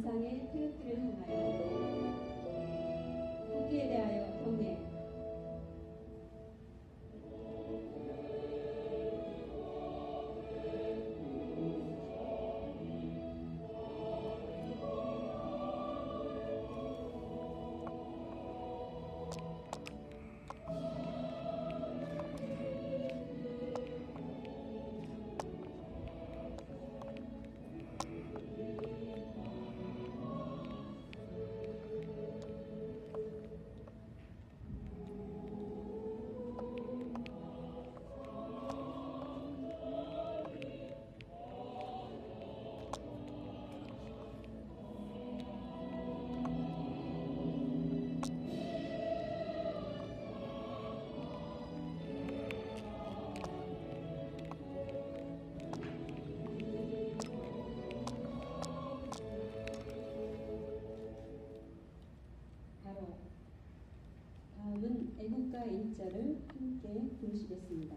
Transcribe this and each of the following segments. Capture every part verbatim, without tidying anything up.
전상의 태극기를 향하여 국기에 대하여 경례. 다음은 애국가 일자를 함께 부르시겠습니다.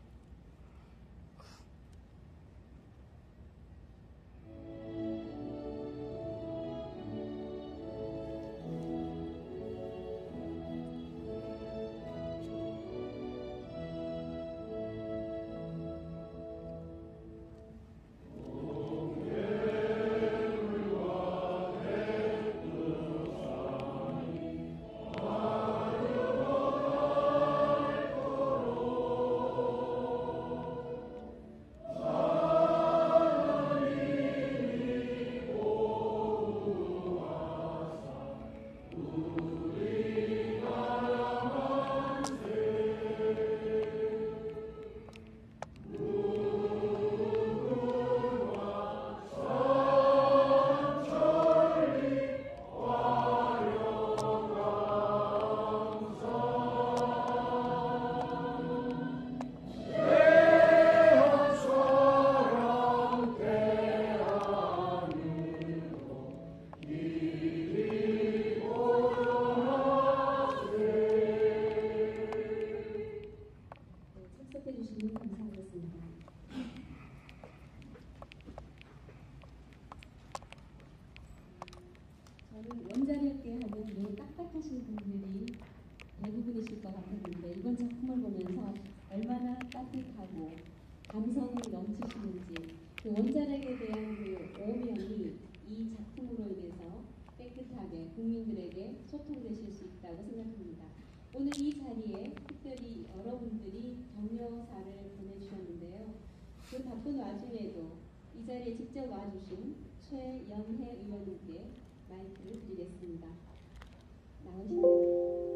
저는 원자력계 하면 너무 딱딱하신 분들이 대부분이실 것 같았는데 이번 작품을 보면서 얼마나 따뜻하고 감성이 넘치시는지 그 원자력에 대한 그 오명이 이 작품으로 인해서 깨끗하게 국민들에게 소통되실 수 있다고 생각합니다. 오늘 이 자리에 특별히 여러분들이 격려사를 보내주셨는데요. 그 바쁜 와중에도 이 자리에 직접 와주신 최연혜 의원님께 마이크를 드리겠습니다. 나오시네요.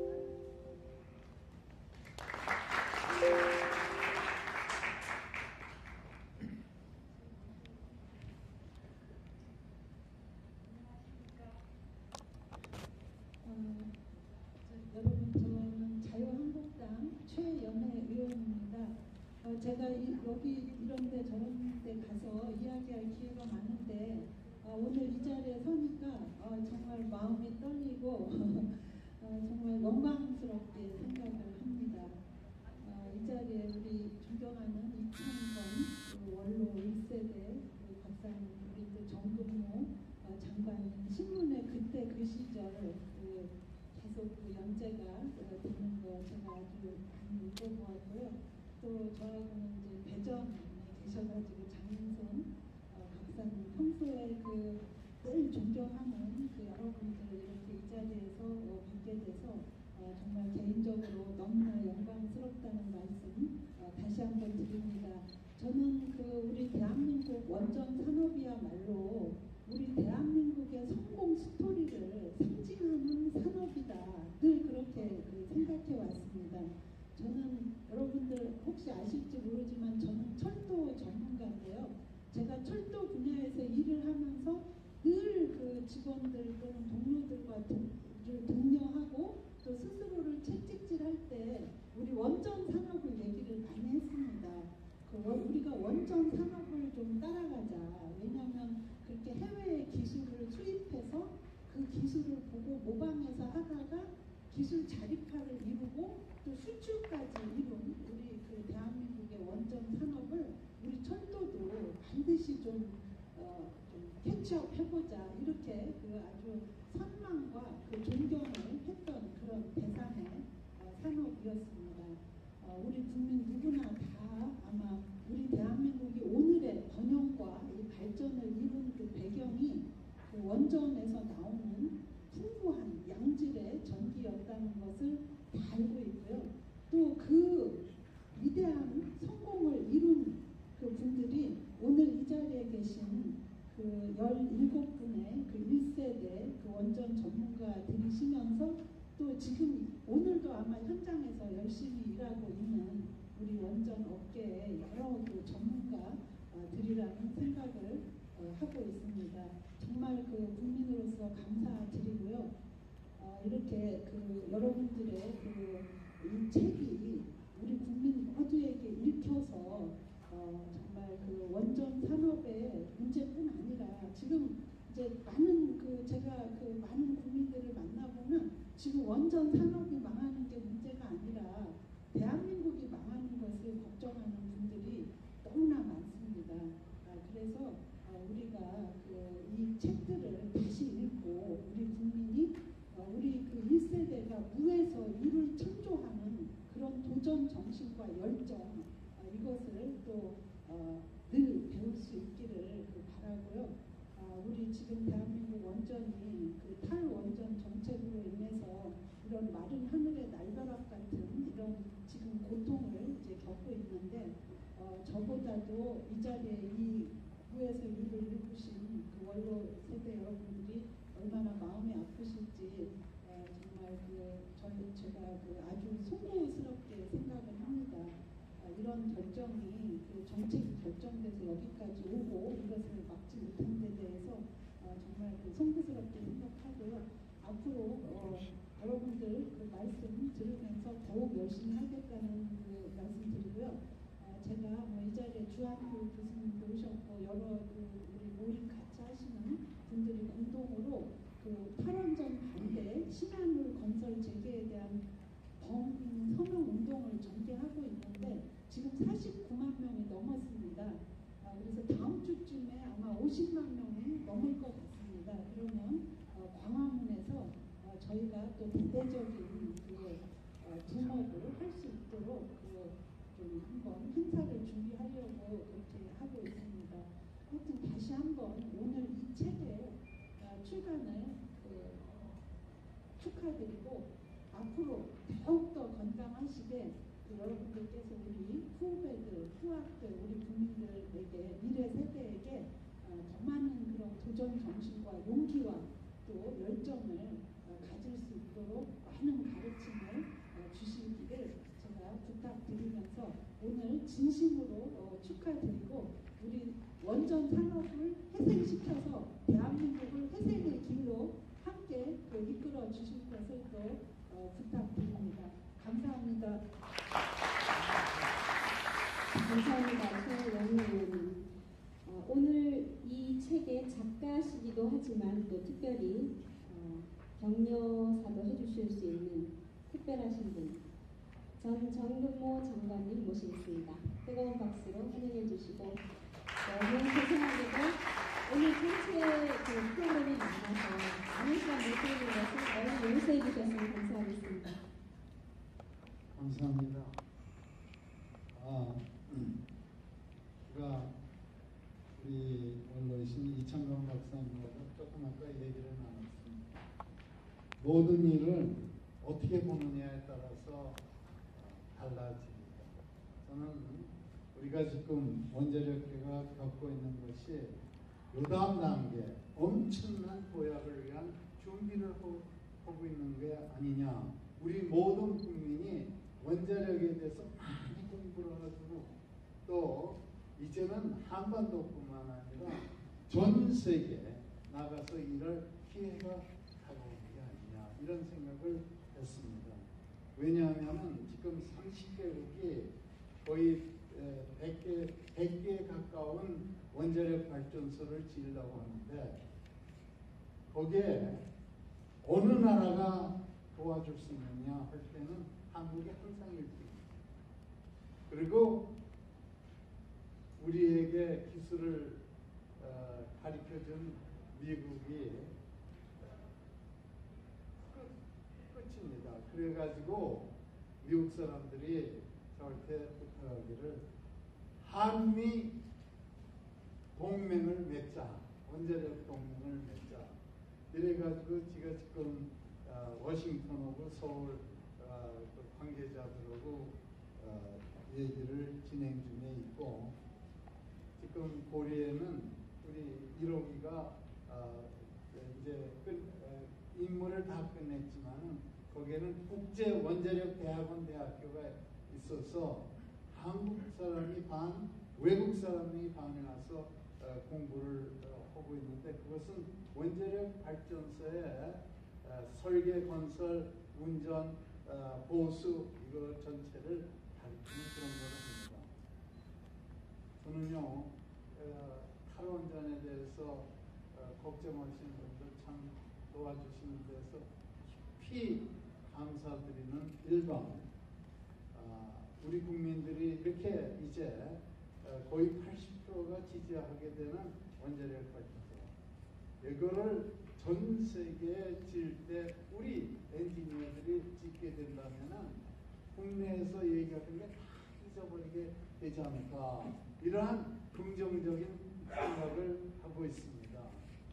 어, 저, 여러분, 저는 자유한국당 최연혜 의원입니다. 어, 제가 이, 여기 이런데 저런데 가서 이야기할 기회가 많은데 어, 오늘 이 자리에 서니까 어, 정말 마음이 떨리고 어, 정말 영광스럽게 생각을 합니다. 어, 이 자리에 우리 존경하는 이창건 그 원로 일 세대 그 박사님, 우리 또 정근모 어, 장관님 신문에 그때 그 시절 그 계속 그 연재가 어, 되는 거 제가 아주 많이 읽어보았고요. 또 저하고는 이제 배전에 계셔가지고 장윤선 어, 박사님 평소에 그 늘 존경하는 그 여러분들 이렇게 이 자리에서 어, 뵙게 돼서 어, 정말 개인적으로 너무나 영광스럽다는 말씀 어, 다시 한번 드립니다. 저는 그 우리 대한민국 원전 산업이야말로 우리 대한민국의 성공 스토리를 상징하는 산업이다. 늘 그렇게 그 생각해 왔습니다. 저는 여러분들 혹시 아실지 모르지만 저는 철도 전문가인데요. 제가 철도 분야에서 일을 하면서 늘 그 직원들 또는 동료들과 를 독려하고 또 스스로를 채찍질할 때 우리 원전 산업을 얘기를 많이 했습니다. 그 우리가 원전 산업을 좀 따라가자. 왜냐하면 그렇게 해외의 기술을 수입해서 그 기술을 보고 모방해서 하다가 기술 자립화를 이루고 또 수출까지 이룬 우리 그 대한민국의 원전 산업을 우리 철도도 반드시 좀, 어, 좀 캐치업 해보자 이렇게 그 아주 선망과 그 존경을 했던 그런 대상의 어, 산업이었습니다. 어, 우리 국민 누구나 다 아마 우리 대한민국이 오늘의 번영과 이 발전을 이룬 그 배경이 그 원전에서 나오는 풍부한 양질의 전기였다는 것을 다 알고 있고요. 또 그 위대한 성공을 이룬 그 분들이 오늘 이 자리에 계신 그 열일곱 분의 그 일 세대 그 원전 전문가들이시면서 또 지금 오늘도 아마 현장에서 열심히 일하고 있는 우리 원전 업계의 여러 그 전문가들이라는 생각을 어, 하고 있습니다. 정말 그 국민으로서 감사드리고요. 어, 이렇게 그 여러분들의 그 이 책이 우리 국민 모두에게 읽혀서 어, 정말 그 원전 산업의 문제뿐 아니라 지금 이제 많은 그 제가 그 많은 국민들을 만나보면 지금 원전 산업이 망하는 게 문제가 아니라 대한민국이 망하는 것을 걱정하는 분들이 너무나 많습니다. 아, 그래서 어, 우리가 그 이 책들을 다시 읽고 우리 국민이 어, 우리 그 일 세대가 무에서 일을 창조하는 그런 도전 정신과 열정 어, 이것을 또 어, 늘 배울 수 있기를 그 바라고요. 아, 우리 지금 대한민국 원전이 그 탈원전 정책으로 인해서 이런 마른 하늘의 날벼락 같은 이런 지금 고통을 이제 겪고 있는데 어, 저보다도 이 자리에 이 무에서 일을 이루신 그 원로 세대 여러분들이 얼마나 마음이 아프실지 어, 정말 그 저희 제가 그 아주 송구스럽게 생각을 합니다. 어, 이런 결정이 그 정책이 결정돼서 여기까지 오고 이것을 막지 못한 데 대해서 어, 정말 그 송구스럽게 생각하고요. 앞으로 어, 여러분들 그 말씀 들으면서 더욱 열심히 하겠다는 그 말씀 드리고요. 어, 제가 뭐 이 자리에 주한규 교수님도 오셨고 여러 그 우리 모임 같이 하시는 분들이 공동으로 그 탈원전 반대 신한울 건설 재개에 대한 범 서명 운동을 전개하고 있는데 지금 사십구만 명이 넘었습니다. 아, 그래서 다음 주쯤에 아마 오십만 명이 넘을 것 같습니다. 그러면 어, 광화문에서 어, 저희가 또 대대적인 그 어, 붐업을 할 수 있도록 그 좀 한번 행사를 준비하려고 그렇게 하고 있습니다. 하여튼 다시 한번 오늘 이 책의 어, 출간을 그, 축하드리고 앞으로 더욱더 건강하시게 그 여러분들께서 우리 후배들, 후학들, 우리 국민들에게 미래 세대에게 어, 더 많은 그런 도전 정신과 용기와 또 열정을 어, 가질 수 있도록 많은 가르침을 어, 주시기를 제가 부탁드리면서 오늘 진심으로 어, 축하드리고 우리 원전 산업을 회생시켜서 대한민국을 회생의 길로 함께 그 이끌어 주실 것을 또 어, 부탁드립니다. 감사합니다. 감사합니다. 최영희 의원님. 어, 오늘 이 책의 작가시기도 하지만 또 특별히 어, 격려사도 해주실 수 있는 특별하신 분, 전 정근모 장관님 모시겠습니다. 뜨거운 박수로 환영해 주시고 너무 죄송하게도 오늘 전체 그 프로그램이 많아서 많은 시간 못 드리는 것을 너무 용서해 주셨으면 감사하겠습니다. 감사합니다. 아, 제가 우리 원로이신 이창건 박사님하고 조금 아까 얘기를 나눴습니다. 모든 일을 어떻게 보느냐에 따라서 달라집니다. 저는 우리가 지금 원자력계가 겪고 있는 것이 요 다음 단계 엄청난 도약을 위한 준비를 하고 있는 게 아니냐. 우리 모든 국민이 원자력에 대해서 많이 공부를 하고 또 이제는 한반도뿐만 아니라 전 세계에 나가서 이럴 기회가 다가오는 게 아니냐 이런 생각을 했습니다. 왜냐하면 지금 삼십 개국이 거의 백 개, 백 개에 가까운 원자력 발전소를 지으려고 하는데 거기에 어느 나라가 도와줄 수 있느냐 할 때는 한국이 항상 일 등입니다. 그리고 우리에게 기술을 어, 가르쳐준 미국이 끝, 끝입니다. 그래가지고 미국 사람들이 저한테 부탁하기를 한미 동맹을 맺자, 원자력 동맹을 맺자. 이래가지고 제가 지금 어, 워싱턴하고 서울 어, 그 관계자들하고 어, 얘기를 진행 중에 있고, 지금 고려에는 우리 일호기가 어, 이제 끝, 어, 임무를 다 끝냈지만은 거기에는 국제 원자력 대학원 대학교가 있어서 한국 사람이 반, 외국 사람이 반에 와서 어, 공부를 어, 하고 있는데, 그것은 원자력 발전소의 어, 설계, 건설, 운전, 어, 보수 이거 전체를 가르치는 그런 걸 합니다. 저는요, 어, 탈원전에 대해서 어, 걱정하시는 분들 참 도와주시는 데서 깊이 감사드리는 일반, 어, 우리 국민들이 이렇게 이제 어, 거의 팔십 퍼센트가 지지하게 되는 원자력 발전소, 이거를 전 세계에 지을 때 우리 엔지니어들이 짓게 된다면은 국내에서 얘기하던 게 다 잊어버리게 되지 않을까, 이러한 긍정적인 생각을 하고 있습니다.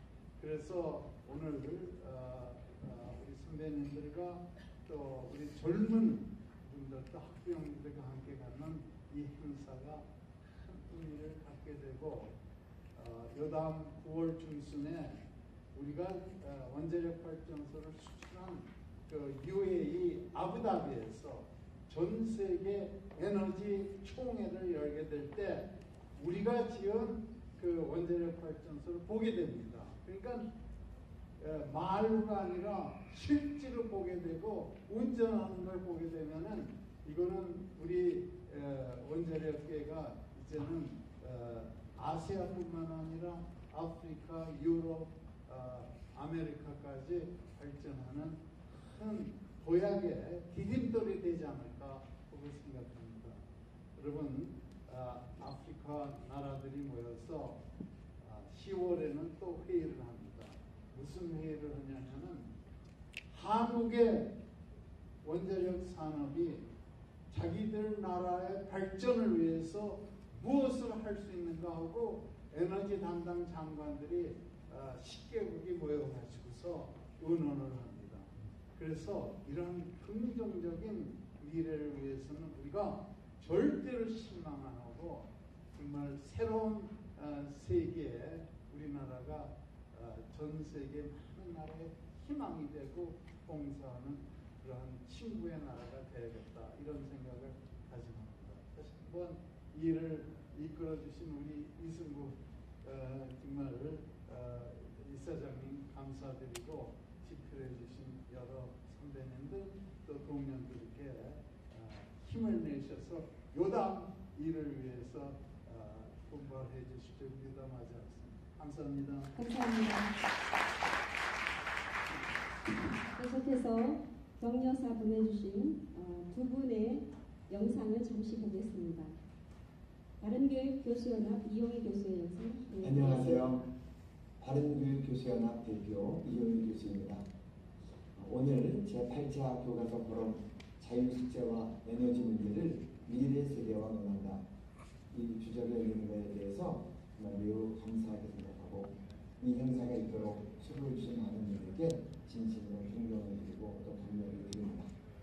그래서 오늘 어, 어, 우리 선배님들과 또 우리 젊은 분들도 학부형들과 함께 가는 이 행사가 큰 의미를 갖게 되고, 어, 여담 구월 중순에 우리가 어, 원자력 발전소를 수출한 그 유에이이 아부다비에서 전 세계 에너지 총회를 열게 될 때 우리가 지은 그 원자력 발전소를 보게 됩니다. 그러니까 어, 말로가 아니라 실제로 보게 되고 운전하는 걸 보게 되면은 이거는 우리 어, 원자력계가 이제는 어, 아시아뿐만 아니라 아프리카, 유럽, 어, 아메리카까지 발전하는 큰 도약의 디딤돌이 되지 않을까 하고 생각합니다. 여러분, 어, 아프리카 나라들이 모여서 어, 시월에는 또 회의를 합니다. 무슨 회의를 하냐면은 한국의 원자력 산업이 자기들 나라의 발전을 위해서 무엇을 할 수 있는가 하고 에너지 담당 장관들이 어, 십 개국이 모여가지고서 의논을 합니다. 그래서 이런 긍정적인 미래를 위해서는 우리가 절대로 실망 안 하고 정말 새로운 어, 세계에 우리나라가 어, 전 세계 많은 나라의 희망이 되고 봉사하는 그러한 친구의 나라가 되야겠다, 이런 생각을 가짐합니다. 다시 한번 이 일을 이끌어 주신 우리 이승구 어, 정말 어, 이사장님 감사드리고, 집필해 주신 여러 선배님들 또 동료들께 어, 힘을 내셔서 요담 일을 위해서 어, 분발해 주십시오. 유담하지 않습니다. 감사합니다. 감사합니다. 계속해서 격려사 보내주신 어, 두 분의 영상을 잠시 보겠습니다. 바른교육 교수연합 이용희 교수의 영상. 네, 안녕하세요. 바른교육교수연합 대표 이용희 교수입니다. 오늘 제팔 차 교과서 포럼 자유식재와 에너지 문제를 미래 세대와 논한다, 이 주제를 열리는 것에 대해서 정말 매우 감사하게 생각하고, 이 행사가 있도록 수고해 주신 많은 분들께 진심으로 존경을 드리고 또 감명을 드립니다.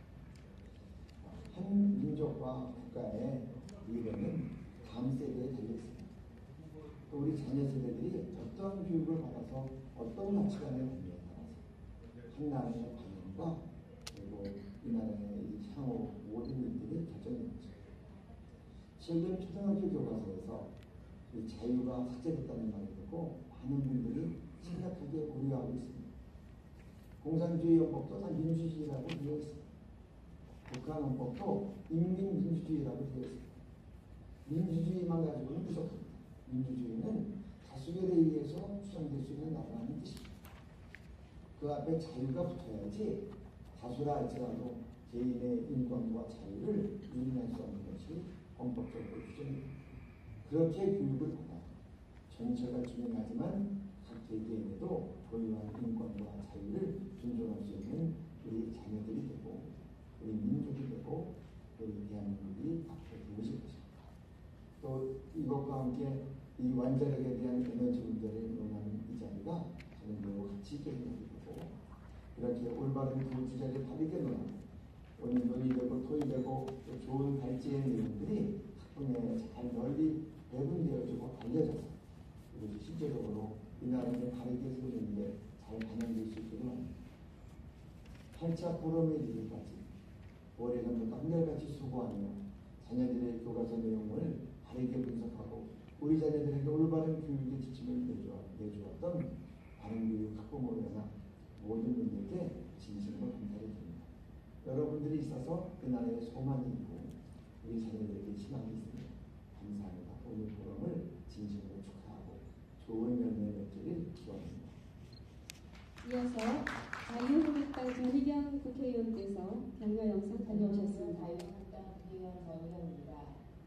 한 민족과 국가의 미래는 다음 세대에 달려있습니다. 또 우리 자녀 세대들이 어떤 교육을 받아서 어떤 가치관을 갖느냐에 따라서 한 나라의 발전과 그리고 이 나라의 이 향후 모든 일들이 결정됩니다. 최근 초등학교 교과서에서 이 자유가 삭제됐다는 말을 듣고 많은 분들이 심각하게 고려하고 있습니다. 공산주의 헌법도 다 민주주의라고 되어 있습니다. 북한 헌법도 인민민주주의라고 되어 있습니다. 민주주의만 가지고는 부족합니다. 민주주의는 다수결에 의해서 추정될 수 있는 나라라는 뜻입니다. 그 앞에 자유가 붙어야지 다수라 할지라도 개인의 인권과 자유를 유린할 수 없는 것이 헌법적으로 규정입니다. 그렇게 교육을 받아 전체가 중요하지만 각 개개인에도 고유한 인권과 자유를 존중할 수 있는 우리 자녀들이 되고 우리 민족이 되고 우리 대한민국이 앞으로 되어질 것입니다. 또 이것과 함께 이 원자력에 대한 에너지 문제를 논하는 이 자리가 저는 매우 가치 있게 생각되고 이렇게 올바른 두 주제를 다르게 논하고 오늘 논의되고 토의되고 또 좋은 발제의 내용들이 학문에 잘 널리 배분되어지고 알려져서 이것이 실제적으로 이 나라를 다르게 세우는데 잘 반영될 수 있도록 합니다. 팔 차 포럼에 이르기까지 오래전부터 한결같이 수고하며 자녀들의 교과서 내용을 바르게 분석하고 우리 자녀들에게 올바른 교육의 지침을 내주어, 내주었던 바른교육 학부모회나 모든 분들께 진심으로 감사를 드립니다. 여러분들이 있어서 그 나라에 소망이 있고 우리 자녀들에게 희망이 있습니다. 감사합니다. 오늘 포럼을 진심으로 축하하고 좋은 연애 맺기를 기원합니다. 이어서 자유한국당 전희경 국회의원께서 격려 영상 다녀오셨습니다. 자유한국당 국회의원 전희경입니다.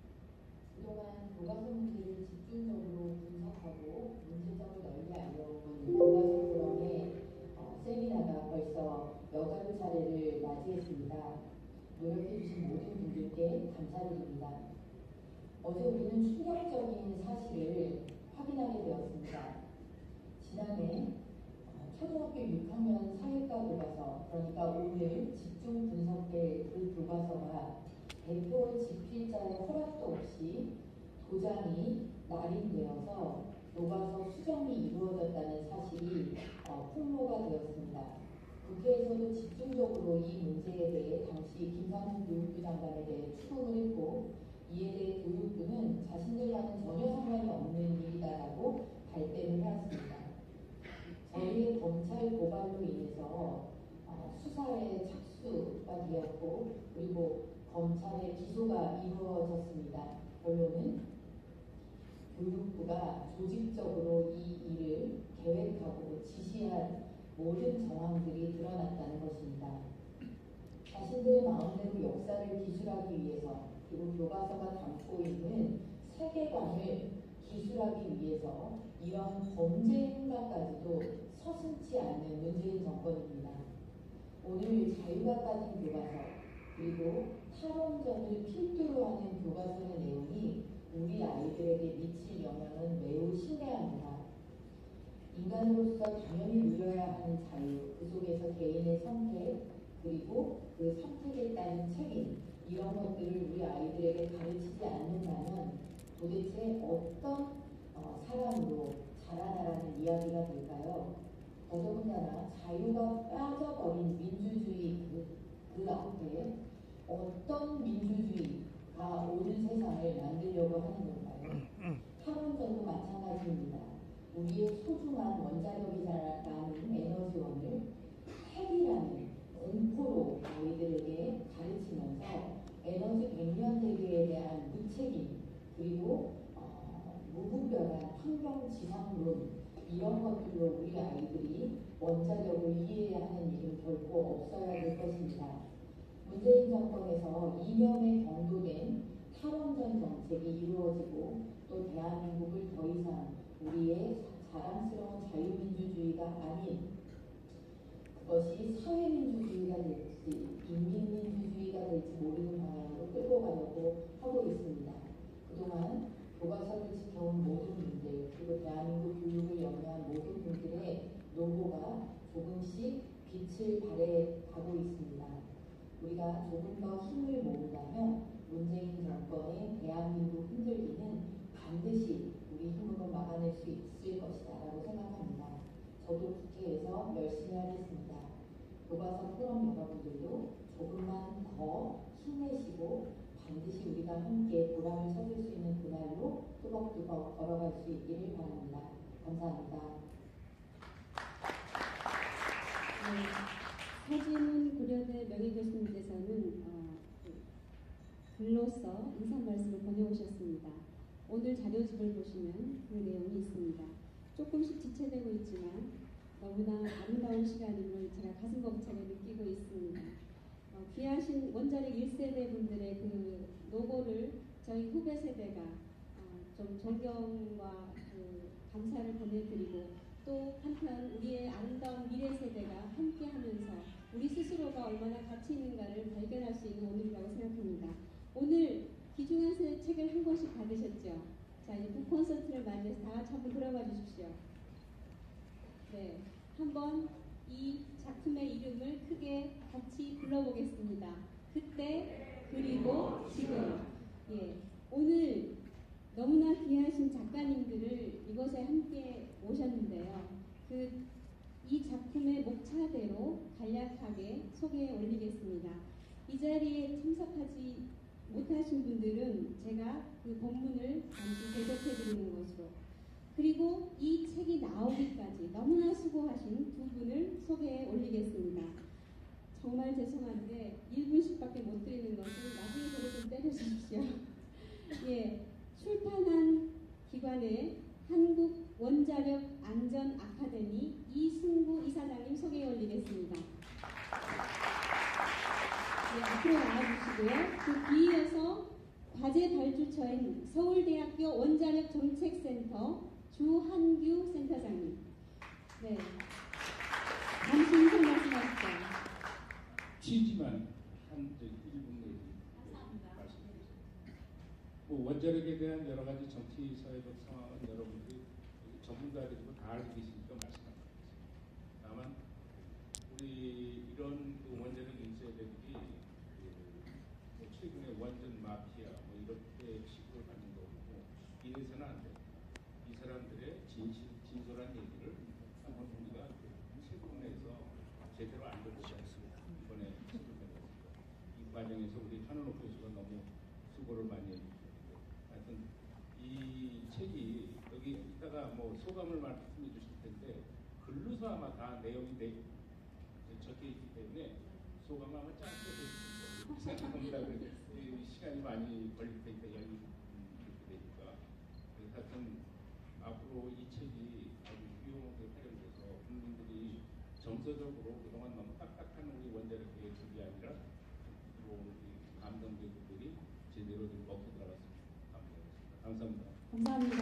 그동안 교과서 문제를 집중적으로 분석하고 문제점을 널리 알려온 교과서 포럼의 어, 세미나가 벌써 여덟 차례를 맞이했습니다. 노력해주신 모든 분들께 감사드립니다. 어제 우리는 충격적인 사실을 확인하게 되었습니다. 지난해 어, 초등학교 육 학년 사회과 교과서, 그러니까 오늘 집중 분석될 그 교과서가 대표 집필자의 허락도 없이 도장이 날인되어서 교과서 수정이 이루어졌다는 사실이 어, 폭로가 되었습니다. 국회에서도 집중적으로 이 문제에 대해 당시 김상훈 교육부 장관에 대해 추궁을 했고 이에 대해 교육부는 자신들과는 전혀 상관이 없는 일이다라고 발뺌을 해왔습니다. 저희의 검찰 고발로 인해서 어, 수사에 착수가 되었고 그리고 검찰의 기소가 이루어졌습니다. 결론은 교육부가 조직적으로 이 일을 계획하고 지시한 모든 정황들이 드러났다는 것입니다. 자신들의 마음대로 역사를 기술하기 위해서 그리고 교과서가 담고 있는 세계관을 기술하기 위해서 이런 범죄 행각까지도 서슴지 않는 문재인 정권입니다. 오늘 자유가 빠진 교과서 그리고 탈원전을 필두로 하는 교과서의 내용이 우리 아이들에게 미칠 영향은 매우 심각합니다. 인간으로서 당연히 누려야 하는 자유, 그 속에서 개인의 선택, 그리고 그 선택에 따른 책임, 이런 것들을 우리 아이들에게 가르치지 않는다면 도대체 어떤 어, 사람으로 자라나라는 이야기가 될까요? 더더군다나 자유가 빠져버린 민주주의 그, 그 앞에 어떤 민주주의가 오는 세상을 만들려고 하는 건가요? 탈원전도 마찬가지입니다. 우리의 소중한 원자력이라는 에너지원을 핵이라는 공포로 아이들에게 가르치면서 에너지 백년 대계에 대한 무책임 그리고 어, 무분별한 환경 지상론 이런 것들로 우리 아이들이 원자력을 이해해야 하는 일은 결코 없어야 될 것입니다. 문재인 정권에서 이념에 경도된 탈원전 정책이 이루어지고 또 대한민국을 더 이상 우리의 자랑스러운 자유민주주의가 아닌 그것이 사회민주주의가 될지 인민민주주의가 될지 모르는 방향으로 끌고 가려고 하고 있습니다. 그동안 교과서를 지켜온 모든 분들 그리고 대한민국 교육을 염려한 모든 분들의 노고가 조금씩 빛을 발해가고 있습니다. 우리가 조금 더 힘을 모은다면 문재인 정권의 대한민국 흔들기는 반드시 우리 힘으로 막아낼 수 있을 것이다 라고 생각합니다. 저도 국회에서 열심히 하겠습니다. 교과서 포럼 여러분들도 조금만 더 힘내시고 반드시 우리가 함께 보람을 찾을 수 있는 그날로 뚜벅뚜벅 걸어갈 수 있기를 바랍니다. 감사합니다. 네, 서진 고려대 명예교수님께서는 어, 글로써 인사 말씀을 보내오셨습니다. 오늘 자료집을 보시면 그 내용이 있습니다. 조금씩 지체되고 있지만 너무나 아름다운 시간임을 제가 가슴 벅차게 느끼고 있습니다. 어, 귀하신 원자력 일 세대 분들의 그 노고를 저희 후배 세대가 어, 좀 존경과 그 감사를 보내드리고 또 한편 우리의 아름다운 미래 세대가 함께하면서 우리 스스로가 얼마나 가치 있는가를 발견할 수 있는 오늘이라고 생각합니다. 오늘 귀중한 책을 한 권씩 받으셨죠? 자, 이제 북콘서트를 맞이해서 다 같이 한번 들어봐 주십시오. 네, 한번 이 작품의 이름을 크게 같이 불러보겠습니다. 그때 그리고 지금. 예, 오늘 너무나 귀하신 작가님들을 이곳에 함께 모셨는데요. 그 이 작품의 목차대로 간략하게 소개해 올리겠습니다. 이 자리에 참석하지 못하신 분들은 제가 그 본문을 잠시 대독해 드리는 것으로, 그리고 이 책이 나오기까지 너무나 수고하신 두 분을 소개해 올리겠습니다. 정말 죄송한데 일 분씩밖에 못 드리는 것을 나중에 저를 좀 때려주십시오. 예, 출판한 기관의 한국원자력 안전 아카데미 이승구 이사장님 소개해 올리겠습니다. 네, 앞으로 나와주시고요. 그 뒤이어서 과제 발주처인 서울대학교 원자력 정책센터 주한규 센터장님. 네, 잠시 인사 말씀하시죠. 취지만 한 일 분 내지 말씀드리겠습니다. 뭐 원자력에 대한 여러 가지 정치 사회적 상황은 여러분들이 전문가들이고 다 알고 계시니까 말씀 안 드리겠습니다. 다만 우리 이런 그 원자력 일 세대들이 그 최근에 완전 마피아 뭐 이렇게 취급을 받는 거고 이래서는 안 돼. 이 사람들의 진실 진솔한 얘기를 한번 우리가 세분에서 제대로 알려보지 않습니다. 이번에 수고했습니다. 이 과정에서 우리 한원옥 교수가 너무 수고를 많이 해주셨고, 하여튼 이 책이 여기 이따가 뭐 소감을 말씀해 주실 텐데 글로서 아마 다 내용이 내, 적혀 있기 때문에 소감 아마 짧게 해주실 거라고 생각합니다. 시간이 많이 걸릴 테니까 여기 이렇게 되니까. 그래서 하여튼 앞으로 이 책이 아주 유용하게 활용돼서 국민들이 정서적으로 그동안 너무 딱딱한 우리 원자력계의 그게 아니라 또 감정 교육들이 제대로 좀 먹혀 들어갔으면 감사합니다. 감사합니다.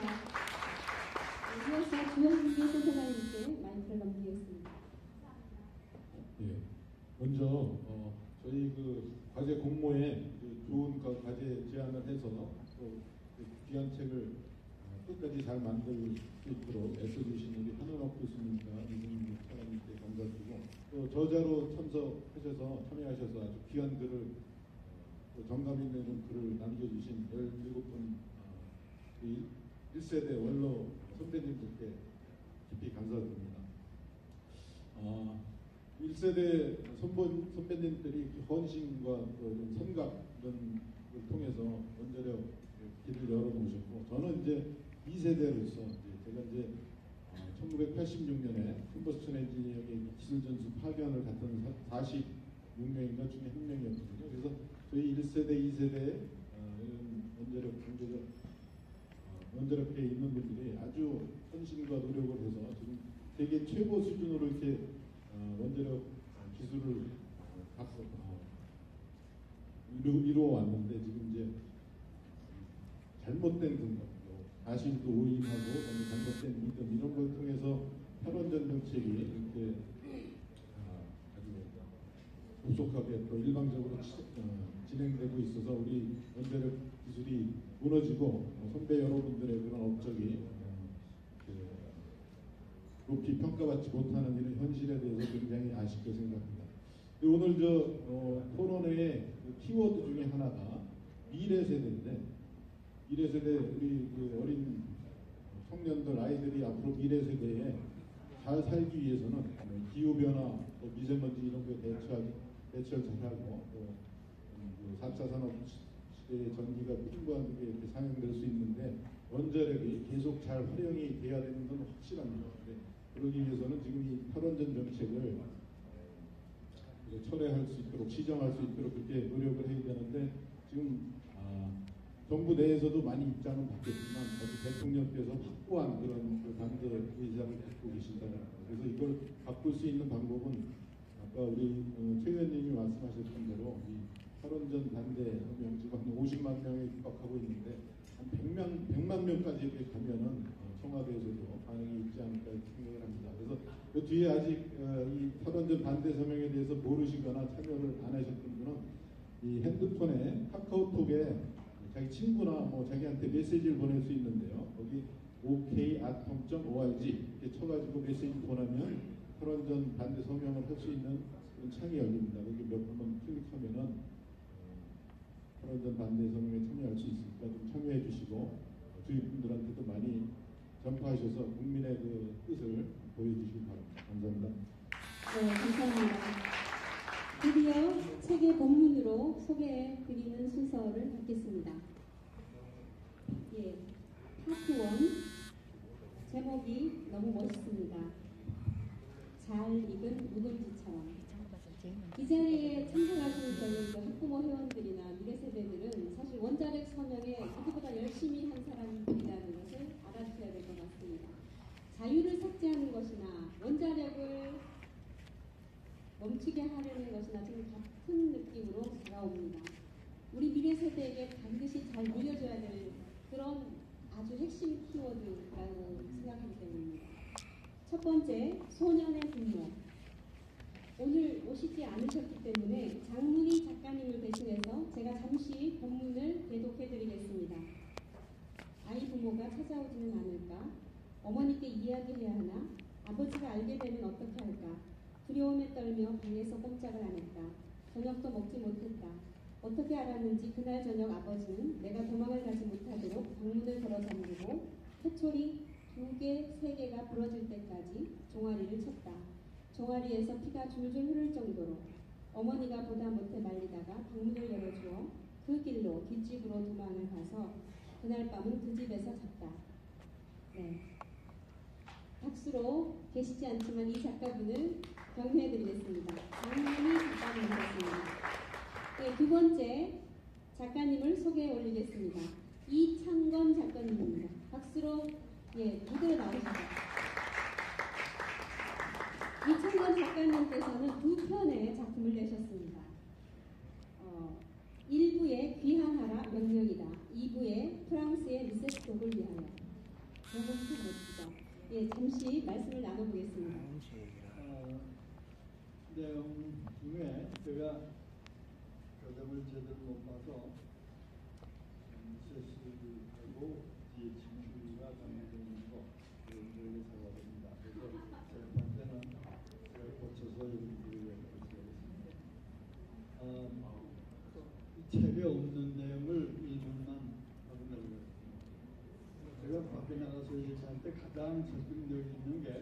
이어서 주현규 센터장님께 마이크를 넘기겠습니다. 예, 먼저 어, 저희 그 과제 공모에 그 좋은 그 과제 제안을 해서 또 귀한 책을 어, 끝까지 잘 만들 수 있도록 애써주신 우리 한원옥 교수님과 이승민 차관님께 감사드리고, 또 저자로 참석하셔서 참여하셔서 아주 귀한 글을 어, 또 정감 있는 글을 남겨주신 열일곱 분 어, 일 세대 원로 선배님들께 깊이 감사드립니다. 어, 일 세대 선본, 선배님들이 헌신과 그 선각 이런 걸 통해서 원자력 길을 열어놓으셨고, 저는 이제 이 세대로서 이제 제가 이제 어, 천구백팔십육 년에 컴버스천 엔지니어링의 기술전수 파견을 갔던 사십육 명인가 중에 한 명이었거든요. 그래서 저희 일 세대, 이 세대 어, 이런 원자력 경제적 어, 원자력계에 있는 분들이 아주 헌신과 노력을 해서 지금 세계 최고 수준으로 이렇게 어, 원자력 기술을 어, 어, 이루, 이루어 왔는데, 지금 이제 잘못된 근거, 사실도 오인하고 잘못된 믿음 이런 걸 통해서 탈원전 정책이 이렇게 어, 아주 급속하게 또 일방적으로 치, 어, 진행되고 있어서 우리 원자력 기술이 무너지고 어, 선배 여러분들의 그런 업적이 어, 그, 높이 평가받지 못하는 이런 현실에 대해서 굉장히 아쉽게 생각합니다. 오늘 저 어, 토론회의 그 키워드 중에 하나가 미래 세대인데, 미래 세대 우리 그 어린 청년들 아이들이 앞으로 미래 세대에 잘 살기 위해서는 기후 변화, 또 미세먼지 이런 거에 대처하기 대처를 잘하고, 또 사 차 산업 시대의 전기가 풍부한 게 이렇게 상용될 수 있는데 원자력이 계속 잘 활용이 돼야 되는 건 확실합니다. 그러기 위해서는 지금 이 탈원전 정책을 철회할 수 있도록, 시정할 수 있도록 그렇게 노력을 해야 되는데, 지금 아, 정부 내에서도 많이 입장은 바뀌었지만 아직 대통령께서 확고한 그런 그 반대 의장을 갖고 계신다는 거예요. 그래서 이걸 바꿀 수 있는 방법은 아까 우리 어, 최 의원님이 말씀하셨던 대로 이 탈원전 반대 명 지금 한 오십만 명에 육박하고 있는데 한 백만, 백만 명까지 이렇게 가면은 어, 청와대에서도 반응이 있지 않을까 생각을 합니다. 그래서 그 뒤에 아직 어, 이 탈원전 반대 서명에 대해서 모르시거나 참여를 안 하셨던 분은 이 핸드폰에 카카오톡에 자기 친구나 뭐 자기한테 메시지를 보낼 수 있는데요. 거기 오케이 아톰 닷 오알지 이렇게 쳐가지고 메시지 보내면 탈원전 반대 서명을 할 수 있는 그런 창이 열립니다. 거기 몇 번만 클릭하면은 어, 탈원전 반대 서명에 참여할 수 있으니까 좀 참여해 주시고 어, 주위 분들한테도 많이 전파하셔서 국민의 그 뜻을 보여주시기 바랍니다. 감사합니다. 네, 감사합니다. 드디어 책의 본문으로 소개해드리는 순서를 갖겠습니다. 예, 파트 일 제목이 너무 멋있습니다. 잘 익은 묵은지처럼. 이 자리에 참석하신 저희 그 학부모 회원들이나 미래 세대들은 사실 원자력 서명에 누구보다 열심히 한 사람들이라는 것을 알아주셔야 될 것 같습니다. 자유를 삭제하는 것이나 원자력을 멈추게 하려는 것이나 지금 같은 느낌으로 다가옵니다. 우리 미래 세대에게 반드시 잘 물려줘야 될 그런 아주 핵심 키워드라고 생각하기 때문입니다. 첫 번째, 소년의 분노. 오늘 오시지 않으셨기 때문에 장문희 작가님을 대신해서 제가 잠시 본문을 대독해드리겠습니다. 아이 부모가 찾아오지는 않을까? 어머니께 이야기해야 하나? 아버지가 알게 되면 어떻게 할까? 두려움에 떨며 방에서 꼼짝을 안 했다. 저녁도 먹지 못했다. 어떻게 알았는지 그날 저녁 아버지는 내가 도망을 가지 못하도록 방문을 걸어 잠그고 회초리 두 개, 세 개가 부러질 때까지 종아리를 쳤다. 종아리에서 피가 줄줄 흐를 정도로 어머니가 보다 못해 말리다가 방문을 열어주어 그 길로 뒷집으로 도망을 가서 그날 밤은 그 집에서 잤다. 네. 박수로 계시지 않지만 이 작가분을 경배해드리겠습니다. 장문희 작가님이셨습니다. 네, 두 번째 작가님을 소개해 올리겠습니다. 이창건 작가님입니다. 박수로 예, 무대에 나오시죠. 이창건 작가님께서는 두 편의 작품을 내셨습니다. 어, 일 부의 귀향하라 명령이다. 이 부의 프랑스의 리세스톡을 위하여. 너무 참 멋지죠. 예, 잠시 말씀을 나눠보겠습니다. 어, 내용 중에 제가 교정을 제대로 못 봐서 세수하고 뒤에 진출이가 잘못된 거 그런 사과드립니다. 그래서 제가 볼 때는 제가 고쳐서 여러분들에게 말씀드리겠습니다. 어, 이 책에 없는 내용을 일부만 하고 내려갔습니다. 제가 밖에 나가서 얘기할 때 가장 설득력 있는 게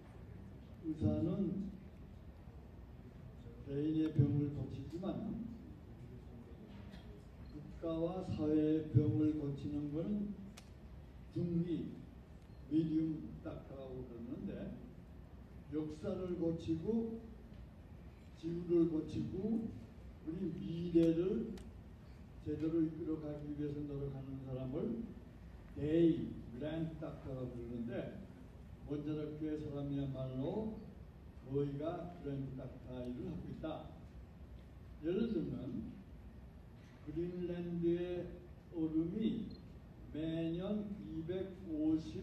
의사는 개인의 병을 고치지만 국가와 사회의 병을 고치는 것은 중위, 미디움 닥터라고 그러는데 역사를 고치고 지구를 고치고 우리 미래를 제대로 이끌어가기 위해서 노력하는 사람을 데이, 그랜드 닥터라고 그러는데 원자력계 사람이야말로 거의가 그랜드 닥터 일을 하고 있다. 예를 들면 그린랜드의 얼음이 매년 이백오십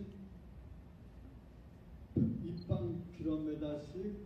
입방킬로미터씩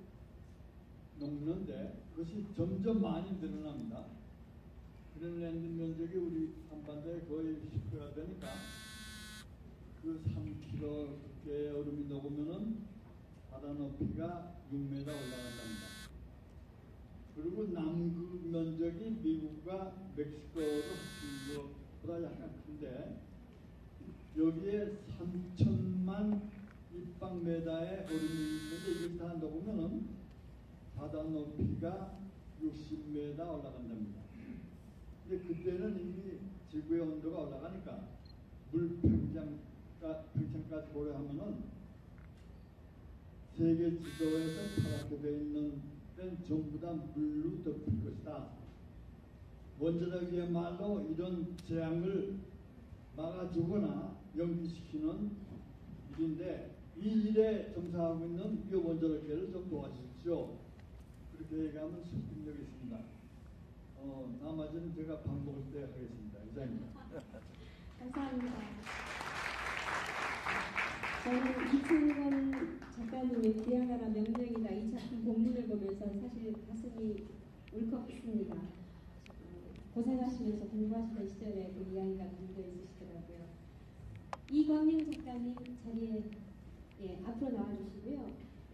녹는데 그것이 점점 많이 늘어납니다. 그린랜드 면적이 우리 한반도에 거의 십 배가 되니까 그 삼 킬로미터의 얼음이 녹으면은 바다 높이가 육 미터 올라간답니다. 그리고 남극 면적이 미국과 멕시코로 합친 것보다 약간 큰데 여기에 삼천만 입방미터의 얼음이 있는데 이걸 다 녹으면은 바다 높이가 육십 미터 올라간답니다. 근데 그때는 이미 지구의 온도가 올라가니까 물 평장 평창까지 고려하면은 세계 지도에서 파랗게 되어 있는 땐 전부 다 물로 덮일 것이다. 원자력이야말로 이런 재앙을 막아주거나 연기시키는 일인데 이 일에 종사하고 있는 이 원자력계를 좀 도와주십시오. 그렇게 얘기하면 설득력이 있습니다. 어, 나머지는 제가 반복할 때 하겠습니다. 이상입니다. 감사합니다. 저는 이창건 작가님의 귀하나라 명령이다 이 작품 본문을 보면서 사실 가슴이 울컥했습니다. 고생하시면서 공부하시던 시절에 그 이야기가 담겨 있으시더라고요. 이광영 작가님 자리에 예, 앞으로 나와주시고요.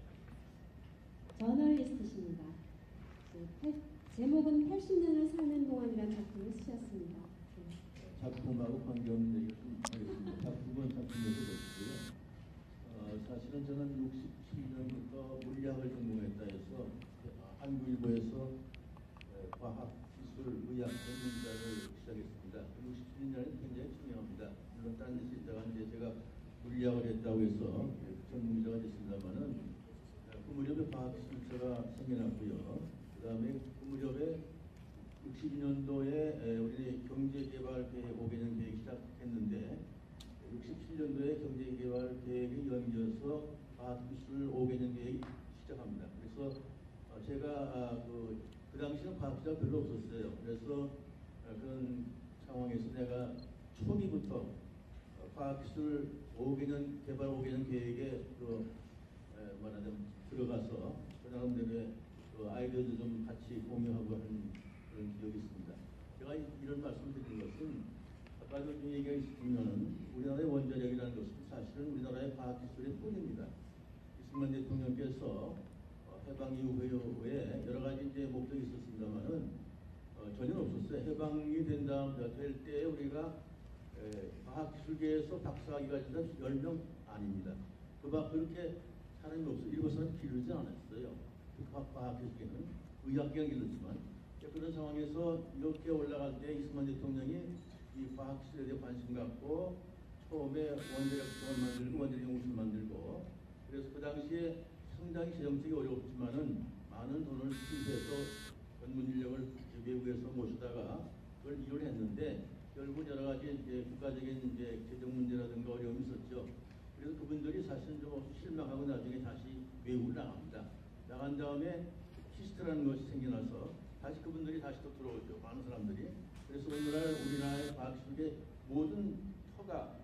저널리스트십니다. 팔, 제목은 팔십 년을 사는 동안이라는 작품을 쓰셨습니다. 작품하고 관계없는 얘기를 좀 하겠습니다. 작품은 작품에서 보시고요. 어, 사실은 저는 육십칠 년부터 물리학을 전공했다 해서 한국일보에서 과학, 기술, 의학 전문자를 시작했습니다. 육십칠 년은 굉장히 중요합니다. 물론 다른 데서 있다가 이제 제가 물리학을 했다고 해서 전문자가 됐습니다만은 그 무렵에 과학기술처가 생겨났고요. 그 다음에 그 무렵에 육십이 년도에 우리 경제개발계획 오 개년 계획이 시작했는데 육십칠 년도에 경제개발계획이 연기해서 과학기술 오 개년 계획이 시작합니다. 그래서 제가 그, 그 당시는 과학자가 별로 없었어요. 그래서 그런 상황에서 내가 초기부터 과학기술 오 개년 개발 오 개년 계획에 그 말하자면 들어가서 그 나름대로의 그 아이디어도 좀 같이 공유하고 하는 그런 기억이 있습니다. 제가 이런 말씀을 드리는 것은 아까도 좀 얘기가 있으면은 우리나라의 원자력이라는 것은 사실은 우리나라의 과학기술의 뿐입니다. 이승만 대통령께서 해방 이후에 여러 가지 이제 목적이 있었습니다만은 어, 전혀 없었어요. 해방이 된 다음 될 때 우리가 에, 과학기술계에서 박사학위가 진짜 열 명 아닙니다. 그바 그렇게 사람이 없어 일곱사람 기르지 않았어요. 그 과학기술계는 의학계는 길렀지만 그런 상황에서 이렇게 올라갈 때 이승만 대통령이 이 과학기술에 대해 관심 갖고 처음에 원자력 시설을 만들고 원자력 연구소를 만들고 그래서 그 당시에 상당히 재정적이 어려웠지만은 많은 돈을 투입해서 전문 인력을 외국에서 모시다가 그걸 이뤄를 했는데 결국 여러 가지 이제 국가적인 이제 재정 문제라든가 어려움이 있었죠. 그래서 그분들이 사실 좀 실망하고 나중에 다시 외국을 나갑니다. 나간 다음에 키스트라는 것이 생겨나서 다시 그분들이 다시 또 들어오죠. 많은 사람들이. 그래서 오늘날 우리나라의 과학기술의 모든 터가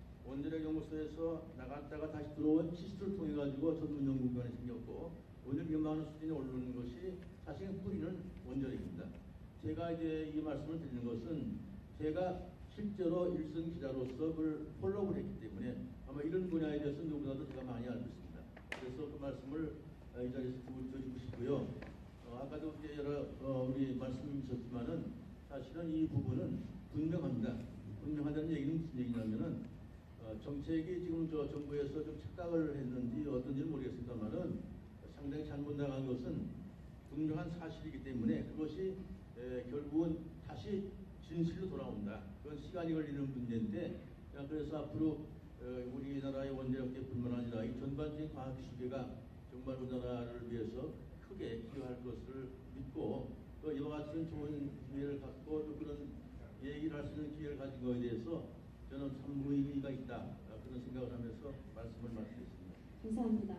원자력 연구소에서 나갔다가 다시 들어온 키스트를 통해 가지고 전문 연구기관이 생겼고 오늘 이만한 수준에 오르는 것이 사실 뿌리는 원자력입니다. 제가 이제 이 말씀을 드리는 것은 제가 실제로 일선 기자로서 그걸 폴로우를 했기 때문에 아마 이런 분야에 대해서 누구보다도 제가 많이 알고 있습니다. 그래서 그 말씀을 이 자리에서 드리고 싶고요. 어, 아까도 이제 여러 어, 우리 말씀이 있었지만은 사실은 이 부분은 분명합니다. 분명하다는 얘기는 무슨 얘기냐면은 어, 정책이 지금 저 정부에서 좀 착각을 했는지 어떤지 모르겠습니다만은 상당히 잘못 나간 것은 분명한 사실이기 때문에 그것이 에, 결국은 다시 진실로 돌아온다. 그건 시간이 걸리는 문제인데 그래서 앞으로 어, 우리나라의 원자력계뿐만 아니라 이 전반적인 과학기술계가 정말 우리나라를 위해서 크게 기여할 것을 믿고 또 이와 같은 좋은 기회를 갖고 또 그런 얘기를 할 수 있는 기회를 가진 것에 대해서 저는 참 의미가 있다 그런 생각을 하면서 말씀을 마치겠습니다. 감사합니다.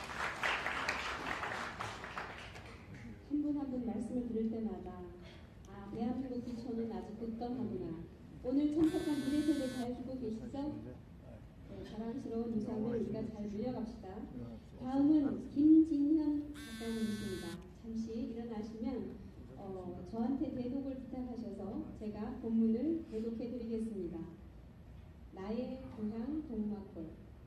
한 분 한 분 말씀을 들을 때마다 아 대한민국 기초는 아주 굳건하구나. 오늘 참석한 미래 세대 잘 주고 계시죠? 네, 자랑스러운 유산을 우리가 잘 물려갑시다. 다음은 김진현 작가님이십니다. 잠시 일어나시면 어, 저한테 대독을 부탁하셔서 제가 본문을 대독해드리겠습니다. 나의 고향 동막골.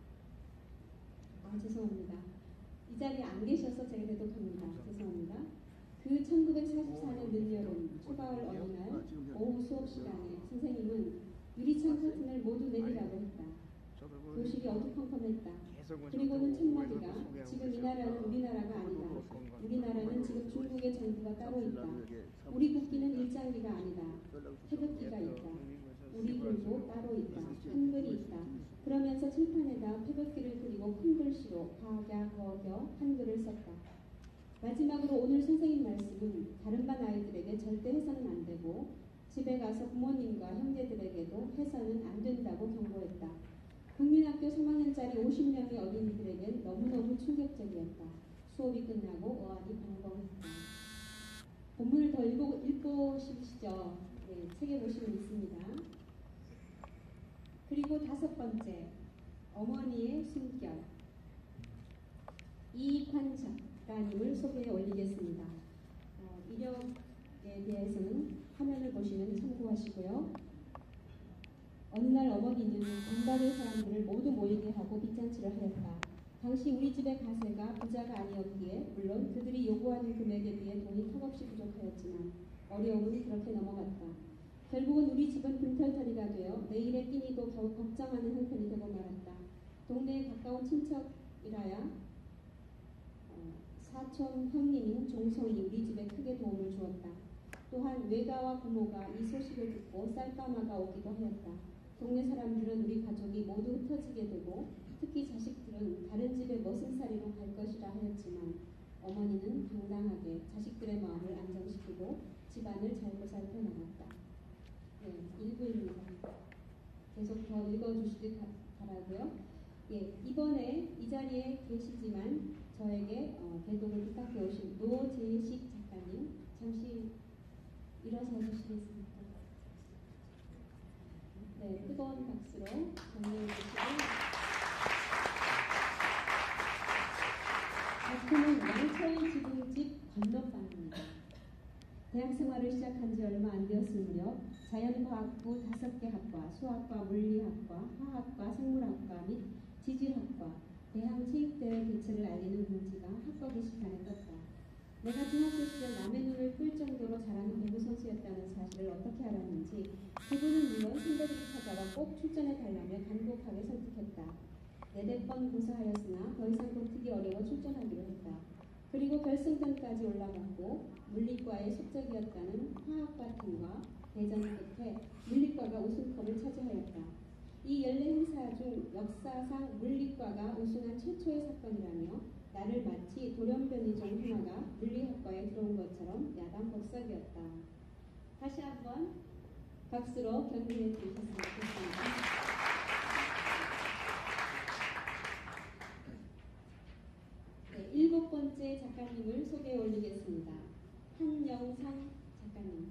아 죄송합니다. 이 자리에 안 계셔서 제가 대독합니다. 죄송합니다. 그 천구백사십사 년 늦여름 초가을 어느 날 오후 수업 시간에 선생님은 유리창 커튼을 모두 내리라고 했다. 교실이 어두컴컴했다. 그리고는 첫마디가 지금 이 나라는 우리나라가 아니다. 우리나라는 지금 중국의 정부가 따로 있다. 우리 국기는 일장기가 아니다. 태극기가 있다. 우리 글도 따로 있다. 한글이 있다. 그러면서 칠판에다 태극기를 그리고 큰 글씨로 과갸, 거겨 한글을 썼다. 마지막으로 오늘 선생님 말씀은 다른 반 아이들에게 절대 해서는 안 되고 집에 가서 부모님과 형제들에게도 해서는 안 된다고 경고했다. 국민학교 삼 학년짜리 오십 명의 어린이들에겐 너무너무 충격적이었다. 수업이 끝나고 어안이 벙벙했다. 본문을 더 읽고, 읽으시죠. 네, 책에 보시면 있습니다. 그리고 다섯 번째, 어, 어머니의 숨결 이익환 작가님을 소개해 올리겠습니다. 어, 이력에 대해서는 화면을 보시면 참고하시고요. 어느 날 어머니는 동발의 사람들을 모두 모이게 하고 빚잔치를 하였다. 당시 우리 집의 가세가 부자가 아니었기에 물론 그들이 요구하는 금액에 비해 돈이 턱없이 부족하였지만 어려움은 그렇게 넘어갔다. 결국은 우리 집은 빈털터리가 되어 내일의 끼니도 더욱 걱정하는 형편이 되고 말았다. 동네에 가까운 친척이라야 어, 사촌 형님인 종성이 우리 집에 크게 도움을 주었다. 또한 외가와 부모가 이 소식을 듣고 쌀까마가 오기도 하였다. 동네 사람들은 우리 가족이 모두 흩어지게 되고 특히 자식들은 다른 집에 머슴살이로 갈 것이라 하였지만 어머니는 당당하게 자식들의 마음을 안정시키고 집안을 잘 보살펴 나갔다. 네, 일부입니다. 계속 더 읽어주시길 바라고요. 예, 이번에 이 자리에 계시지만 저에게 어, 대독을 부탁해 오신 노재식 작가님 잠시 일어서 주시겠습니까? 네, 뜨거운 박수로 격려해 주시고 작품은 양철 지붕집 건너방입니다. 대학 생활을 시작한 지 얼마 안 되었을 무렵 자연과학부 다섯 개 학과, 수학과, 물리학과, 화학과, 생물학과 및 지질학과, 대항체육대회 개최를 알리는 공지가 학과 게시판에 떴다. 내가 중학교 시절 남의 눈을 끌 정도로 잘하는 배구 선수였다는 사실을 어떻게 알았는지 그분은 물론 선배들이 찾아와 꼭 출전해 달라며 간곡하게 설득했다. 네댓 번 고사하였으나 더 이상 버티기 어려워 출전하기로 했다. 그리고 결승전까지 올라갔고 물리과의 속적이었다는 화학과 팀과 대전 끝에 물리과가 우승컵을 차지하였다. 이 연례 행사 중 역사상 물리과가 우승한 최초의 사건이라며 나를 마치 돌연변이 중 하나가 물리학과에 들어온 것처럼 야단 복석이었다. 다시 한번 박수로 격려해 주셨으면 좋겠습니다. 네, 일곱 번째 작가님을 소개해 올리겠습니다. 한영상 작가님.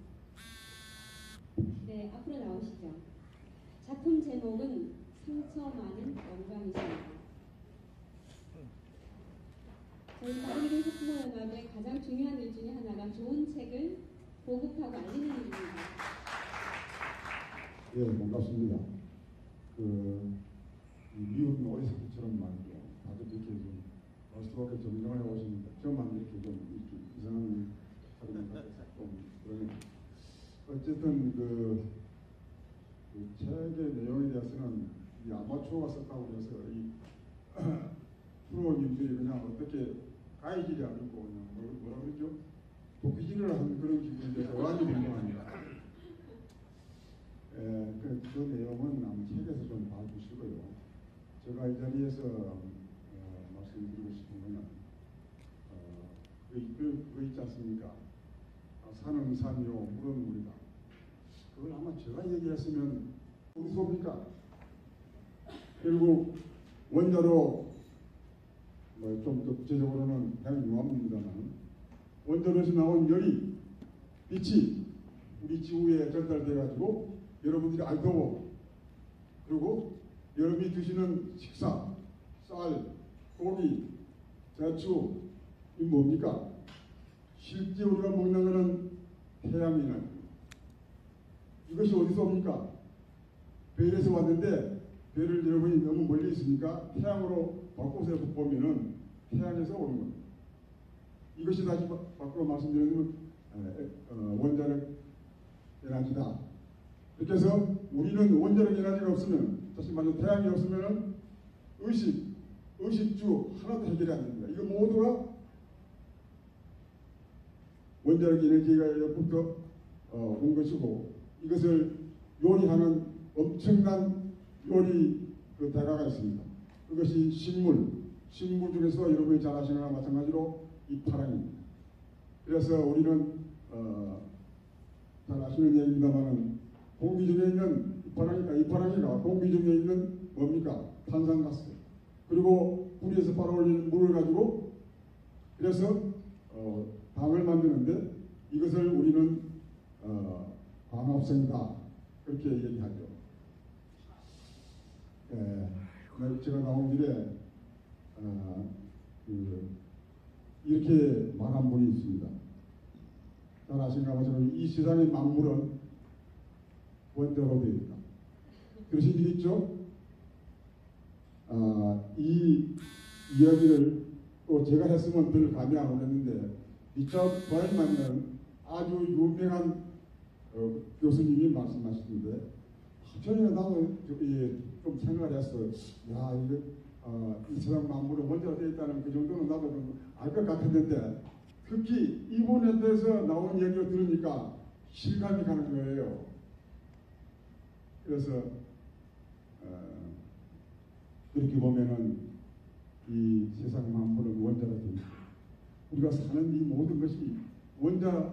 네, 앞으로 나오시죠. 작품 제목은 상처 많은 영광이십니다. 저희 바르기린 학부모연합의 가장 중요한 일 중에 하나가 좋은 책을 보급하고 알리는 일입니다. 예, 반갑습니다. 그 미국 노예사처럼 말이죠. 다들 이렇게 좀 어수하게 정정해 오시는데 저만 이렇게 좀 이렇게 이상한 사람이 같아서 좀 그러네요. 어쨌든 그, 그 책의 내용에 대해서는 이 아마추어가 썼다고 해서 이 프로님들이 그냥 어떻게 가이질이 아니고 그냥 뭐라 그러죠? 도피질을 한 그런 기분인데 완전히 민망합니다. 예, 그, 그 내용은 아마 책에서 좀 봐주시고요. 제가 이 자리에서 어, 말씀드리고 싶은 거는 어, 그, 그, 그거 있지 않습니까? 아, 산은 산이요, 물은 물이다. 그걸 아마 제가 얘기했으면 어디서 옵니까? 결국 원자로 뭐 좀 더 구체적으로는 그냥 유암입니다만 원자로에서 나온 열이 빛이 우리 지구에 전달돼 가지고 여러분들이 알더워 그리고 여러분이 드시는 식사 쌀, 고기, 대추 이 뭡니까? 실제 우리가 먹는 것은 태양이는 이것이 어디서 옵니까? 별에서 왔는데 별을 여러분이 너무 멀리 있으니까 태양으로 바꿔서 보면은 태양에서 오는 겁니다. 이것이 다시 밖으로 말씀드리면 어, 원자력 에너지다. 그렇게 해서 우리는 원자력 에너지가 없으면 다시 말해서 태양이 없으면 의식, 의식주 하나도 해결이 안 됩니다. 이거 모두가 원자력 에너지가부터 어, 온 것이고 이것을 요리하는 엄청난 요리 그 대가가 있습니다. 그것이 식물, 식물 중에서 여러분이 잘 아시는 거나 마찬가지로 이파랑입니다. 그래서 우리는 어, 잘 아시는 얘기입니다만은 공기 중에 있는 이파랑이가 이파랑이가 공기 중에 있는 뭡니까? 탄산가스. 그리고 불에서 빨아올리는 물을 가지고 그래서 어, 방을 만드는데 이것을 우리는 어, 광합성이다 그렇게 얘기하죠. 예, 제가 나온 길에 어, 그 이렇게 말한 분이 있습니다. 잘 아신가 보지만 이 세상의 만물은 원자로 되어 있다. 그러신 일 있죠? 아, 이 이야기를 또 제가 했으면 별 감이 안 오렸는데 리처드 바이만은 아주 유명한 어, 교수님이 말씀하시는데 전에 나도 좀 생각을 했어요. 야, 이거 어, 이 세상 만물은 원자로 되어 있다는 그 정도는 나도 좀 알 것 같았는데 특히 이분에 대해서 나온 얘기를 들으니까 실감이 가는 거예요. 그래서 어, 이렇게 보면은 이 세상 만물은 원자로 되어 있다. 우리가 사는 이 모든 것이 원자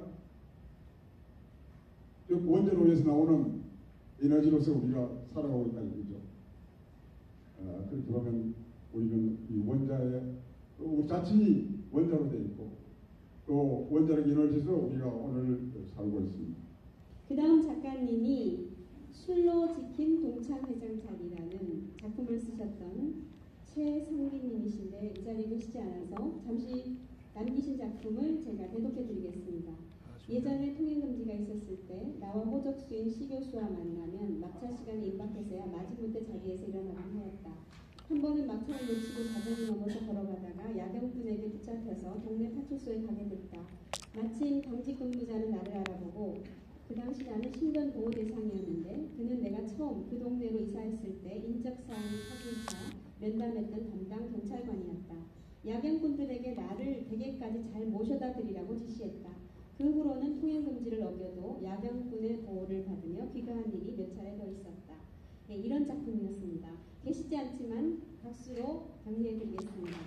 원자로에서 나오는 에너지로서 우리가 살아가고 있다 이거죠. 어, 그렇게 보면 우리는 이 원자의 우리 자신이 원자로 되어 있고 또 원자력 에너지에서 우리가 오늘 살고 있습니다. 그 다음 작가님이 술로 지킨 동창회장자리라는 작품을 쓰셨던 최성기님이신데 이 자리에 계시지 않아서 잠시 남기신 작품을 제가 대독해드리겠습니다. 예전에 통행금지가 있었을 때 나와 호적수인 시 교수와 만나면 막차 시간에 임박해서야 마지못해 자리에서 일어나곤 하였다. 한 번은 막차를 놓치고 자전을 넘어서 걸어가다가 야경꾼에게 붙잡혀서 동네 파출소에 가게 됐다. 마침 당직 근무자는 나를 알아보고 그 당시 나는 신변 보호 대상이었는데 그는 내가 처음 그 동네로 이사했을 때 인적사항 확인차 면담했던 담당 경찰관이었다. 야경꾼들에게 나를 댁에까지 잘 모셔다 드리라고 지시했다. 그 후로는 통행금지를 어겨도 야경꾼의 보호를 받으며 귀가한 일이 몇 차례 더 있었다. 네, 이런 작품이었습니다. 계시지 않지만 박수로 격려해드리겠습니다.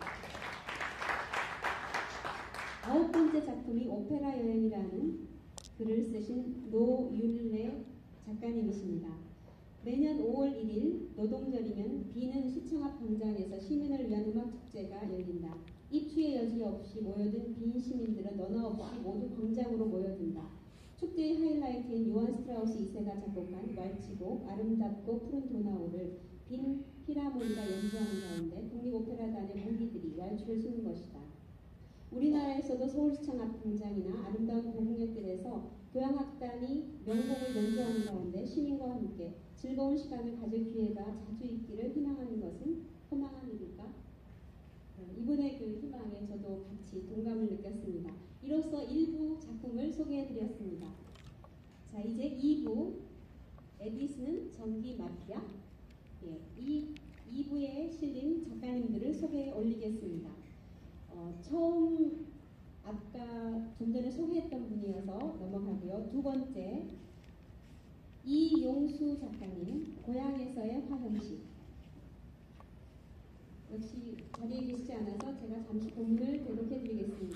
아홉 번째 작품이 오페라 여행이라는 글을 쓰신 노윤래 작가님이십니다. 매년 오월 일일 노동절이면 비는 시청 앞 광장에서 시민을 위한 음악축제가 열린다. 입추의 여지 없이 모여든 빈 시민들은 너나 없이 모두 광장으로 모여든다. 축제의 하이라이트인 요한 스트라우스 이 세가 작곡한 왈츠곡 아름답고 푸른 도나우를 빈 피라모니가 연주하는 가운데 국립오페라단의 무기들이 왈츠를 쓰는 것이다. 우리나라에서도 서울시청 앞 광장이나 아름다운 고궁역들에서 교향악단이 명곡을 연주하는 가운데 시민과 함께 즐거운 시간을 가질 기회가 자주 있기를 희망하는 것은 허망한 일일까? 이분의 그 희망에 저도 같이 동감을 느꼈습니다. 이로써 일 부 작품을 소개해드렸습니다. 자, 이제 이 부 에디슨은 전기 마피아. 예, 이 이 부에 실린 작가님들을 소개해 올리겠습니다. 어, 처음 아까 좀 전에 소개했던 분이어서 넘어가고요. 두 번째 이용수 작가님, 고향에서의 화형식. 역시 자리에 계시지 않아서 제가 잠시 본문을 대독해드리겠습니다.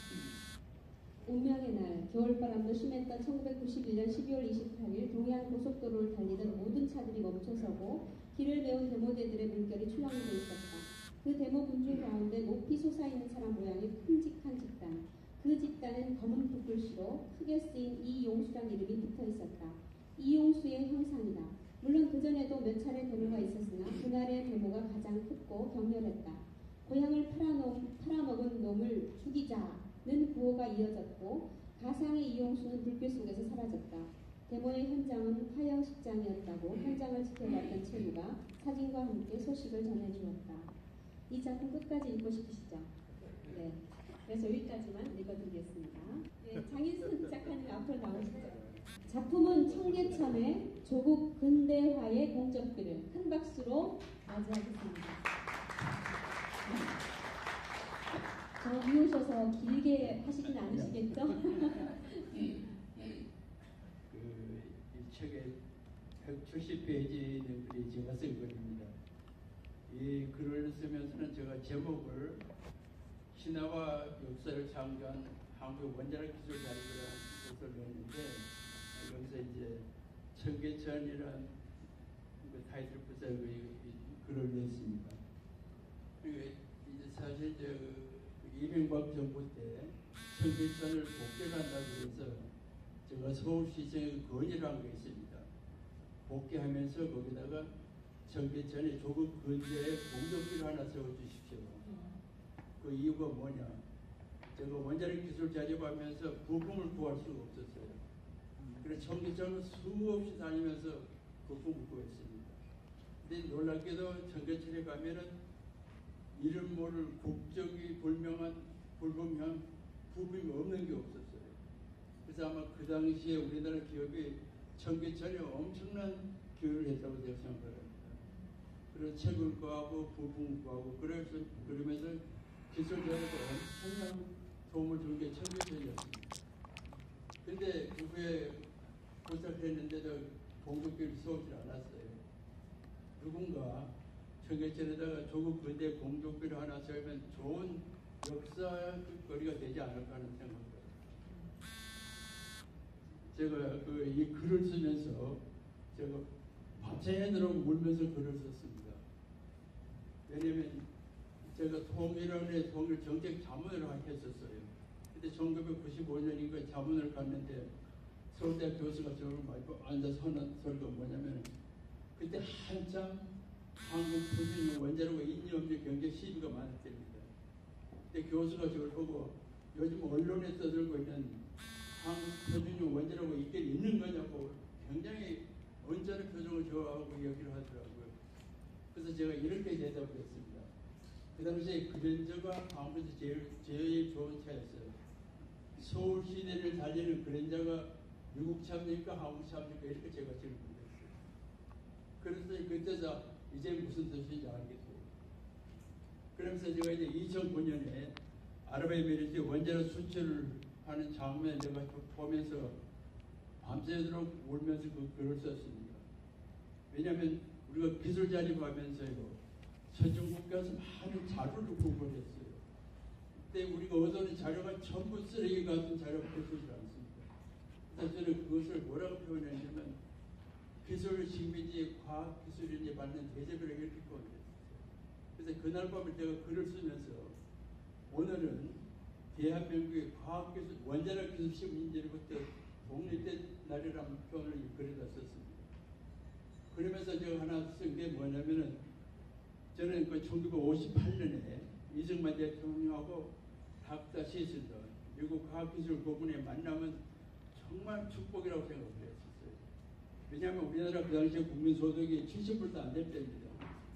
운명의 날, 겨울바람도 심했던 천구백구십일 년 십이월 이십팔일 동해안 고속도로를 달리던 모든 차들이 멈춰서고 길을 메운 데모대들의 물결이 출렁이고 있었다. 그 데모 군중 가운데 높이 솟아있는 사람 모양의 큼직한 집단. 그 집단은 검은 붓글씨로 크게 쓰인 이용수란 이름이 붙어 있었다. 이용수의 형상이다. 물론 그전에도 몇 차례 데모가 있었으나 그날의 데모가 가장 크고 격렬했다. 고향을 팔아놓, 팔아먹은 놈을 죽이자는 구호가 이어졌고 가상의 이용수는 불길 속에서 사라졌다. 데모의 현장은 화형식장이었다고 현장을 지켜봤던 최루가 사진과 함께 소식을 전해주었다. 이 작품 끝까지 읽고 싶으시죠? 네. 그래서 여기까지만 읽어드리겠습니다. 네, 장일순 작가님 앞으로 나오시죠. 작품은 청계천의 조국 근대화의 공적들을 큰 박수로 맞이하겠습니다. 저 비오셔서 길게 하시진 않으시겠죠? 그, 이 책의 백칠십 페이지는 글이 제가 쓴 글입니다. 이 글을 쓰면서는 제가 제목을 신화와 역사를 창조한 한국 원자력 기술 자료를 것을 냈는데 여기서 이제 청계천이라는 그 타이틀 붙여 글을 냈습니다. 이제 사실 저 이명박 정부 때 청계천을 복개한다고 해서 제가 서울시청에 건의를 한 게 있습니다. 복개하면서 거기다가 전개천에 조국 근대에 공동비를 하나 세워주십시오. 그 이유가 뭐냐? 제가 원자력 기술 자립하면서 부품을 구할 수가 없었어요. 그래서 전개천을 수없이 다니면서 부품을 구했습니다. 근데 놀랍게도 전개천에 가면은 이름 모를 국적이 불명한 불분명한 부품이 없는 게 없었어요. 그래서 아마 그 당시에 우리나라 기업이 전개천에 엄청난 기여를 했다고 제가 생각합니다. 그래서 책을 구하고 부품을 구하고 그래서 그러면서 기술자에도 엄청난 도움을 준 게 전개천이었습니다. 근데 그 후에 도착했는데도 공급비를 쏘지 않았어요. 누군가 전개천에다가 조국 근대 공급비를 하나 세우면 좋은 역사거리가 되지 않을까 하는 생각입니다. 제가 그 이 글을 쓰면서 제가 밤새도록 울면서 글을 썼습니다. 왜냐면 제가 통일원의 통일 정책 자문을 했었어요. 근데 천구백구십오 년인가 자문을 갔는데 서울대 교수가 저를 말고 앉아서 하는 소리가 뭐냐면 그때 한참 한국 표준용 원자로가 있니 없니 경제 시비가 많을 때입니다. 근데 교수가 저를 보고 요즘 언론에 떠들고 있는 한국 표준용 원자로가 있긴 있는 거냐고 굉장히 언짢은 표정을 저하고 얘기를 하더라고요. 그래서 제가 이렇게 대답을 했습니다. 그 당시에 그랜저가 한국에서 제일, 제일 좋은 차였어요. 서울 시내를 달리는 그랜저가 미국 차입니까 한국 차입니까 이렇게 제가 질문했어요. 그래서 그때서 이제 무슨 뜻인지 알겠고 그러면서 제가 이제 이천구 년에 아랍에미리트 원자로 수출을 하는 장면을 내가 보면서 밤새도록 울면서 그 글을 썼습니다. 왜냐하면 우리가 기술 자립하면서요 선진국가에서 많은 자료를 공부했어요. 그때 우리가 얻어낸 자료가 전부 쓰레기 같은 자료가 되지 않습니다. 그래서 저는 그것을 뭐라고 표현했냐면 기술 식민지 과학 기술인지 받는 대접을 이렇게 표현했어요. 그래서 그날 밤에 제가 글을 쓰면서 오늘은 대한민국의 과학 기술 원자력 기술 식민지로부터 독립된 날이라는 표현을 글에다 썼습니다. 그러면서 제가 하나 쓴 게 뭐냐면은 저는 그 천구백오십팔 년에 이승만 대통령하고 닥터 시슬러 미국 과학기술고문의 만남은 정말 축복이라고 생각을 했었어요. 왜냐하면 우리나라 그 당시에 국민소득이 칠십 불도 안 될 때입니다.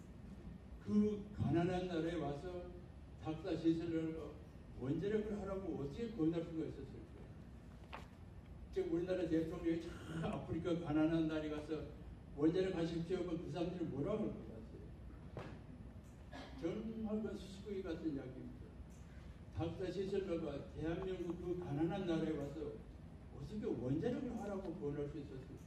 그 가난한 나라에 와서 닥터 시슬러가 원자력을 하라고 어떻게 권할 수가 있었을까? 지금 우리나라 대통령이 참 아프리카 가난한 나라에 가서 원자력 하십시오 하면 그 사람들이 뭐라고 할 것 같아요? 정말 그 수수께끼 같은 이야기입니다. 닥터 시슬러가 대한민국 그 가난한 나라에 와서 어떻게 원자력을 하라고 권할 수 있었을까?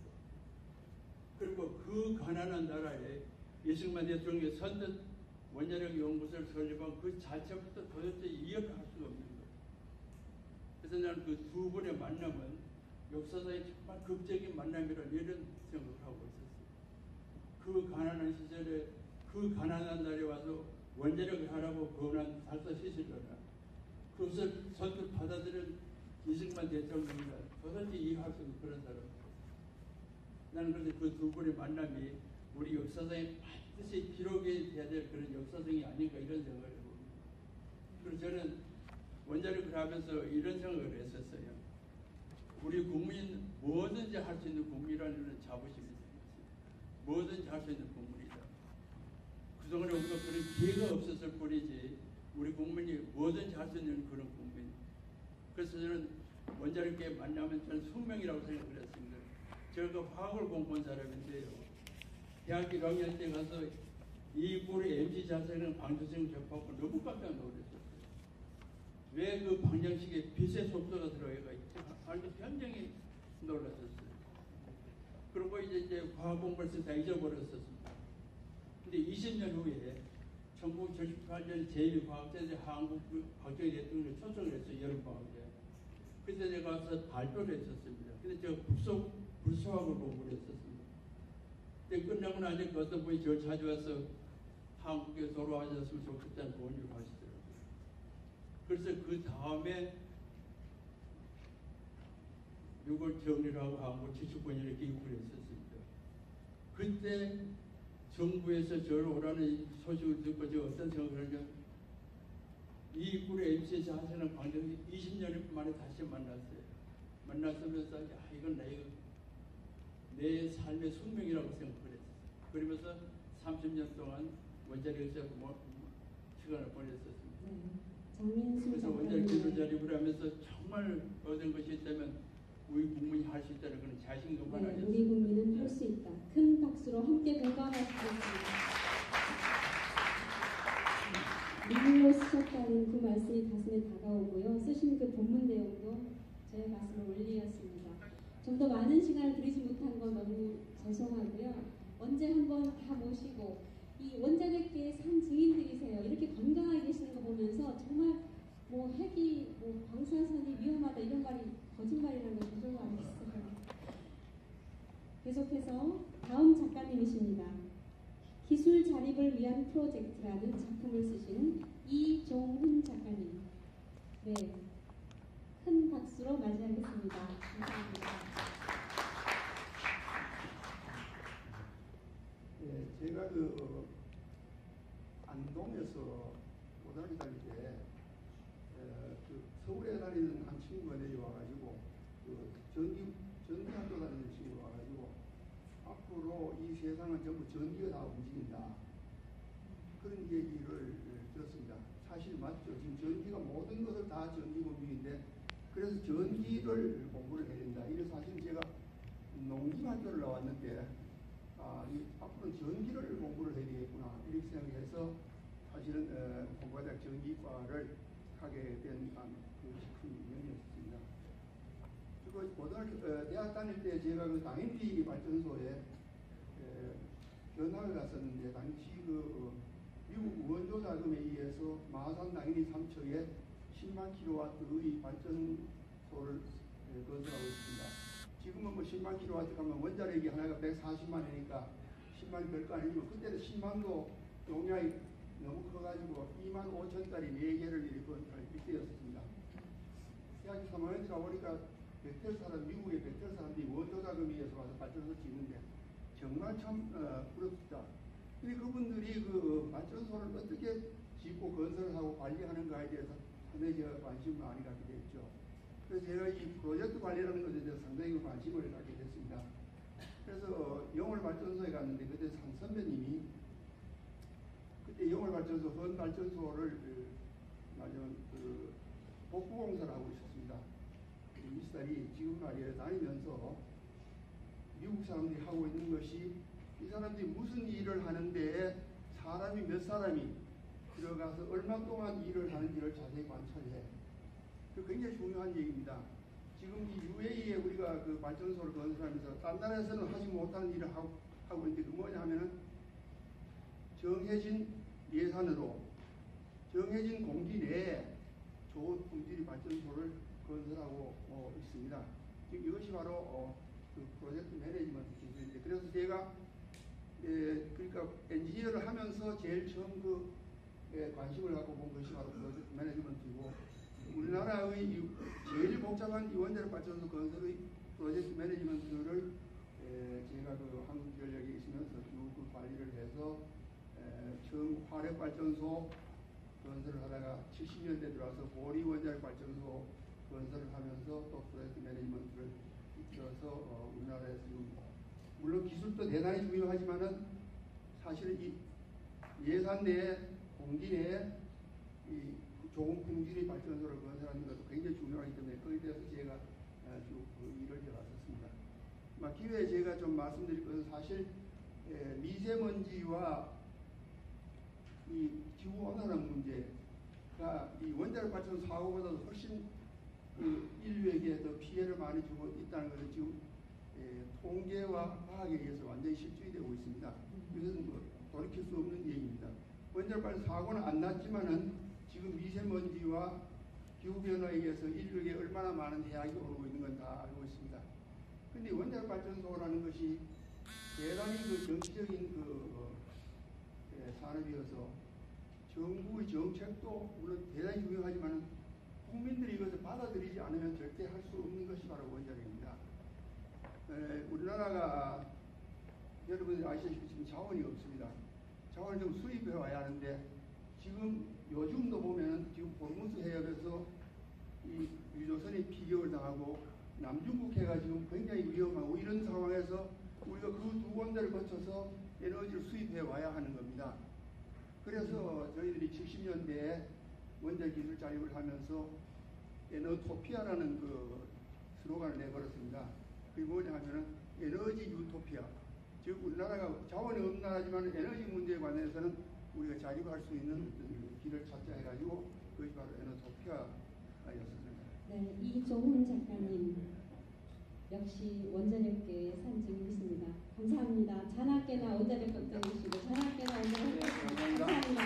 그리고 그 가난한 나라에 이승만 대통령이 선뜻 원자력 연구소를 설립한 그 자체부터 도대체 이해를 할 수가 없는 거예요. 그래서 나는 그 두 분의 만남은 역사상의 정말 극적인 만남이라는 이런 생각을 하고 있었어요. 그 가난한 시절에 그 가난한 날에 와서 원자력을 하라고 권한 닥터 시슬러나 그것을 선뜻 받아들인 이승만 대통령이라 도대체 이해할 수 없는 그런 사람이에요. 나는 그런데 그 두 분의 만남이 우리 역사상에 반드시 기록이 돼야 될 그런 역사성이 아닌가 이런 생각을 해봅니다. 그래서 저는 원자력을 하면서 이런 생각을 했었어요. 우리 국민 뭐든지 할 수 있는 국민이라는 자부심이 생겼어요. 뭐든지 할 수 있는 국민이다. 그동안에 우리가 그런 기회가 없었을 뿐이지 우리 국민이 뭐든지 할 수 있는 그런 국민. 그래서 저는 원자력계 만나면 저는 숙명이라고 생각을 했습니다. 제가 화학을 공부한 사람인데요. 대학 일 학년 때 가서 이 꼴의 엠씨 자세는 방정식을 접하고 너무 깜짝 놀랐어요. 왜 그 방정식에 빛의 속도가 들어가 있지? 아주 굉장히 놀랐었어요. 그리고 이제, 이제 과학 공부를 해서 다 잊어버렸었습니다. 근데 이십 년 후에 천구백칠십팔 년 제일 과학자들이 한국 박정희 대통령을 초청을 했어요. 여름방학에. 그래서 제가 가서 발표를 했었습니다. 근데 제가 불소, 불소학을 공부를 했었습니다. 근데 끝나고 나니 어떤 분이 저를 찾아와서 한국에 돌아와셨으면 좋겠다는 권유를 하시더라고요. 그래서 그 다음에 미국을 정리를 하고 한국 칠십구 년에 귀국을 했었습니다. 그때 정부에서 저를 오라는 소식을 듣고 저 어떤 생각을 하냐. 이 꿀의 엠씨에서 하시는 광장이 이십 년 만에 다시 만났어요. 만났으면서 야, 이건 내, 내 삶의 숙명이라고 생각을 했어요. 그러면서 삼십 년 동안 원자력에서 뭐, 시간을 보냈었습니다. 네. 장민수 그래서 원자력 작가님. 기술 자립을 하면서 정말 얻은 것이 있다면 우리 국민이 할 수 있다는 그런 자신감 하나 네, 있었습니다. 우리 국민은 할 수 있다. 큰 박수로 함께 공감하시겠습니다. 눈물로 쓰셨다는 그 말씀이 가슴에 다가오고요. 쓰신 그 본문 내용도 제 가슴을 울리었습니다. 좀 더 많은 시간을 드리지 못한 건 너무 죄송하고요. 언제 한번 다 모시고 이 원자력계의 산 증인들이세요. 이렇게 건강하게 계시는 거 보면서 정말 뭐 핵이 뭐 방사선이 위험하다 이런 말이 거짓말이라는 걸 저절로 알겠어요. 계속해서 다음 작가님이십니다. 기술 자립을 위한 프로젝트라는 작품을 쓰신 이종훈 작가님. 네, 큰 박수로 맞이하겠습니다. 감사합니다. 예, 제가 그 어, 안동에서 고등학교 다닐 때 에, 그 서울에 다니는 한 친구가 내려와가지고 그 전기 전기학교 다니는 친구가 와가지고 앞으로 이 세상은 전부 전기가 다 움직인다 그런 얘기를 들었습니다. 사실 맞죠. 지금 전기가 모든 것을 다 전기가 움직이는데 그래서 전기를 공부를 해야 된다. 이래서 사실 제가 농림학교를 나왔는데 아, 이 앞으로는 전기를 공부를 해야 되겠구나 이렇게 생각해서 사실은 어, 공부하다 전기과를 하게 된 그 큰 인연이었습니다. 그리고 고등학교 어, 대학 다닐 때 제가 그 당연비 발전소에 에, 견학을 갔었는데 당시 그 어, 미국 원조 자금에 의해서 마산 당연히 삼 척에 십만 킬로와트의 발전소를 에, 건설하고 있습니다. 지금은 뭐 십만 킬로와트 가면 원자력이 하나가 백사십만이니까 십만이 별거 아니지만 그때는 십만도 용량이 너무 커가지고 이만 오천짜리 네 개를 이렇게 건설할 때였습니다. 대학교 삼 학년 가보니까 베텔 사람, 미국의 베텔 사람들이 원조 자금에 의해서 와서 발전소 짓는데 정말 참 어, 부럽습니다. 근데 그분들이 그 발전소를 어떻게 짓고 건설하고 관리하는가에 대해서 상당히 제가 관심을 많이 갖게 됐죠. 그래서 제가 이 프로젝트 관리라는 것에 대해서 상당히 관심을 갖게 됐습니다. 그래서 영월 발전소에 갔는데 그때 한 선배님이 그때 영월 발전소 헌 발전소를 그, 말하자면 그 복구공사를 하고 있었습니다. 미스터리 지금 말이에요 다니면서 미국 사람들이 하고 있는 것이 이 사람들이 무슨 일을 하는데 사람이 몇 사람이 들어가서 얼마 동안 일을 하는지를 자세히 관찰해. 그 굉장히 중요한 얘기입니다. 지금 이 유에이에 우리가 그 발전소를 건설하면서 딴 나라에서는 하지 못하는 일을 하고, 하고 있는데 그 뭐냐 하면은 정해진 예산으로 정해진 공기 내에 좋은 품질의 발전소를 건설하고 어, 있습니다. 지금 이것이 바로 어, 그 프로젝트 매니지먼트 기술인데 그래서 제가 예, 그러니까 엔지니어를 하면서 제일 처음 그 예, 관심을 갖고 본 것이 바로 프로젝트 매니지먼트이고 우리나라의 이 제일 복잡한 이 원자력 발전소 건설의 프로젝트 매니지먼트를 에, 제가 그 한국전력에 있으면서 쭉 그 관리를 해서 에, 처음 화력 발전소 건설을 하다가 칠십 년대 들어와서 보리 원자력 발전소 건설을 하면서 또 프로젝트 매니지먼트를 이끌어서 어, 우리나라에서 지금 물론 기술도 대단히 중요하지만은 사실은 이 예산 내에 공기 내에 이 좋은 품질의 발전소를 건설하는 것도 굉장히 중요하기 때문에 거기에 대해서 제가 쭉 그 일을 해왔었습니다. 기회에 제가 좀 말씀드릴 것은 사실 에, 미세먼지와 이 기후온난화 문제가 이 원자력 발전소 사고보다도 훨씬 그 인류에게 더 피해를 많이 주고 있다는 것을 지금 에, 통계와 과학에 의해서 완전히 실증이 되고 있습니다. 이것은 뭐 돌이킬 수 없는 얘기입니다. 원자력 발전소 사고는 안 났지만은 지금 미세먼지와 기후변화에 의해서 인류에게 얼마나 많은 해악이 오고 있는 건 다 알고 있습니다. 근데 원자력 발전소라는 것이 대단히 그 정치적인 그 어, 예, 산업이어서 정부의 정책도 물론 대단히 중요하지만 국민들이 이것을 받아들이지 않으면 절대 할 수 없는 것이 바로 원자력입니다. 에, 우리나라가 여러분이 아시다시피 지금 자원이 없습니다. 자원을 좀 수입해 와야 하는데 지금 요즘도 보면 지금 보르무스 해협에서 이 유조선이 피격을 당하고 남중국해가 지금 굉장히 위험하고 이런 상황에서 우리가 그 두 군데를 거쳐서 에너지를 수입해 와야 하는 겁니다. 그래서 저희들이 칠십 년대에 원자력 기술 자립을 하면서 에너토피아라는 그 스로건을 내걸었습니다. 그게 뭐냐 하면은 에너지 유토피아. 즉 우리나라가 자원이 없는 나라지만 에너지 문제에 관해서는 우리가 자립할 수 있는 길을 찾자 해가지고 그것이 바로 에너토피아였습니다. 네, 이종훈 작가님 역시 원자력계의 산증이십니다. 감사합니다. 잔학계나 원자력 걱정이시고 잔학계나 원자력 걱정이시고 감사합니다.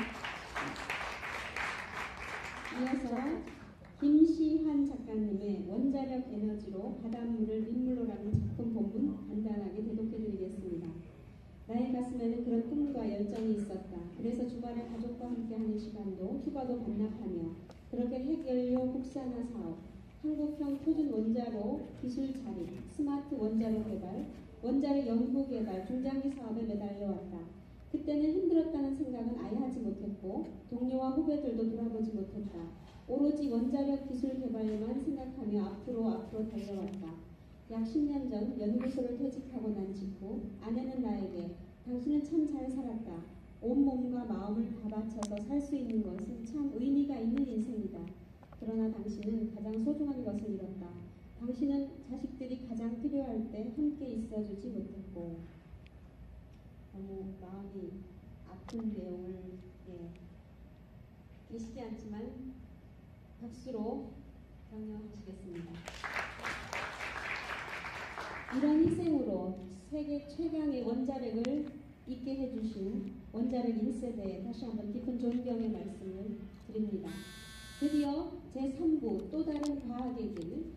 이어서 김시환 작가님의 원자력 에너지로 바닷물을 민물로라는 작품 본문 간단하게 대독해드리겠습니다. 나의 가슴에는 그런 꿈과 열정이 있었다. 그래서 주말에 가족과 함께하는 시간도 휴가도 반납하며 그렇게 핵연료 국산화 사업, 한국형 표준 원자로 기술 자립, 스마트 원자로 개발, 원자력 연구 개발, 중장기 사업에 매달려왔다. 그때는 힘들었다는 생각은 아예 하지 못했고 동료와 후배들도 돌아보지 못했다. 오로지 원자력 기술 개발만 생각하며 앞으로 앞으로 달려왔다. 약 십 년 전 연구소를 퇴직하고 난 직후 아내는 나에게 당신은 참 잘 살았다. 온몸과 마음을 다 바쳐서 살 수 있는 것은 참 의미가 있는 인생이다. 그러나 당신은 가장 소중한 것을 잃었다. 당신은 자식들이 가장 필요할 때 함께 있어주지 못했고. 너무 마음이 아픈 내용을 예, 계시지 않지만 박수로 격려하시겠습니다. 이런 희생으로 세계 최강의 원자력을 있게 해주신 원자력 일 세대에 다시 한번 깊은 존경의 말씀을 드립니다. 드디어 제삼 부 또 다른 과학의 길,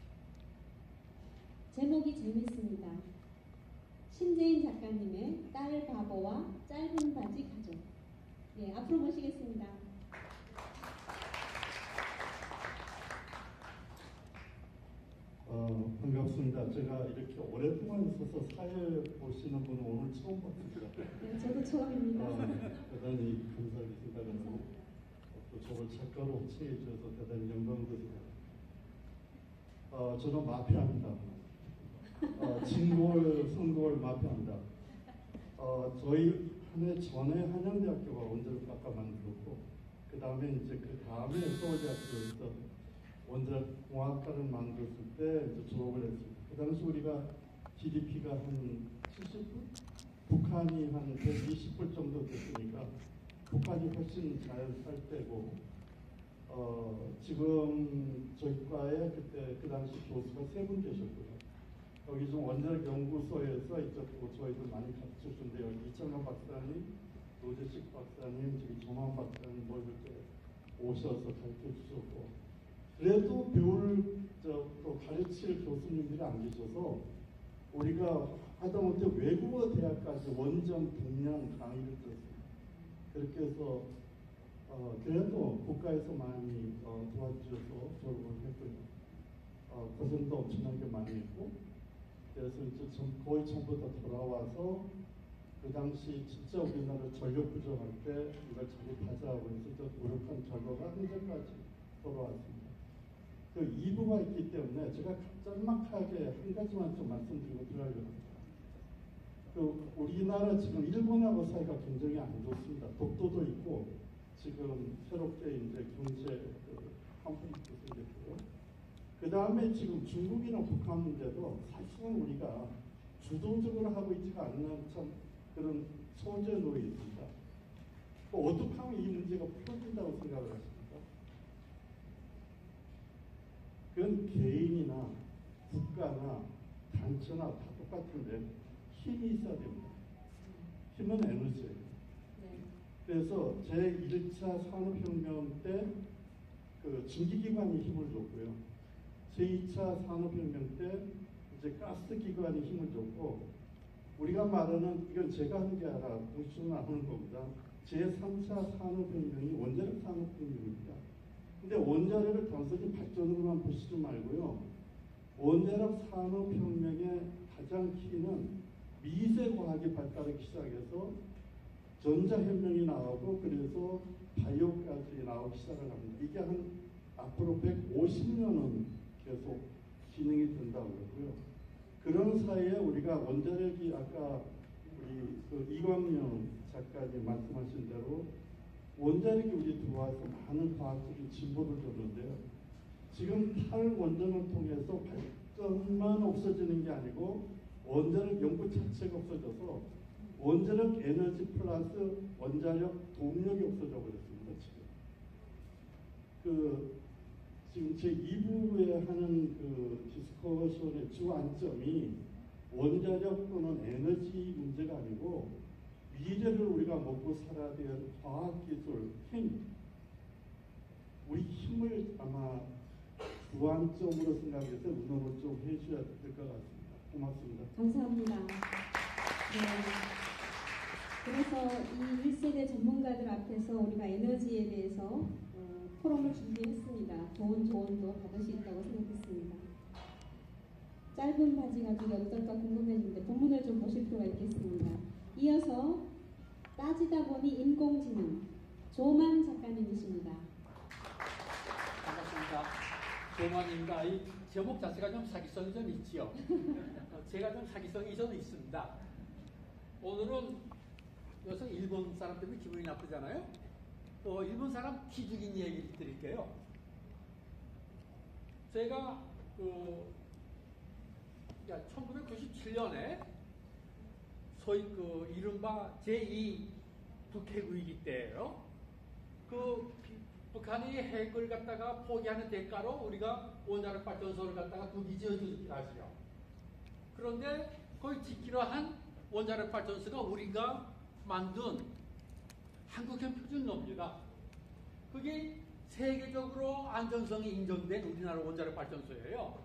제목이 재밌습니다. 신재인 작가님의 딸 바보와 짧은 바지 가족. 예, 앞으로 모시겠습니다. 어, 반갑습니다. 제가 이렇게 오랫동안 있어서 사회 보시는 분은 오늘 처음 봤습니다. 네, 저도 처음입니다. 어, 대단히 감사하게 생각하고 또 저를 작가로 칭해 주셔서 대단히 영광드립니다. 어, 저는 마피아입니다. 어, 진골, 선골 마피아입니다. 어, 저희 한 해 전에 한양대학교가 원자력 학과 만들었고 그 다음에 이제 그 다음에 서울대학교에서 원자력 공학과를 만들었을 때 이제 졸업을 했습니다. 그 당시 우리가 지디피가 한 칠십 불? 북한이 한 백이십 불 정도 됐으니까 북한이 훨씬 잘 살 때고 어, 지금 저희 과에 그때 그 당시 교수가 세 분 계셨고요. 여기 좀 원자력 연구소에서 이쪽으로 저희들 많이 같이 주는데 여기 이창관 박사님, 노재식 박사님, 저기 정환 박사님 뭐 이렇게 오셔서 가르쳐 주셨고 그래도 배울 저, 또 가르칠 교수님들이 안 계셔서 우리가 하다못해 외국어 대학까지 원점 백년 강의를 들었습니다. 그렇게 해서 어, 그래도 국가에서 많이 어, 도와주셔서 졸업을 했고요. 어, 고생도 엄청나게 많이 했고 그래서 이제 전, 거의 전부 다 돌아와서 그 당시 진짜 우리나라 전력 부족할 때 이걸 자립하자고 해서 노력한 결과가 현재까지 돌아왔습니다. 그 이 부가 있기 때문에 제가 짤막하게 한 가지만 좀 말씀드리고 들어가려고 합니다. 그 우리나라 지금 일본하고 사이가 굉장히 안 좋습니다. 독도도 있고 지금 새롭게 이제 경제 그 컨플릭트 생겼고요. 그 다음에 지금 중국이나 북한 문제도 사실은 우리가 주도적으로 하고 있지가 않는 참 그런 소재에 놓여 있습니다. 그 어떻게 하면 이 문제가 풀어진다고 생각을 하십니까? 그건 개인이나 국가나 단체나 다 똑같은데 힘이 있어야 됩니다. 힘은 에너지예요. 네. 그래서 제일 차 산업혁명 때 그 증기기관이 힘을 줬고요. 제이 차 산업혁명 때 이제 가스기관이 힘을 줬고 우리가 말하는 이건 제가 하는 게 아니라 공식적으로 나오는 겁니다. 제삼 차 산업혁명이 원자력 산업혁명입니다. 근데 원자력을 단순히 발전으로만 보시지 말고요. 원자력 산업혁명의 가장 키는 미세과학이 발달하기 시작해서 전자혁명이 나오고 그래서 바이오까지 나오기 시작을 합니다. 이게 한 앞으로 백오십 년은 계속 진행이 된다고 그러고요. 그런 사이에 우리가 원자력이 아까 우리 그 이광영 작가님 말씀하신 대로 원자력이 우리 들어와서 많은 과학적인 진보를 줬는데요. 지금 탈원전을 통해서 발전만 없어지는 게 아니고 원자력 연구 자체가 없어져서 원자력 에너지 플러스 원자력 동력이 없어져 버렸습니다. 지금 그 지금 제 이 부에 하는 그 디스커션의 주 안점이 원자력 또는 에너지 문제가 아니고 미래를 우리가 먹고 살아야 될 과학기술, 힘, 우리 힘을 아마 주안점으로 생각해서 운영을 좀 해줘야 될 것 같습니다. 고맙습니다. 감사합니다. 네. 그래서 이 일 세대 전문가들 앞에서 우리가 에너지에 대해서 어, 포럼을 준비했습니다. 좋은 조언도 받을 수 있다고 생각했습니다. 짧은 바지 가지고 어떨까 궁금했는데 본문을 좀 보실 필요가 있겠습니다. 이어서 따지다 보니 인공지능 조만 작가님이십니다. 반갑습니다. 조만입니다. 이 제목 자체가 좀 사기성이 좀 있지요. 제가 좀 사기성이 좀 있습니다. 오늘은 요새 일본 사람 때문에 기분이 나쁘잖아요. 또 일본 사람 기죽인 얘기를 드릴게요. 제가 그 천구백구십칠 년에 소위 그 이른바 제이 북핵 위기 때예요. 그 북한이 핵을 갖다가 포기하는 대가로 우리가 원자력 발전소를 갖다가 두 기 지어주기로 하지요. 그런데 거의 짓기로 한 원자력 발전소가 우리가 만든 한국형 표준로입니다. 그게 세계적으로 안전성이 인정된 우리나라 원자력 발전소예요.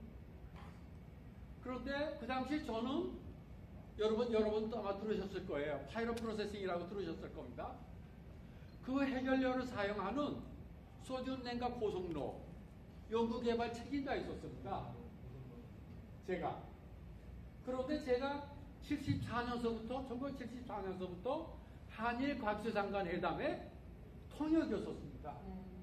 그런데 그 당시 저는 여러분 여러분도 아마 들으셨을 거예요. 파이로 프로세싱이라고 들으셨을 겁니다. 그 해결료를 사용하는 소듐 냉각 고속로 연구개발 책임자에 있었습니다. 제가. 그런데 제가 칠십사 년서부터 천구백칠십사 년서부터 한일 과학수장관 회담에 통역이었었습니다.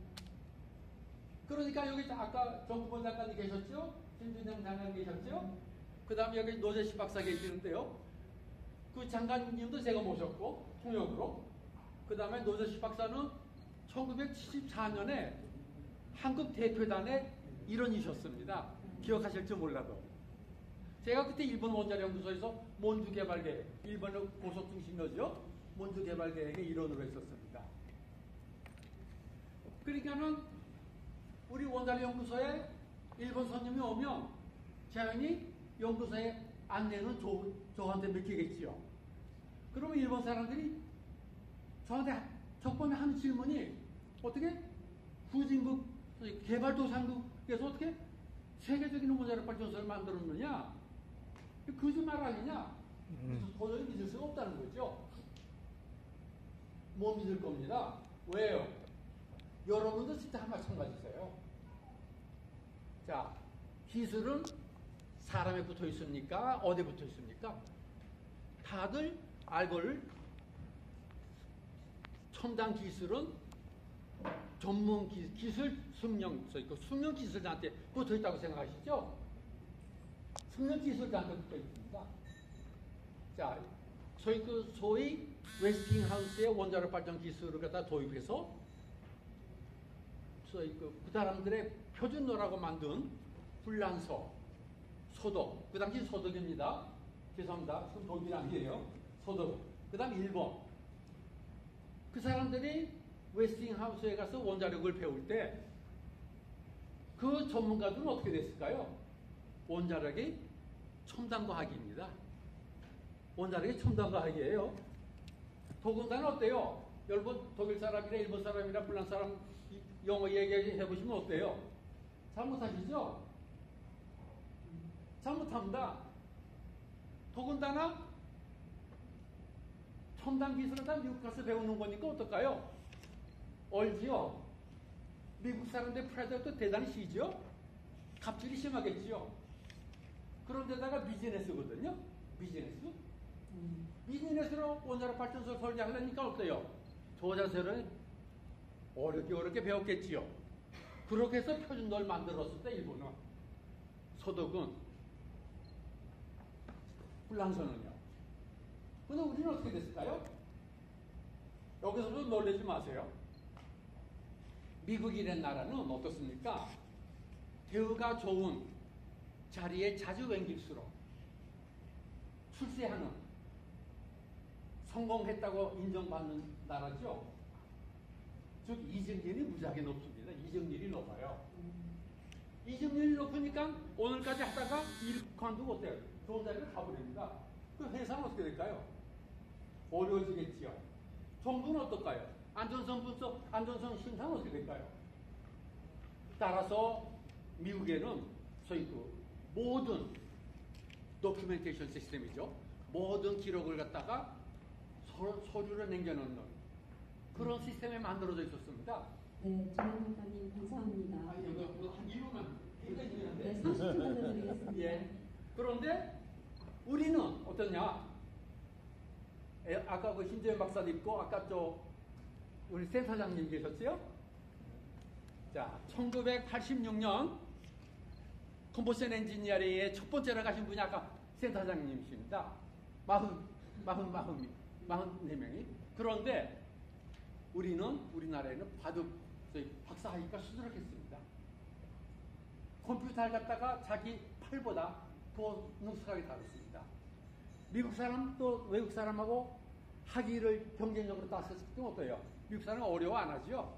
그러니까 여기 아까 정부본 장관이 계셨죠? 김준영 장관 계셨죠? 그 다음에 여기 노재식 박사 계시는데요. 그 장관님도 제가 모셨고 통역으로. 그 다음에 노재식 박사는 천구백칠십사 년에 한국 대표단의 일원이셨습니다. 기억하실지 몰라도. 제가 그때 일본 원자력연구소에서 몬주개발계획, 일본의 고속중심로죠. 몬주개발계획의 일원으로 했었습니다. 그러니까는 우리 원자력연구소에 일본 손님이 오면 자연히 연구소에 안내는 저, 저한테 맡기겠지요. 그러면 일본 사람들이 저한테 첫 번째 하는 질문이 어떻게 후진국 개발도상국에서 어떻게 세계적인 원자력 발전소를 만들었느냐? 거짓말 아니냐? 도저히 믿을 수가 없다는 거죠. 못 믿을 겁니다. 왜요? 여러분도 진짜 마찬가지세요. 자, 기술은 사람에 붙어 있습니까? 어디에 붙어 있습니까? 다들 알고를 첨단 기술은 전문 기, 기술 숙명, 그 숙명 기술자한테 붙어 있다고 생각하시죠? 숙명 기술자한테 붙어 있습니다. 자, 소위 그 소위 웨스팅하우스의 원자력 발전 기술을 갖다 도입해서 소위 그, 그 사람들의 표준노라고 만든 불란서, 소독, 그 당시 소독입니다. 죄송합니다. 지금 독일 아니에요. 소독. 그 다음 일본. 그 사람들이 웨스팅하우스에 가서 원자력을 배울 때 그 전문가들은 어떻게 됐을까요? 원자력이 첨단 과학입니다. 원자력이 첨단 과학이에요. 더군다나 어때요? 여러분 독일 사람이나 일본 사람이나 불란 사람 영어 얘기해 보시면 어때요? 잘못하시죠? 잘못합니다. 더군다나 첨단 기술을 다 미국 가서 배우는 거니까 어떨까요? 얼지요? 미국 사람들 프라이드도 대단히 시죠? 갑질이 심하겠지요? 그런데다가 비즈니스거든요? 비즈니스? 음. 비즈니스로 원자력 발전소 설계하려니까 어때요? 저 자세를 어렵게 어렵게 배웠겠지요. 그렇게 해서 표준도를 만들었을 때 일본은 소득은 불란서는요. 근데 우리는 어떻게 됐을까요? 여기서도 놀라지 마세요. 미국이라는 나라는 어떻습니까? 대우가 좋은 자리에 자주 옮길수록 출세하는 성공했다고 인정받는 나라죠. 즉 이직률이 무지하게 높습니다. 이직률이 높아요. 이직률이 높으니까 오늘까지 하다가 일 관두고 어때요? 좋은 자리를 가버립니다. 그 회사는 어떻게 될까요? 어려워지겠지요. 정부는 어떨까요? 안전성분서 안전성 심사는 어떻게 될까요? 따라서 미국에는 소위 그 모든 도큐멘테이션 시스템이죠. 모든 기록을 갖다가 서, 서류를 남겨놓는 그런 시스템이 만들어져 있었습니다. 네, 조영 작가님 감사합니다. 아, 이거 한 일 분만 네, 삼십 초 정도 드리겠습니다. 예. 그런데 우리는 어떠냐? 에, 아까 그 신재현 박사도 있고 아까 저 우리 센터장님 계셨지요? 자, 천구백팔십육 년 컴포션 엔지니어링의 첫 번째로 가신 분이 아까 센터장님이십니다. 마흔, 마흔, 마흔, 마흔네 명이. 그런데 우리는 우리나라에는 바둑 박사하기가 수두룩했습니다. 컴퓨터를 갖다가 자기 팔보다 더 능숙하게 다뤘습니다. 미국 사람 또 외국 사람하고 학위를 경쟁력으로 따졌을 때 어때요? 미국 사람은 어려워 안 하죠?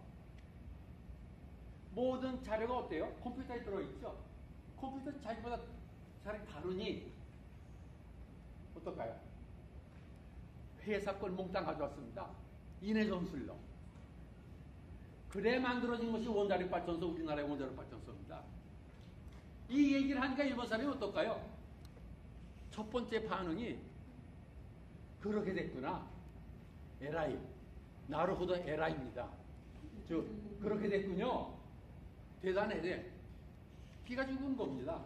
모든 자료가 어때요? 컴퓨터에 들어있죠? 컴퓨터 자기보다 잘 다루니 어떨까요? 회사 걸 몽땅 가져왔습니다. 인해 전술로. 그래 만들어진 것이 원자력 발전소, 우리나라의 원자력 발전소입니다. 이 얘기를 하니까 일본 사람이 어떨까요? 첫 번째 반응이 그렇게 됐구나. 에라이. 나루호도 에라이입니다. 저 그렇게 됐군요. 대단해. 피가 죽은 겁니다.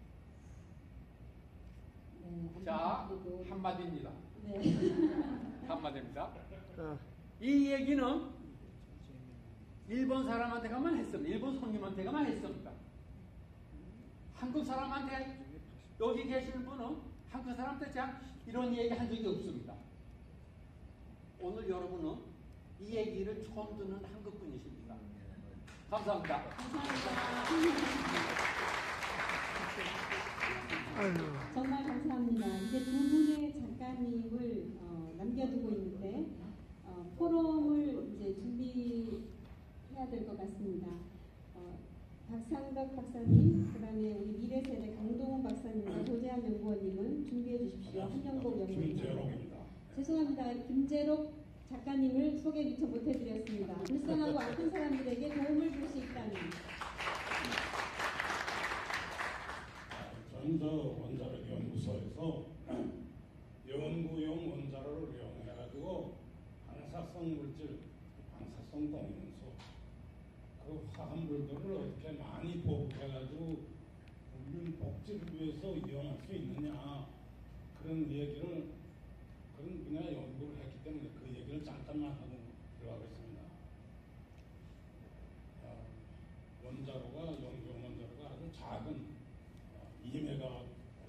네, 자, 한마디입니다. 네. 한마디입니다. 이 얘기는 일본 사람한테가만 했습니다. 일본 손님한테가만 했습니다. 한국 사람한테 여기 계시는 분은 한국 사람한테 제가 이런 얘기 한 적이 없습니다. 오늘 여러분은 이 얘기를 처음 듣는 한국 분이십니다. 감사합니다. 감사합니다. 정말 감사합니다. 이제 두 분의 작가님을 어, 남겨두고 있는데 어, 포럼을 이제 준비해야 될 것 같습니다. 어, 박상덕 박사님, 그다음에 우리 미래세대 강동훈 박사님과 조재한 연구원님은 준비해 주십시오. 한영복 연구원입니다. 죄송합니다. 김재록 작가님을 소개 미처 못해드렸습니다. 불쌍하고 아픈 사람들에게 도움을 줄 수 있다니. 저는 저 원자력 연구소에서 연구용 원자력을 이용해가지고 방사성 물질, 방사성 동위원소, 그 화합물들을 어떻게 많이 보급해가지고 국민 복지를 위해서 이용할 수 있느냐 그런 얘기를 그런 분야 연구를 했기 때문에 그 얘기를 잠깐만 하고 들어가겠습니다. 원자로가 연구용 원자로가 아주 작은 이 메가와트,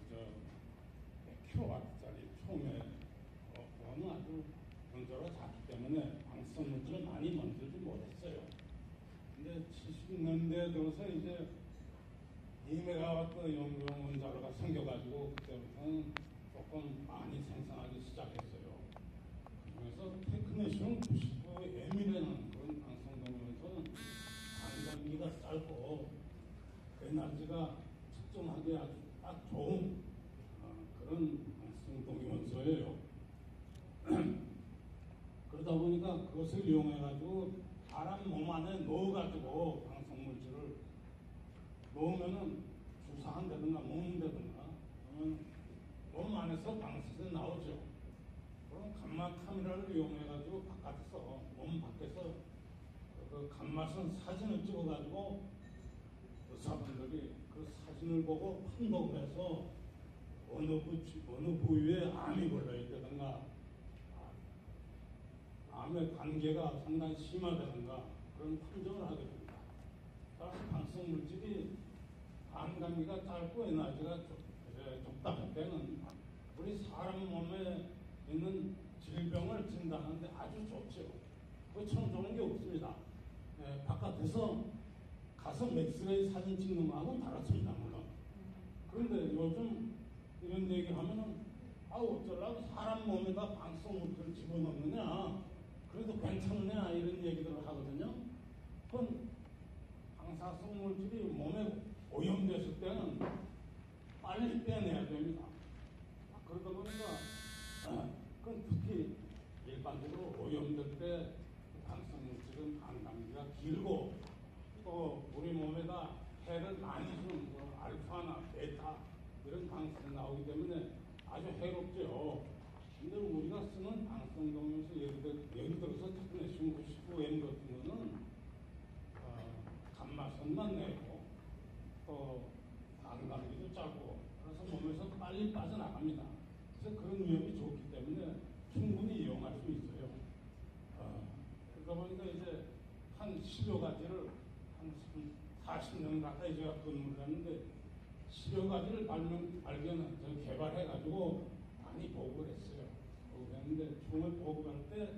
백 킬로와트짜리 처음에 그거는 아주 원자로가 작기 때문에 방사성 물질을 많이 만들지 못했어요. 근데 칠십 년대 들어서 이제 이 메가와트 연구용 원자로가 생겨가지고 그때부터는 조금 많이 생산하기 시작했어요. 그중에서 테크네시온 구십구 엠이라는 그런 방사성동위원소는 반감기가 짧고 에너지가 측정하기 아주 딱 좋은 어, 그런 방사성동위원소예요. 그러다 보니까 그것을 이용해가지고 사람 몸 안에 넣어가지고 방사성물질을 넣으면은 주사한다든가 먹는다든가 그러면 몸 안에서 방사선이 나오죠. 그럼 감마 카메라를 이용해가지고 바깥에서 몸 밖에서 그 감마선 사진을 찍어가지고 의사분들이 그 사진을 보고 판독을 해서 어느 부, 어느 부위에 암이 걸려있다든가 암의 관계가 상당히 심하다든가 그런 판정을 하게 됩니다. 따라서 방사성 물질이 암 감기가 짧고 에너지가 좁다 할 때는 우리 사람 몸에 있는 질병을 진단하는데 아주 좋죠. 그처럼 좋은 게 없습니다. 예, 바깥에서 가서 엑스레이 사진 찍는 거하고는 다릅니다. 물론. 그런데 요즘 이런 얘기 하면은 아 어쩌려고 사람 몸에다 방사성 물질을 집어넣느냐 그래도 괜찮냐 이런 얘기들을 하거든요. 그건 방사성 물질이 몸에 오염됐을 때는 빨리 빼내야 됩니다. 그러다 보니까 아, 그건 특히 일반적으로 오염될 때 방사성 물질은 반감기가 길고 또 우리 몸에다 해를 많이 주는 뭐 알파나 베타 이런 방사성이 나오기 때문에 아주 해롭죠. 근데 우리가 쓰는 방사성 동면에서 예를, 들, 예를 들어서 테크네슘 구십구 엠 같은 거는 어, 감마선만 내고 또 반감기도 짜고 그래서 몸에서 빨리 빠져나갑니다. 그래서 그런 위험이 좋기 때문에 충분히 이용할 수 있어요. 어, 그러다 보니까 이제 한 십여 가지를 한 사십 년 가까이 제가 근무를 했는데 십여 가지를 발명, 발견, 개발해가지고 많이 보고를 했어요. 보고를 했는데 처음에 보고할 때,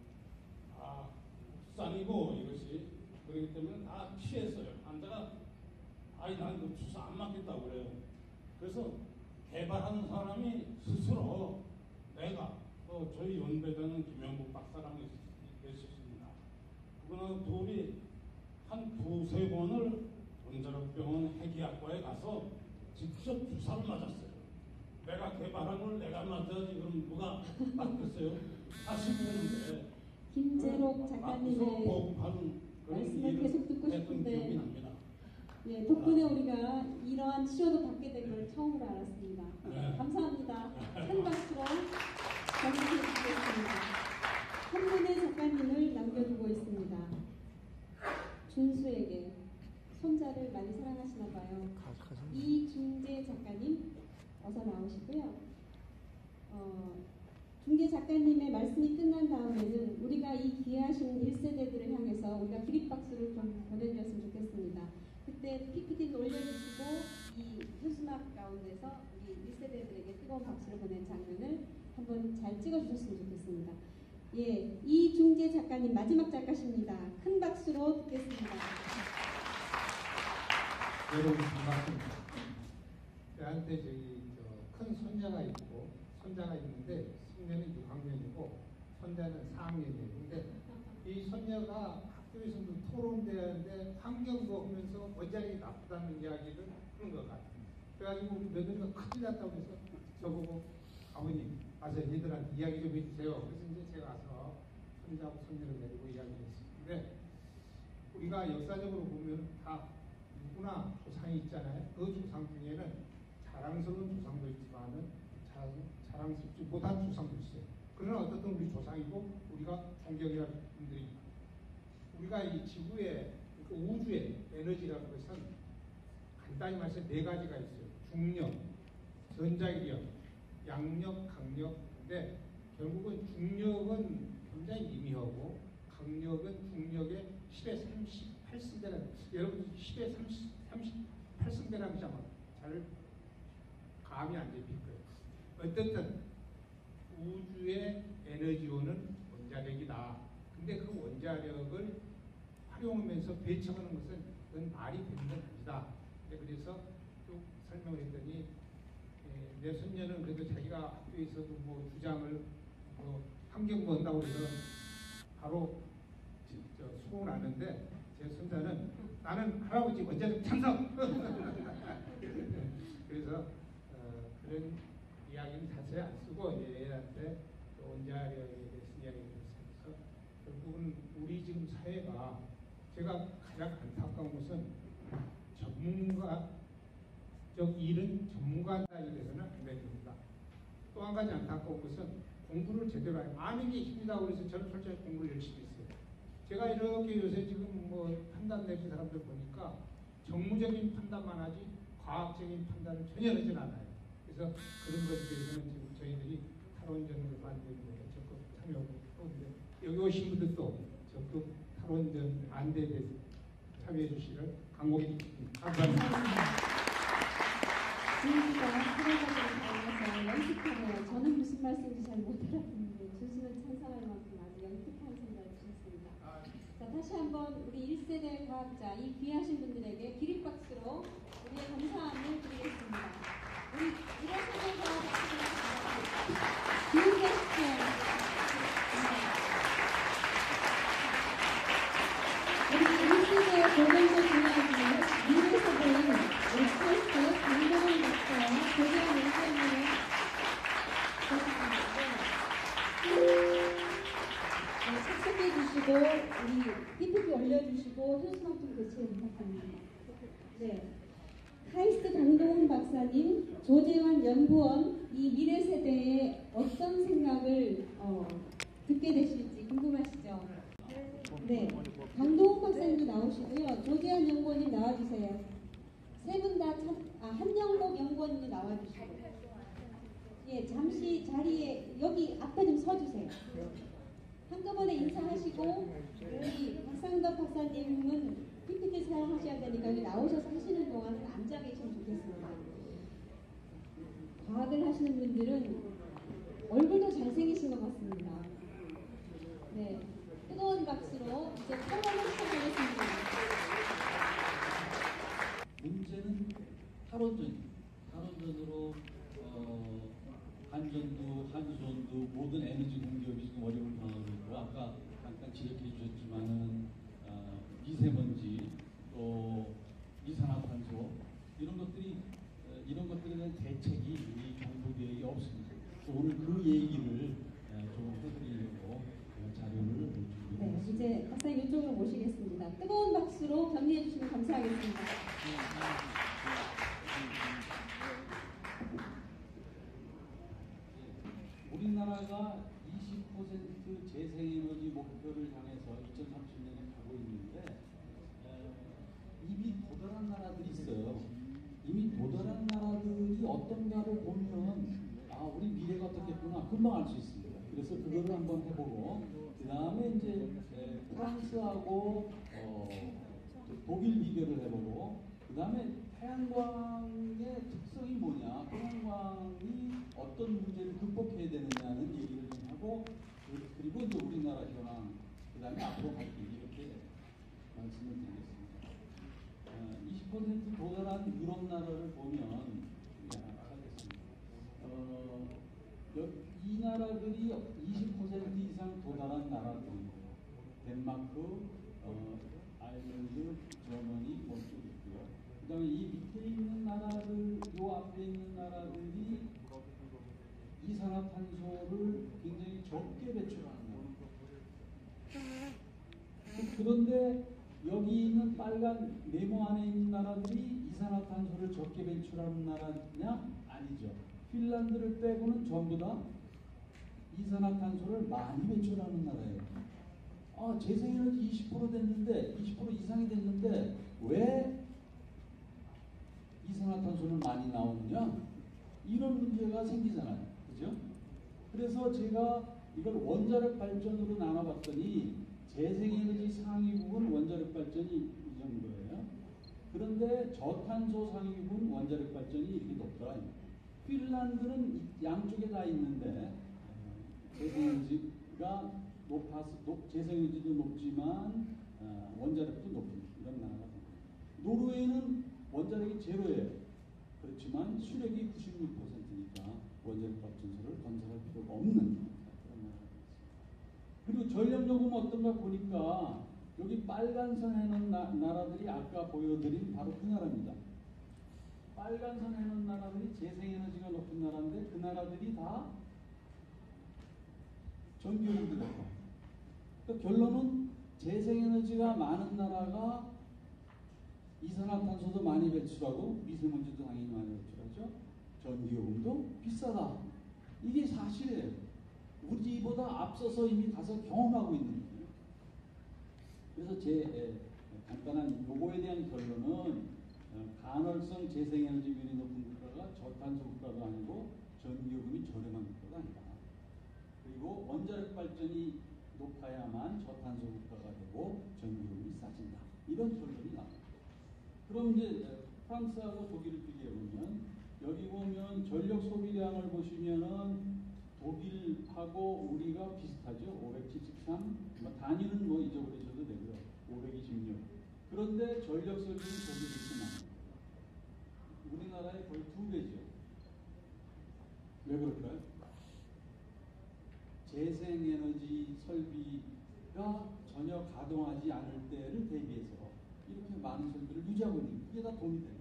아, 국산이고 이것이 그렇기 때문에 다 피했어요. 환자가, 아니, 난 그 주사 안 맞겠다고 그래요. 그래서 개발하는 사람이 스스로 내가, 또 저희 연배되는 김영국 박사라고 계셨습니다. 그분하고 둘이 한 두세 번을 원자력병원 해기학과에 가서 직접 주사를 맞았어요. 내가 개발한 걸 내가 맞아야지 그럼 누가 맞겠어요? 다시 보는데 김재록 작가님의 말씀을 계속 듣고 싶은데 예, 덕분에 우리가 이러한 치료도 받게 된 걸 처음으로 알았습니다. 네. 감사합니다. 큰 박수로 정리해 주시겠습니다. 한 분의 작가님을 남겨두고 있습니다. 준수에게 손자를 많이 사랑하시나 봐요. 이중재 작가님 어서 나오시고요. 어, 중재 작가님의 말씀이 끝난 다음에는 우리가 이 귀하신 일 세대들을 향해서 우리가 기립박수를 좀 보내드렸으면 좋겠습니다. 그때 피피티를 올려주시고 이 현수막 가운데서 우리 일 세대들에게 뜨거운 박수를 보낸 장면을 한번 잘 찍어주셨으면 좋겠습니다. 예, 이중재 작가님 마지막 작가십니다. 큰 박수로 듣겠습니다. 여러분 반갑습니다. 저한테 저기 큰 손자가 있고 손자가 있는데 손녀는 육 학년이고 손자는 사 학년이에요. 근데 이 손녀가 학교에서도 토론대회하는데 환경부 하면서 원자력이 나쁘다는 이야기를 하는 것 같아요. 그래가지고 우리 며느리가 큰일 났다고 해서 저보고 아버님 와서 얘들한테 이야기 좀 해주세요. 그래서 이제 제가 와서 손자하고 손녀를 데리고 이야기를 했습니다. 우리가 역사적으로 보면 다 누구나 조상이 있잖아요. 그 조상 중에는 자랑스러운 조상도 있지만은 자랑, 자랑스럽지 못한 조상도 있어요. 그러나 어떻든 우리 조상이고 우리가 존경해야 할 분들입니다. 우리가 이 지구의 그 우주의 에너지라는 것은 간단히 말해서 네 가지가 있어요. 중력, 전자기력, 양력, 강력인데 결국은 중력은 굉장히 미미하고 강력은 중력의 십의 삼십팔 승대라는 여러분 십의 삼십팔 승대라는 게 아마 잘 감이 안 잡힐 거예요. 어쨌든 우주의 에너지원은 원자력이다. 근데 그 원자력을 활용하면서 배척하는 것은 그건 말이 되는 건 아니다. 그래서 쭉 설명을 했더니 에, 내 손녀는 그래도 자기가 학교에서도 뭐 주장을 뭐 환경부 한다고 해서 바로 저, 소원하는데 제 손자는 나는 할아버지 원자력 찬성! 그래서 어, 그런 이야기는 자세히 안 쓰고 얘한테 원자력에 대해서 이야기를 해서 결국은 우리 지금 사회가 제가 가장 안타까운 것은 전문가적 일은 전문가에 대해서는 안 됩니다. 또 한 가지 안타까운 것은 공부를 제대로 하는 아는 게 힘이다 그래서 저는 솔직히 공부를 열심히 했어요. 제가 이렇게 요새 지금 뭐 판단 내는 사람들 보니까 정무적인 판단만 하지 과학적인 판단을 전혀 하진 않아요. 그래서 그런 것에 대해서는 지금 저희들이 탈원전을 만드는 데 적극 참여하고 있는데 여기 오신 분들도 적극 탈원전 안대에 대해서 참여해 주시기를 강곡드립니다. 감사합니다. 지금부터 탈원전을 관해서 연습하네요. 저는 무슨 말씀인지 잘 못 알아듣는데 교수는 찬성할 만큼 아주 연습한 생각을 주셨습니다. 자, 다시 한번 우리 일 세대 과학자, 이 귀하신 분들에게 기립박수로 우리의 감사함을 드리겠습니다. 우리 일 세대 과학자들 기운내십시오. 우리 일 세대의 고등부 중앙에 미래 세대인 엑스에스 강동원 박사와 조재환 연구원님을 착석해 주시고 우리 피피티 올려주시고 현수막좀 교체 부탁합니다. 네, 카이스트 강동원 박사님, 조재환 연구원, 이 미래 세대의 어떤 생각을 어, 듣게 되실지 궁금하시죠? 네, 강동원 박사님도 나오시고요. 조재환 연구원님 나와주세요. 세 분 다 아, 한영복 연구원님도 나와주시고. 예, 잠시 자리에 여기 앞에 좀 서주세요. 한꺼번에 인사하시고 우리 박상덕 박사님은 피피티 사용하셔야 되니까 여기 나오셔서 하시는 동안 앉아 계시면 좋겠습니다. 과학을 하시는 분들은 얼굴도 잘생기신 것 같습니다. 네, 뜨거운 박수로 이제 토론을 시작하겠습니다. 문제는 탈원전, 탈원전으로 어, 한전도, 한수원도 모든 에너지 공기업이 지금 어려움을 당하고 있고 아까 잠깐 지적해 주셨지만은 어, 미세먼지 또 이산화탄소 이런 것들이 어, 이런 것들에 대한 대책이 우리 정부 계획이 없습니다. 오늘 그 얘기를 어, 좀 해드리려고 자료를 준비했습니다. 네, 이제 박사님 이쪽으로 모시겠습니다. 뜨거운 박수로 격려해 주시면 감사하겠습니다. 우리나라가 이십 퍼센트 재생에너지 목표를 향해서 이천삼십 년에 가고 있는데 에, 이미 도달한 나라들이 있어요. 이미 도달한 나라들이 어떤가를 보면 아 우리 미래가 어떻겠구나 금방 알 수 있습니다. 그래서 그거를 한번 해보고 그 다음에 이제 에, 프랑스하고 어, 독일 비교를 해보고 그 다음에 태양광의 특성이 뭐냐, 태양광이 어떤 문제를 극복해야 되느냐는 얘기를 좀 하고 그, 그리고 이제 우리나라 현황, 그 다음에 앞으로 갈 길 이렇게 말씀을 드리겠습니다. 어, 이십 퍼센트 도달한 유럽 나라를 보면 하겠습니다. 어, 이 나라들이 이십 퍼센트 이상 도달한 나라들입니다. 덴마크, 어, 아일랜드, 저머니, 뭐 쭉 있고요. 그 다음에 이 밑에 있는 나라들, 요 앞에 있는 나라들이 이산화탄소를 굉장히 적게 배출하는 나라. 그런데 여기 있는 빨간 네모 안에 있는 나라들이 이산화탄소를 적게 배출하는 나라냐? 아니죠. 핀란드를 빼고는 전부 다 이산화탄소를 많이 배출하는 나라예요. 아, 재생에너지 이십 퍼센트 됐는데, 이십 퍼센트 이상이 됐는데 왜 이산화탄소는 많이 나오느냐? 이런 문제가 생기잖아요. 그죠? 그래서 제가 이걸 원자력 발전으로 나눠봤더니 재생에너지 상위국은 원자력 발전이 이 정도예요. 그런데 저탄소 상위국은 원자력 발전이 이렇게 높더라. 핀란드는 양쪽에 다 있는데 재생에너지가 높아서 높, 재생에너지도 높지만 어, 원자력도 높은 이런 나라가 됩니다. 노르웨이는 원자력이 제로예요. 그렇지만 수력이 구십육 퍼센트니까 원자력 발전소를 건설할 필요가 없는 그런 나라가 있습니다. 그리고 전력 요금 어떤가 보니까 여기 빨간 선 해놓은 나, 나라들이 아까 보여드린 바로 그 나라입니다. 빨간 선 해놓은 나라들이 재생에너지가 높은 나라인데 그 나라들이 다 전기요금도 높아요. 그러니까 결론은 재생에너지가 많은 나라가 이산화탄소도 많이 배출하고 미세먼지도 당연히 많이 배출하죠. 전기요금도 비싸다. 이게 사실이에요. 우리보다 앞서서 이미 가서 경험하고 있는 거예요. 그래서 제 간단한 요거에 대한 결론은 간헐성 재생에너지 비율이 높은 국가가 우리나라가 저탄소 국가도 아니고 전기요금이 저렴한 국가도 아니다. 그리고 원자력 발전이 높아야만 저탄소 국가가 되고 전기요금이 싸진다. 이런 결론이 나옵니다. 그럼 이제 프랑스하고 독일을 비교해보면 여기 보면 전력 소비량을 보시면은 독일하고 우리가 비슷하죠. 오백칠십삼, 뭐 단위는 뭐 잊어버리셔도 되고요. 오백이십육. 그런데 전력 소비는 독일이 심합니다. 우리나라의 거의 두 배죠. 왜 그럴까요? 재생에너지 설비가 전혀 가동하지 않을 때를 대비해서 이렇게 많은 설비를 유지하고 있는 게 그게 다 돈이 돼요.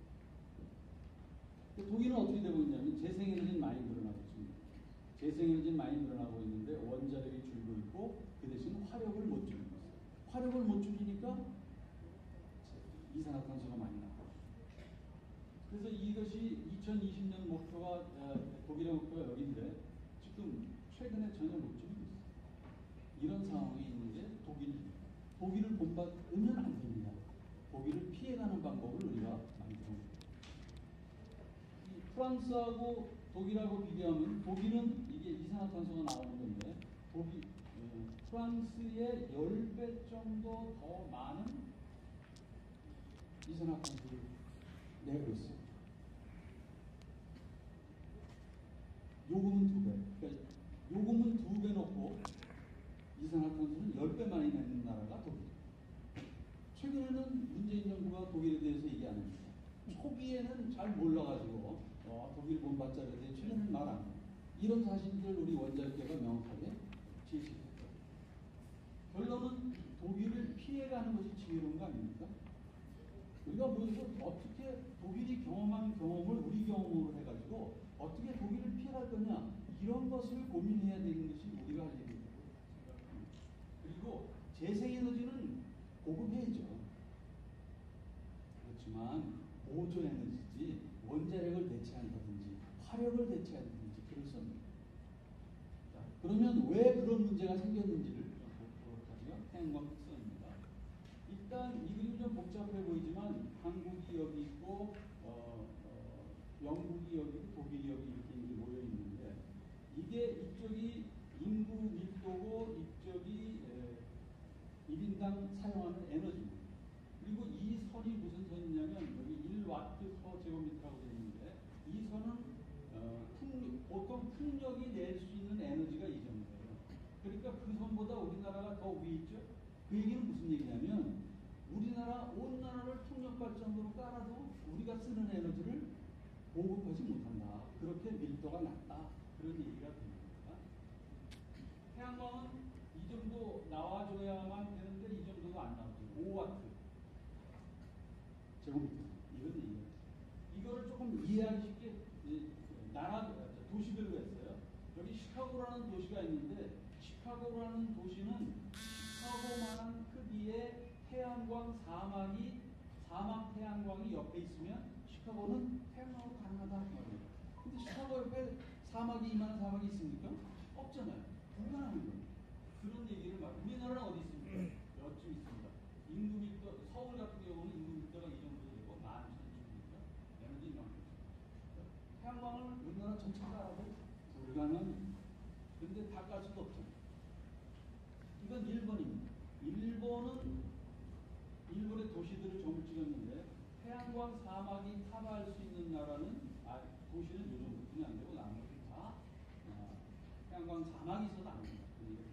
독일은 어떻게 되고 있냐면 재생에너지는 많이 늘어나고 있습니다. 재생에너지는 많이 늘어나고 있는데 원자력이 줄고 있고 그 대신 화력을 못 줄이고 있어요. 화력을 못 줄이니까 이산화탄소가 많이 나고. 그래서 이것이 이천이십 년 목표가 어, 독일의 목표가 여기인데 지금 최근에 전혀 못 줄이고 있어요. 이런 상황이 있는데 독일, 독일을 본받으면 안 됩니다. 독일을 피해가는 방법을 우리가 만들어요. 프랑스하고 독일하고 비교하면 독일은 이게 이산화탄소가 나오는 건데 독일, 어, 프랑스의 십 배 정도 더 많은 이산화탄소를 내고 있어요. 요금은 두 배. 그러니까 요금은 두 배 놓고 이산화탄소는 십 배 많이 내는 나라가 독일. 최근에는 문재인 정부가 독일에 대해서 얘기 안 합니다. 초기에는 잘 몰라가지고 어, 독일 본받자 그랬더니 최근에는 말 안 해요. 이런 사실들 우리 원자력계가 명확하게 제시했어요. 결론은 독일을 피해가는 것이 지혜로운 거 아닙니까? 우리가 모여서 어떻게 독일이 경험한 경험을 우리 경험으로 해가지고 어떻게 독일을 피해갈 거냐 이런 것을 고민해야 되는 것이 우리가 할 일이고 그리고 재생에너지는 고급해야죠. 그렇지만 보조에너지지 원자력을 대체한다든지 화력을 대체한다든지 그럴 수 없는 거예요. 그러면 왜 그런 문제가 생겼는지를 보도록 하죠. 태양광 특성입니다. 일단 이 그림이 좀 복잡해 보이지만 한국이 여기 있고 어, 어, 영국이 여기 있고 독일이 여기 이렇게 모여 있는데 이게 이쪽이 인구 밀도고 이쪽이 에, 일 인당 사용하는 에너지입니다. 그리고 이 선이 무슨 선이냐면 여기 일 와트 퍼 제곱미터라고 되어 있는데 이 선은 어, 풍력, 보통 풍력이 낼 수 있는 에너지가 이 정도예요. 그러니까 그 선보다 우리나라가 더 위에 있죠. 그 얘기는 무슨 얘기냐면 우리나라 온 나라를 풍력 발전으로 깔아도 우리가 쓰는 에너지를 보급하지 못한다. 그렇게 밀도가 낮다. 그런 얘기가 됩니다. 태양광은 이 정도 나와줘야만 되는데 이 정도도 안 나오죠. 오 와트 제곱미터. 이런 얘기예요. 이거를 조금 이해하기 쉽게 나라 도시별로 했어요. 여기 시카고라는 도시가 있는데 시카고라는 도시는 시카고만한 크기의 태양광 사막이 사막 태양광이 옆에 있으면 시카고는 태양광으로 가능하다 말이에요. 근데 시카고 옆에 사막이 이만한 사막이 있습니까? 없잖아요. 불가능한 거예요. 그런 얘기를 말. 우리나라는 어디 있습니까? 여쯤 있습니다. 인구 밀도 서울 같은 경우는 인구 밀도가 이 정도 되고 만 천십입니다. 에너지 이만큼. 태양광을 우리나라 전체가 알아도 불가능. 근데 다 깔 수도 없잖아요. 이건 일본입니다. 일본은 일본의 도시들을 점을 찍었는데 태양광 사막이 커버할 수 있는 나라는 아, 도시는 요 정도뿐이 안 되고 나머지 다 어, 태양광 사막이 있어도 안 됩니다.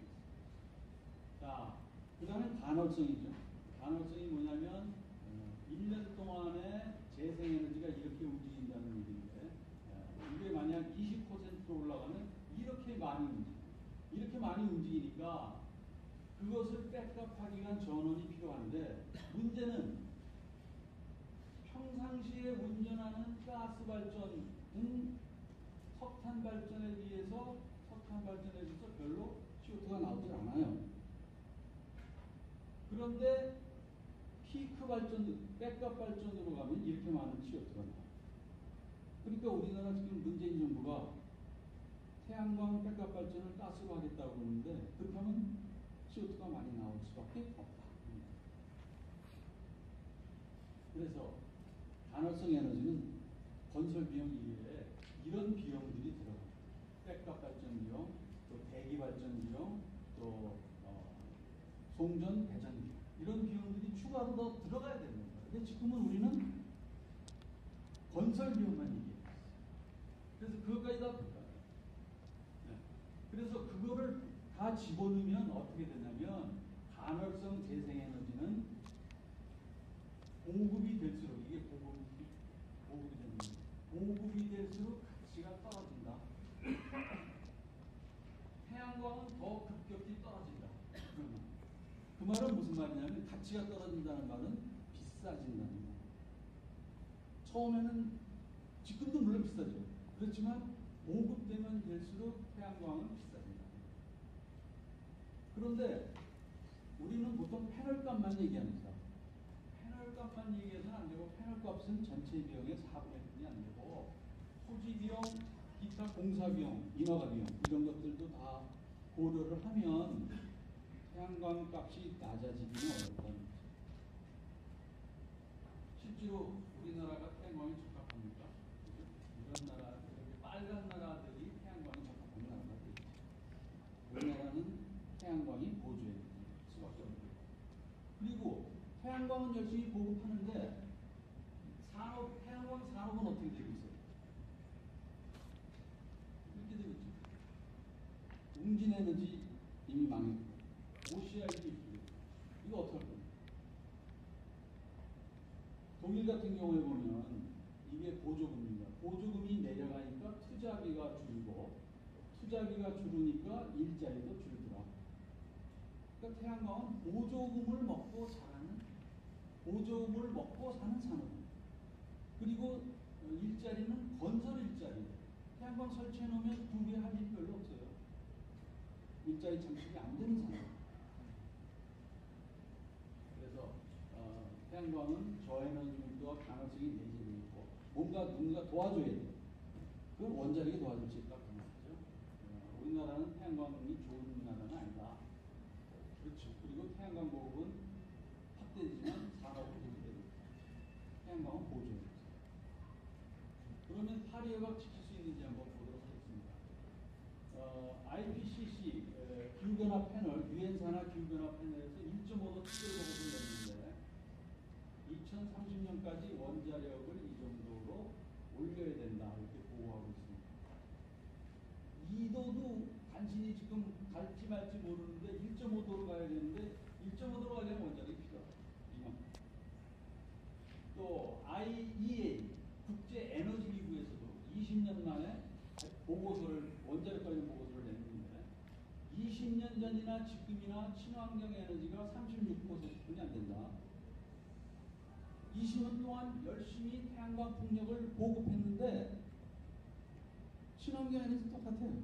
자, 그 다음에 간헐성이죠. 간헐성이 뭐냐면 어, 일 년 동안에 재생에너지가 이렇게 움직인다는 얘기인데 어, 이게 만약 이십 퍼센트로 올라가면 이렇게 많이 움직여요. 이렇게 많이 움직이니까 그것을 백업하기 위한 전원이 필요한데 문제는 평상시에 운전하는 가스 발전은 석탄 발전에 비해서 석탄 발전에 비해서 별로 씨오투가 나오질 않아요. 그런데 피크 발전, 백업 발전으로 가면 이렇게 많은 씨오투가 나와요. 그러니까 우리나라 지금 문재인 정부가 태양광 백업 발전을 가스로 하겠다고 그러는데 그렇게 하면 씨오투가 많이 나올 수밖에 없다. 그래서 간헐성 에너지는 건설 비용 이외에 이런 비용들이 들어가요. 백값 발전 비용, 또 대기 발전 비용, 또 어, 송전 배전 비용 이런 비용들이 추가로 더 들어가야 되는 거예요. 근데 지금은 우리는 건설 비용만 얘기해요. 그래서 그것까지 다 들어가요. 네. 그래서 그거를 다 집어넣으면 어떻게 되냐면 간헐성 재생에너지는 공급이 될수록 이게 보급이, 보급이 되는 거예요. 보급이 될수록 가치가 떨어진다. 태양광은 더 급격히 떨어진다. 그 말은 무슨 말이냐면 가치가 떨어진다는 말은 비싸진다는 거예요. 처음에는 지금도 물론 비싸죠. 그렇지만 보급되면 될수록 태양광은 비싸진다. 그런데 우리는 보통 패널 값만 얘기합니다. 패널 값만 얘기해서는 안 되고 패널 값은 전체 비용의 사분의 일이 안 되고 토지 비용, 기타 공사 비용, 인허가 비용 이런 것들도 다 고려를 하면 태양광 값이 낮아지기는 어렵다는 거죠. 실제로 우리나라가 태양광이 적합합니까? 이런 나라, 빨간 나라들이 태양광이 적합한 나라가 되죠. 우리나라는 태양광이 보조해 수밖에 없는 거예요. 그리고 태양광은 열심히 보급하는데 산업, 태양광 산업은 어떻게 되고 있어요? 이렇게 되고 있죠. 웅진에너지 이미 망했고 오씨아이디 이거 어떻게 할 겁니까? 독일 같은 경우에 보면 이게 보조금입니다. 보조금이 내려가니까 투자비가 줄고 투자비가 줄으니까 일자리도 줄더라. 그러니까 태양광은 보조금을 먹고 사는 보조금을 먹고 사는 산업입니다. 그리고 일자리는 건설 일자리. 태양광 설치해 놓으면 두 배 할 일 별로 없어요. 일자리 창출이 안 되는 산업. 그래서 어, 태양광은 저에너지물과 간헐성이 내재되어 있고 뭔가 누군가 도와줘야 돼요. 그건 원자력이 도와줄 수 있다. 그 말이죠. 어, 우리나라는 태양광이 좋은 나라는 아니다. 그렇죠. 그리고 태양광 보급은 확대되지만 산업은 보급되고 태양광은 보조해요. 그러면 파리협약 지킬 수 있는지 한번 보도록 하겠습니다. 어, 아이피씨씨 에, 기후변화 패널, 유엔산하 기후변화 패널에서 일 점 오 도 특별 보고서를 냈는데 이천삼십 년까지 원자력을 이 정도로 올려야 된다 이렇게 보고하고 있습니다. 이 도도 간신히 지금 갈지 말지 모르는데 일 점 오 도로 가야 되는데 일 점 오 도로 가려면 원자력이 필요하다. 이만큼. 또 아이이에이 국제에너지기구에서도 이십 년 만에 보고서를 원자력 관련 보고서를 냈는데 이십 년 전이나 지금이나 친환경 에너지가 삼십육 퍼센트뿐이 안 된다. 이십 년 동안 열심히 태양광 풍력을 보급했는데 친환경 에너지 똑같아요.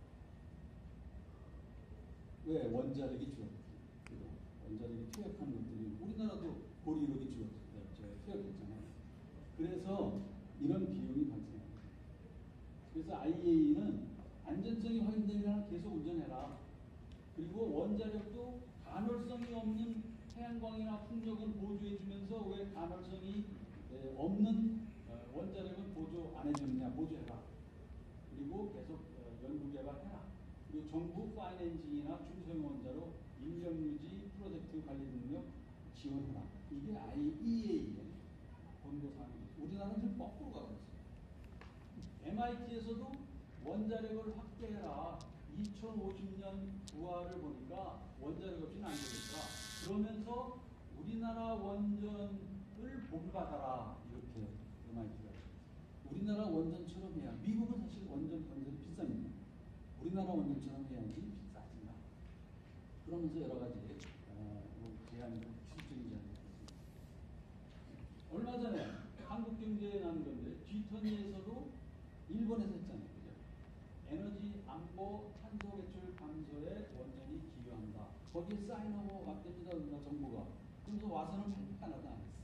왜? 원자력이 줄었거든요. 원자력이 투약하는 것들이 우리나라도 고리력이 줄었어요. 투약했잖아요. 그래서 이런 비용이 발생합니다. 그래서 아이이에이는 안전성이 확인되면 계속 운전해라. 그리고 원자력도 간헐성이 없는 태양광이나 풍력은 보조해주면서 왜 간헐성이 없는 원자력은 보조 안 해주느냐, 보조해라. 그리고 계속 연구 개발해라. 그리고 정부 파이낸징이나 중소형 원자로 인력 유지 프로젝트 관리 능력 지원해라. 이게 아이이에이의 권고사항입니다. 우리나라는 지금 거꾸로 가고 있어요. 엠아이티에서도 원자력을 확대해라. 이천오십 년 부활을 보니까 원자력 없이는 안 되겠다. 그러면서 우리나라 원전을 본받아라. 이렇게 엠아이티가. 우리나라 원전처럼 해야. 미국은 사실 원전 건설이 비쌉니다. 우리나라 원전처럼 해야지 비싸진다. 그러면서 여러 가지 어, 뭐 제안이 추진적인 제안이 있습니다. 얼마 전에 한국경제에 나온 건데 지터니에서도 일본에서 했잖아요. 그죠? 에너지 안보 탄소 배출 감소에 원전이 기여한다. 거기에 사인하고 맞답니다. 우리나라 정부가. 그래서 와서는 발표 하나도 안 했어요.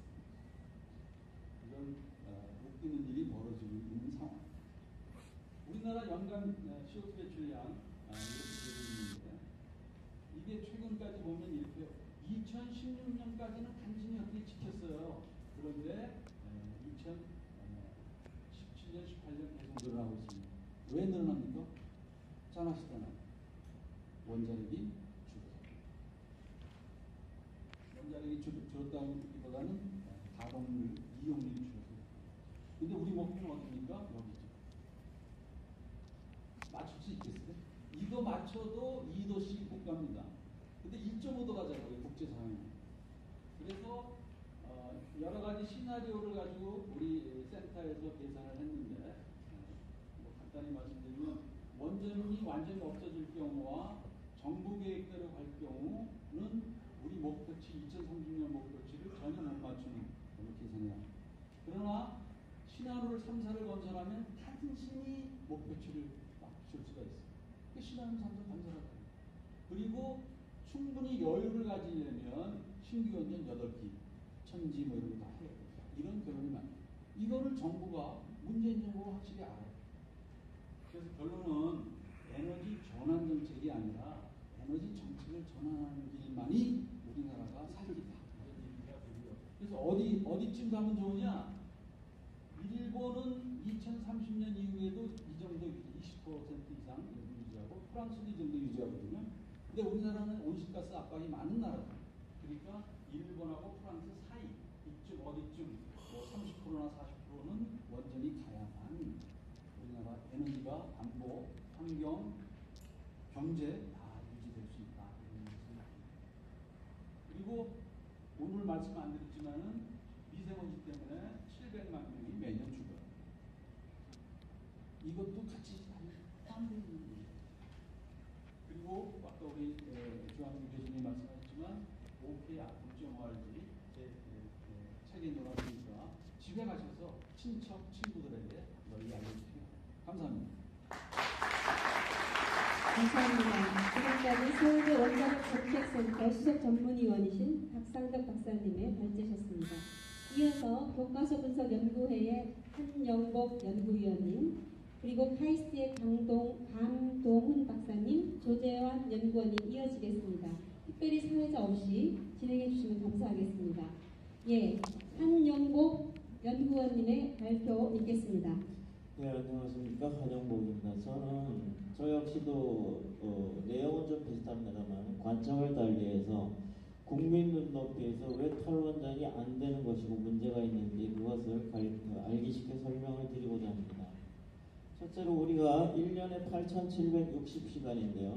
이런 어, 웃기는 일이 벌어지고 있는 상황. 우리나라 연간 씨오투 배출량 아, 이렇게 되고 있는데 이게 최근까지 보면 이렇게 이천십육 년까지는 간신히 어떻게 지켰어요. 그런데 이천십칠 늘어나고 있습니다. 왜 늘어납니까? 짠하시잖아요. 원자력이 줄어요. 원자력이 줄, 줄었다기보다는 가동률, 이용률이 줄어서. 근데 우리 목표는 어딥니까? 여기죠. 맞출 수 있겠어요? 이거 맞춰도 이 도씩 못 갑니다. 근데 일 점 오 도 가자고요, 국제상황에. 그래서 어, 여러 가지 시나리오를 가지고 우리 센터에서 계산을 했는데, 뭐 간단히 말씀드리면 원전이 완전히 없어질 경우와 정부 계획대로 갈 경우는 우리 목표치 이천삼십 년 목표치를 전혀 못 맞추는 걸로 계산해요. 그러나 신한우를 삼 사를 건설하면 단순히 목표치를 맞출 수가 있어요. 그 신한우 삼 사 건설하고 그리고 충분히 여유를 가지려면 신규 원전 여덟 기, 천지 뭐 이런 거 다 해요. 이런 결론이 나요. 이거를 정부가 문재인 정부가 확실히 알아요. 그래서 결론은 에너지 전환 정책이 아니라 에너지 정책을 전환하는 길만이 우리나라가 살기다. 그래서 어디 어디쯤 가면 좋으냐? 일본은 이천삼십 년 이후에도 이 정도 이십 퍼센트 이상 유지하고 프랑스도 이 정도 유지하거든요. 근데 우리나라는 온실가스 압박이 많은 나라다. 그러니까 일본하고 프랑스 사이 이쯤 어디쯤 뭐 삼십 퍼센트나 사십 퍼센트는 원전이 가야만 우리나라 에너지가 안보, 환경, 경제 다 유지될 수 있다. 그리고 오늘 말씀 안 드렸지만은 미세먼지 때문에 칠백만 명이 매년 죽어요. 이것도 같이 포함되어 있는 거예요. 그리고 아까 우리 주한규 교수님이 말씀하셨지만 오케이 아픔.org 제 책에 놀아보니까 집에 가셔서 친척, 친구들에게 널리 알려주세요. 감사합니다. 감사합니다. 지금까지 서울대 원자력 정책센터 수석 전문위원이신 박상덕 박사님의 발제셨습니다. 이어서 교과서 분석 연구회의 한영복 연구위원님, 그리고 카이스트의 강동, 감동훈 박사님, 조재환 연구원님 이어지겠습니다. 특별히 사회자 없이 진행해 주시면 감사하겠습니다. 예, 한영복 연구원님의 발표 읽겠습니다. 네, 안녕하십니까. 한영복입니다. 저는 저 역시도 어, 내용은 좀 비슷합니다만 관점을 달리해서 국민 눈높이에서 왜 탈원전이 안 되는 것이고 문제가 있는지 그것을 갈, 알기 쉽게 설명을 드리고자 합니다. 첫째로 우리가 일 년에 팔천칠백육십 시간인데요.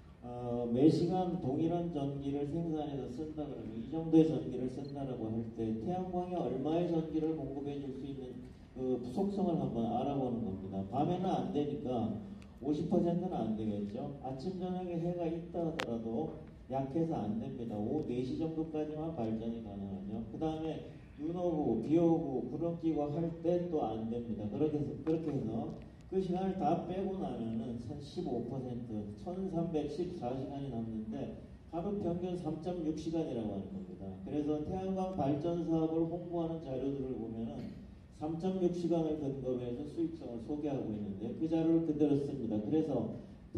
어, 매 시간 동일한 전기를 생산해서 쓴다 그러면 이 정도의 전기를 쓴다라고 할 때 태양광이 얼마의 전기를 공급해 줄 수 있는 그 속성을 한번 알아보는 겁니다. 밤에는 안 되니까 오십 퍼센트는 안 되겠죠. 아침 저녁에 해가 있다 하더라도 약해서 안 됩니다. 오후 네 시 정도까지만 발전이 가능하죠. 그 다음에 눈 오고 비 오고 구름 끼고 할 때 또 안 됩니다. 그렇게 해서, 그렇게 해서 그 시간을 다 빼고 나면은 한 십오 퍼센트, 천삼백십사 시간이 남는데 하루 평균 삼 점 육 시간이라고 하는 겁니다. 그래서 태양광 발전 사업을 홍보하는 자료들을 보면은 삼 점 육 시간을 근거로 해서 수익성을 소개하고 있는데 그 자료를 그대로 씁니다. 그래서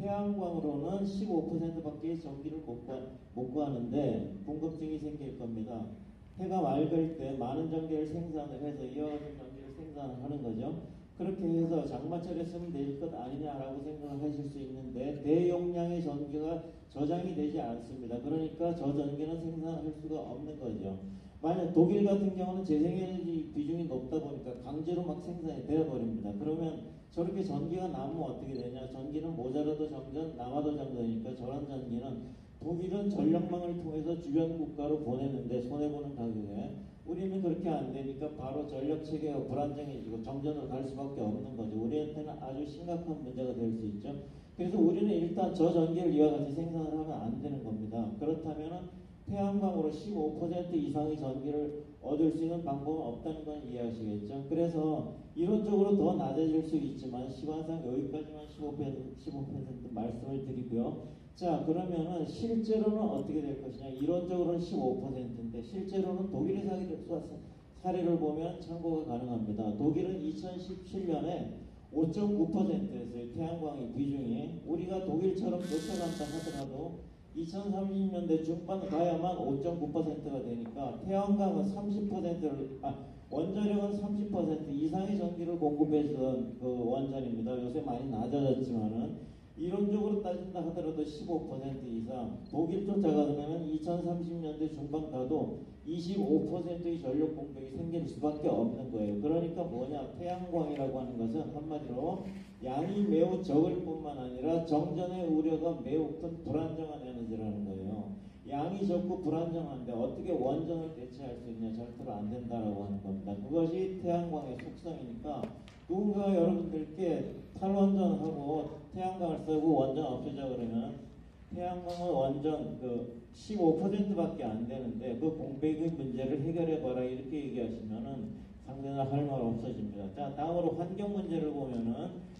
태양광으로는 십오 퍼센트밖에 전기를 못, 구, 못 구하는데 궁금증이 생길 겁니다. 해가 맑을 때 많은 전기를 생산을 해서 이와 같은 전기를 생산을 하는 거죠. 그렇게 해서 장마철에 쓰면 될 것 아니냐라고 생각을 하실 수 있는데 대용량의 전기가 저장이 되지 않습니다. 그러니까 저 전기는 생산할 수가 없는 거죠. 만약 독일 같은 경우는 재생에너지 비중이 높다 보니까 강제로 막 생산이 되어버립니다. 그러면 저렇게 전기가 남으면 어떻게 되냐. 전기는 모자라도 정전, 남아도 정전이니까 저런 전기는 독일은 전력망을 통해서 주변 국가로 보내는데 손해보는 가격에 우리는 그렇게 안 되니까 바로 전력 체계가 불안정해지고 정전으로 갈 수밖에 없는 거죠. 우리한테는 아주 심각한 문제가 될 수 있죠. 그래서 우리는 일단 저 전기를 이와 같이 생산을 하면 안 되는 겁니다. 그렇다면은 태양광으로 십오 퍼센트 이상의 전기를 얻을 수 있는 방법은 없다는 건 이해하시겠죠. 그래서 이론적으로 더 낮아질 수 있지만 시간상 여기까지만 십오 퍼센트 말씀을 드리고요. 자, 그러면은 실제로는 어떻게 될 것이냐. 이론적으로는 십오 퍼센트인데 실제로는 독일의 사례를, 사례를 보면 참고가 가능합니다. 독일은 이천십칠 년에 오 점 구 퍼센트였어요. 태양광의 비중이. 우리가 독일처럼 쫓아간다 하더라도 이천삼십 년대 중반 가야만 오 점 구 퍼센트가 되니까 태양광은 삼십 퍼센트를 아 원자력은 삼십 퍼센트 이상의 전기를 공급해주던 그 원전입니다. 요새 많이 낮아졌지만은 이론적으로 따진다 하더라도 십오 퍼센트 이상, 독일 쫓아가면 이천삼십 년대 중반 가도 이십오 퍼센트의 전력 공백이 생길 수밖에 없는 거예요. 그러니까 뭐냐, 태양광이라고 하는 것은 한마디로 양이 매우 적을 뿐만 아니라 정전의 우려가 매우 큰 불안정한 에너지라는 거예요. 양이 적고 불안정한데 어떻게 원전을 대체할 수 있냐, 절대로 안 된다라고 하는 겁니다. 그것이 태양광의 속성이니까 누군가 여러분들께 탈원전하고 태양광을 쓰고 원전 없애자 그러면 태양광은 원전 그 십오 퍼센트밖에 안 되는데 그 공백의 문제를 해결해 봐라 이렇게 얘기하시면은 상대나 할 말 없어집니다. 자, 다음으로 환경 문제를 보면은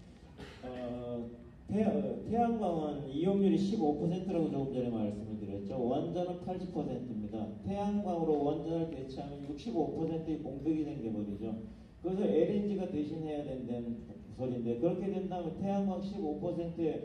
어, 태, 태양광은 이용률이 십오 퍼센트라고 조금 전에 말씀을 드렸죠. 원전은 팔십 퍼센트입니다. 태양광으로 원전을 대체하면 육십오 퍼센트의 공백이 생겨버리죠. 그래서 엘엔지가 대신해야 된다는 소리인데, 그렇게 된다면 태양광 십오 퍼센트에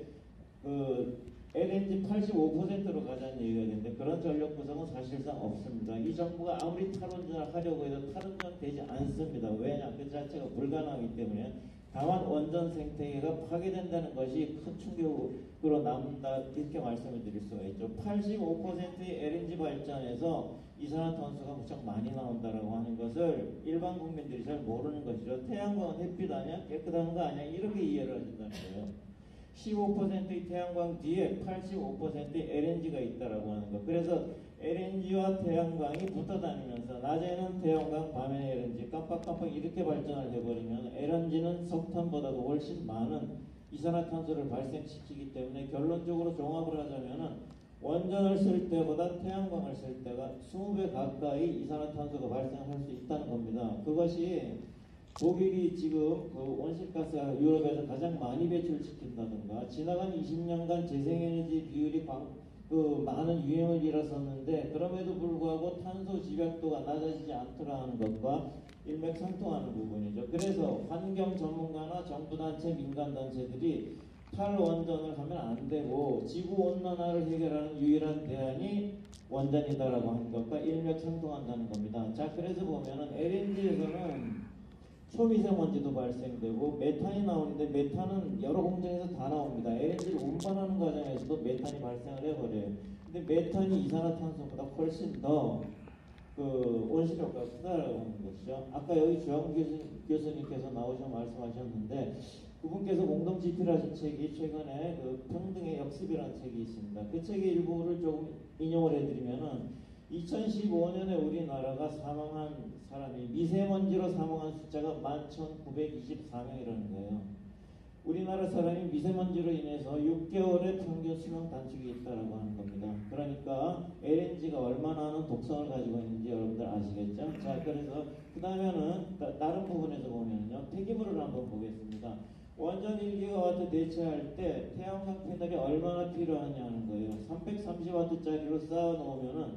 그 엘엔지 팔십오 퍼센트로 가자는 얘기가 되는데 그런 전력 구성은 사실상 없습니다. 이 정부가 아무리 탈원전을 하려고 해도 탈원전 되지 않습니다. 왜냐? 그 자체가 불가능하기 때문에. 다만 원전 생태계가 파괴된다는 것이 큰 충격으로 남는다 이렇게 말씀을 드릴 수가 있죠. 팔십오 퍼센트의 엘엔지 발전에서 이산화탄소가 무척 많이 나온다라고 하는 것을 일반 국민들이 잘 모르는 것이죠. 태양광은 햇빛 아니야? 깨끗한 거 아니야? 이렇게 이해를 하신다는 거예요. 십오 퍼센트의 태양광 뒤에 팔십오 퍼센트의 엘엔지가 있다라고 하는 거. 그래서 엘엔지와 태양광이 붙어 다니면서 낮에는 태양광, 밤에는 엘엔지, 깜빡깜빡 이렇게 발전을 해버리면 엘엔지는 석탄보다도 훨씬 많은 이산화탄소를 발생시키기 때문에 결론적으로 종합을 하자면은 원전을 쓸 때보다 태양광을 쓸 때가 이십 배 가까이 이산화탄소가 발생할 수 있다는 겁니다. 그것이 독일이 지금 그 온실가스 유럽에서 가장 많이 배출시킨다든가 지나간 이십 년간 재생에너지 비율이 광, 그 많은 유행을 일었었는데 그럼에도 불구하고 탄소 집약도가 낮아지지 않더라 하는 것과 일맥상통하는 부분이죠. 그래서 환경 전문가나 정부단체, 민간단체들이 탈원전을 하면 안 되고 지구온난화를 해결하는 유일한 대안이 원전이다라고 하는 것과 일맥상통한다는 겁니다. 자, 그래서 보면은 엘엔지에서는 초미세먼지도 발생되고 메탄이 나오는데 메탄은 여러 공장에서 다 나옵니다. 엘엔지를 운반하는 과정에서도 메탄이 발생을 해버려요. 근데 메탄이 이산화탄소보다 훨씬 더 그 온실효과가 크다라고 하는 것이죠. 아까 여기 주영 교수, 교수님께서 나오셔서 말씀하셨는데 그분께서 공동 집필하신 책이 최근에 그 평등의 역습이라는 책이 있습니다. 그 책의 일부를 조금 인용을 해드리면은 이천십오 년에 우리나라가 사망한 사람이 미세먼지로 사망한 숫자가 만 천구백이십사 명이라는 거예요. 우리나라 사람이 미세먼지로 인해서 육 개월의 평균 수명 단축이 있다라고 하는 겁니다. 그러니까 엘엔지가 얼마나 하는 독성을 가지고 있는지 여러분들 아시겠죠? 자, 그래서 그 다음에는 다른 부분에서 보면요, 폐기물을 한번 보겠습니다. 원전 일 기가와트 대체할 때 태양광 패널이 얼마나 필요하냐는 거예요. 삼백삼십 와트짜리로 쌓아 놓으면은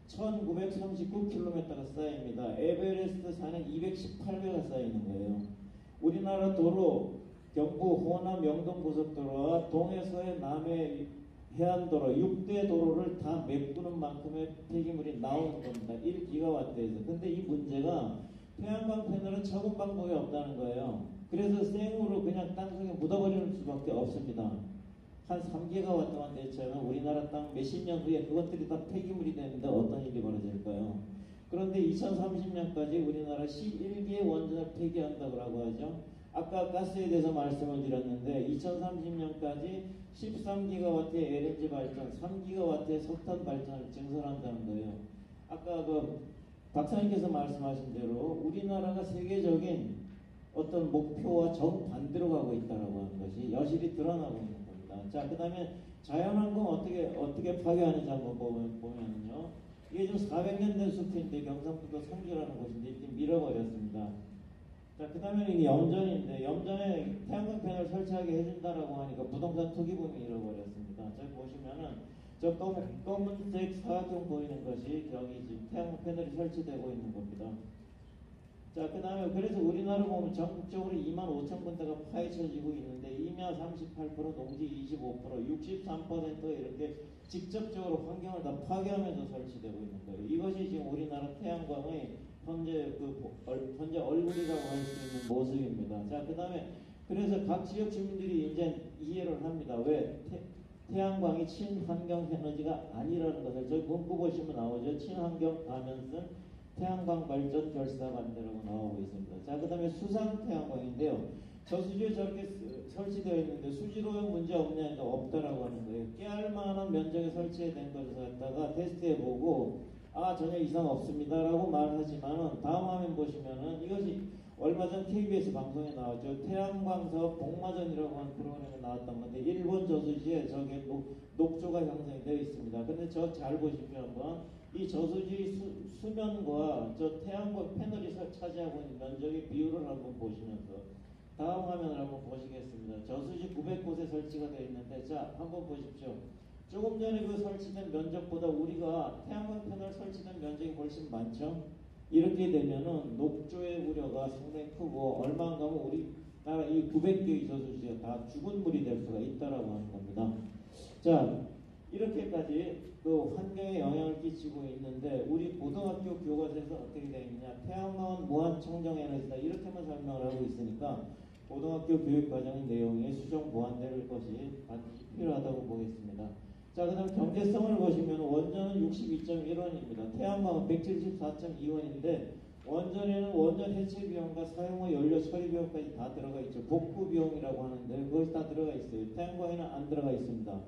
천구백삼십구 킬로미터가 쌓입니다. 에베레스트 산에 이백십팔 배가 쌓이는 거예요. 우리나라 도로 경부, 호남, 영동 고속도로와 동해, 서해, 남해 해안도로 육 대 도로를 다 메꾸는 만큼의 폐기물이 나오는 겁니다. 일 기가와트에서. 근데 이 문제가 태양광 패널은 처분 방법이 없다는 거예요. 그래서 생으로 그냥 땅속에 묻어버리는 수밖에 없습니다. 한 삼 기가와트만 대체하면 우리나라 땅 몇십 년 후에 그것들이 다 폐기물이 되는데 어떤 일이 벌어질까요? 그런데 이천삼십 년까지 우리나라 십일 개의 원전을 폐기한다고 하죠. 아까 가스에 대해서 말씀을 드렸는데 이천삼십 년까지 십삼 기가와트의 엘엔지 발전, 삼 기가와트의 석탄 발전을 증설한다는 거예요. 아까 그 박사님께서 말씀하신 대로 우리나라가 세계적인 어떤 목표와 정반대로 가고 있다라고 하는 것이 여실히 드러나고 있는 겁니다. 자, 그 다음에 자연환경 어떻게 어떻게 파괴하는지 한번 보면, 보면요. 이게 좀 사백 년 된 숲인데 경상북도 상주라는 곳인데 이렇게 밀어버렸습니다. 자, 그 다음에 이게 염전인데 염전에 태양광 패널 설치하게 해준다라고 하니까 부동산 투기붐이 잃어버렸습니다. 자, 보시면은 저 검은, 검은색 사각형 보이는 것이 여기 지금 태양광 패널이 설치되고 있는 겁니다. 자, 그 다음에 그래서 우리나라 보면 전국적으로 이만 오천 군데가 파헤쳐지고 있는데 임야 삼십팔 퍼센트, 농지 이십오 퍼센트, 육십삼 퍼센트 이렇게 직접적으로 환경을 다 파괴하면서 설치되고 있는 거예요. 이것이 지금 우리나라 태양광의 현재 그 얼, 현재 얼굴이라고 할 수 있는 모습입니다. 자, 그 다음에 그래서 각 지역 주민들이 이제 이해를 합니다. 왜 태, 태양광이 친환경 에너지가 아니라는 것을 저기 문구 보시면 나오죠. 친환경 가면은 태양광 발전 결사반대라고 나오고 있습니다. 자, 그 다음에 수상 태양광인데요. 저수지에 저렇게 설치되어 있는데 수지로는 문제 없냐니까 없다라고 하는 거예요. 깨알만한 면적에 설치된 것을 갖다가 테스트해보고 아 전혀 이상 없습니다라고 말하지만은 다음 화면 보시면은 이것이 얼마 전 케이비에스 방송에 나왔죠. 태양광 사업 복마전이라고 하는 프로그램에 나왔던 건데 일본 저수지에 저게 녹, 녹조가 형성이 되어 있습니다. 근데 저 잘 보십시오 한번. 이 저수지 수, 수면과 저 태양광 패널이 차지하고 있는 면적의 비율을 한번 보시면서 다음 화면을 한번 보시겠습니다. 저수지 구백 곳에 설치가 되어 있는데 자 한번 보십시오. 조금 전에 그 설치된 면적보다 우리가 태양광 패널 설치된 면적이 훨씬 많죠. 이렇게 되면은 녹조의 우려가 상당히 크고 얼마 안 가면 우리나라 이 구백 개의 저수지가 다 죽은 물이 될 수가 있다라고 하는 겁니다. 자 이렇게까지 그 환경에 영향을 끼치고 있는데 우리 고등학교 교과서에서 어떻게 되어 있느냐 태양광은 무한 청정 에너지다 이렇게만 설명을 하고 있으니까 고등학교 교육과정의 내용이 수정 보완될 것이 반드시 필요하다고 보겠습니다. 자, 그 다음 경제성을 보시면 원전은 육십이 점 일 원입니다. 태양광은 백칠십사 점 이 원인데 원전에는 원전 해체 비용과 사용 후 연료 처리 비용까지 다 들어가 있죠. 복구 비용이라고 하는데 그것이 다 들어가 있어요. 태양광에는 안 들어가 있습니다.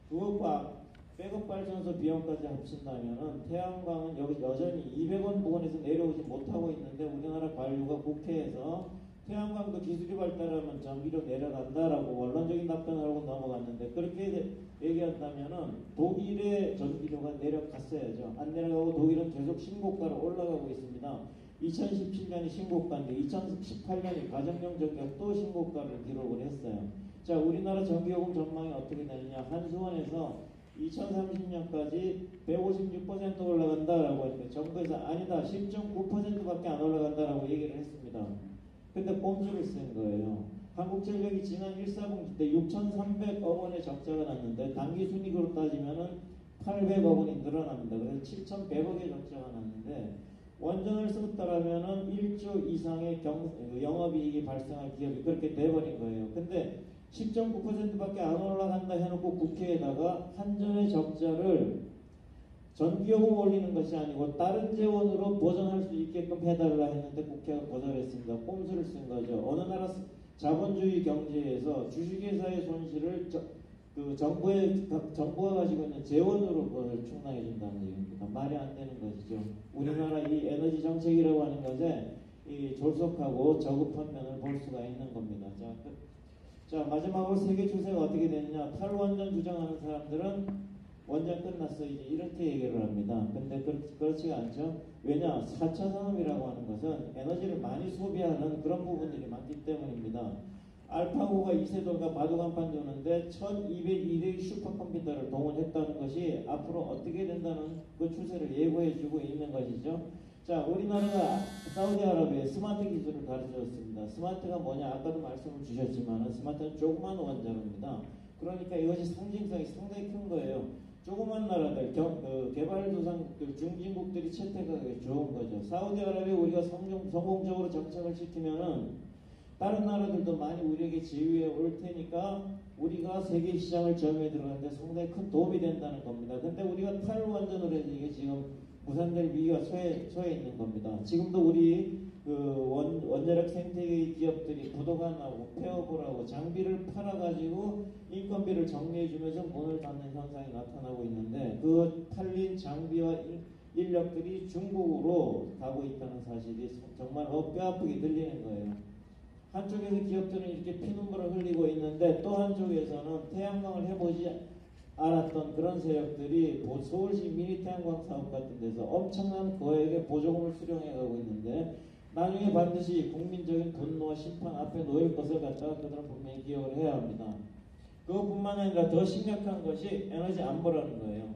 그것과 백업 발전소 비용까지 합친다면은 태양광은 여기 여전히 이백 원 부근에서 내려오지 못하고 있는데 우리나라 관료가 국회에서 태양광도 기술이 발달하면 전기료 내려간다라고 원론적인 답변을 하고 넘어갔는데 그렇게 얘기한다면은 독일의 전기료가 내려갔어야죠. 안 내려가고 독일은 계속 신고가로 올라가고 있습니다. 이천십칠 년이 신고가인데 이천십팔 년이 가정용 전기가 또 신고가를 기록을 했어요. 자, 우리나라 전기요금 전망이 어떻게 되느냐. 한수원에서 이천삼십 년까지 백오십육 퍼센트 올라간다라고 했는데 정부에서 아니다 십 점 구 퍼센트밖에 안 올라간다라고 얘기를 했습니다. 근데 꼼수를 쓴 거예요. 한국전력이 지난 일 사분기 때 육천삼백억 원의 적자가 났는데 당기순이익으로 따지면은 팔백억 원이 늘어납니다. 그래서 칠천백억의 적자가 났는데 원전을 썼더라면은 일조 이상의 경, 영업이익이 발생할 기업이 그렇게 돼버린 거예요. 근데 십 점 구 퍼센트밖에 안 올라간다 해놓고 국회에다가 한전의 적자를 전기요금 올리는 것이 아니고 다른 재원으로 보전할 수 있게끔 해달라 했는데 국회가 거절했습니다. 꼼수를 쓴 거죠. 어느 나라 자본주의 경제에서 주식회사의 손실을 저, 그 정부의 정부가 가지고 있는 재원으로 그걸 충당해 준다는 얘기입니다. 말이 안 되는 것이죠. 우리나라 이 에너지 정책이라고 하는 것에 이 졸속하고 저급한 면을 볼 수가 있는 겁니다. 자, 그, 자 마지막으로 세계 추세가 어떻게 되느냐. 탈원전 주장하는 사람들은 원전 끝났어 이제 이렇게 얘기를 합니다. 근데 그렇, 그렇지가 않죠. 왜냐 사 차 산업이라고 하는 것은 에너지를 많이 소비하는 그런 부분들이 많기 때문입니다. 알파고가 이세돌과 바둑한판 두는데 천이백일 대의 슈퍼컴퓨터를 동원했다는 것이 앞으로 어떻게 된다는 그 추세를 예고해주고 있는 것이죠. 자, 우리나라가 사우디아라비아에 스마트 기술을 가르쳐줬습니다. 스마트가 뭐냐 아까도 말씀을 주셨지만 스마트는 조그만 원자로입니다. 그러니까 이것이 상징성이 상당히 큰 거예요. 조그만 나라들, 경, 그 개발도상국들, 중진국들이 채택하기 좋은 거죠. 사우디아라비아 우리가 성공, 성공적으로 정착을 시키면은 다른 나라들도 많이 우리에게 제휴해 올 테니까 우리가 세계 시장을 점유해 들어가는데 상당히 큰 도움이 된다는 겁니다. 근데 우리가 탈원전으로 해서 이게 지금 무산될 위기가 처해, 처해 있는 겁니다. 지금도 우리 그 원, 원자력 생태계 기업들이 부도가 나고 폐업을 하고 장비를 팔아가지고 인건비를 정리해주면서 문을 닫는 현상이 나타나고 있는데 그 팔린 장비와 인력들이 중국으로 가고 있다는 사실이 정말 어, 뼈아프게 들리는 거예요. 한쪽에서 기업들은 이렇게 피눈물을 흘리고 있는데 또 한쪽에서는 태양광을 해보지 않았던 그런 세력들이 서울시 미니 태양광 사업 같은 데서 엄청난 거액의 보조금을 수령해 가고 있는데 나중에 반드시 국민적인 분노와 심판 앞에 놓일 것을 갖다가 그들은 분명히 기억을 해야 합니다. 그것뿐만 아니라 더 심각한 것이 에너지 안보라는 거예요.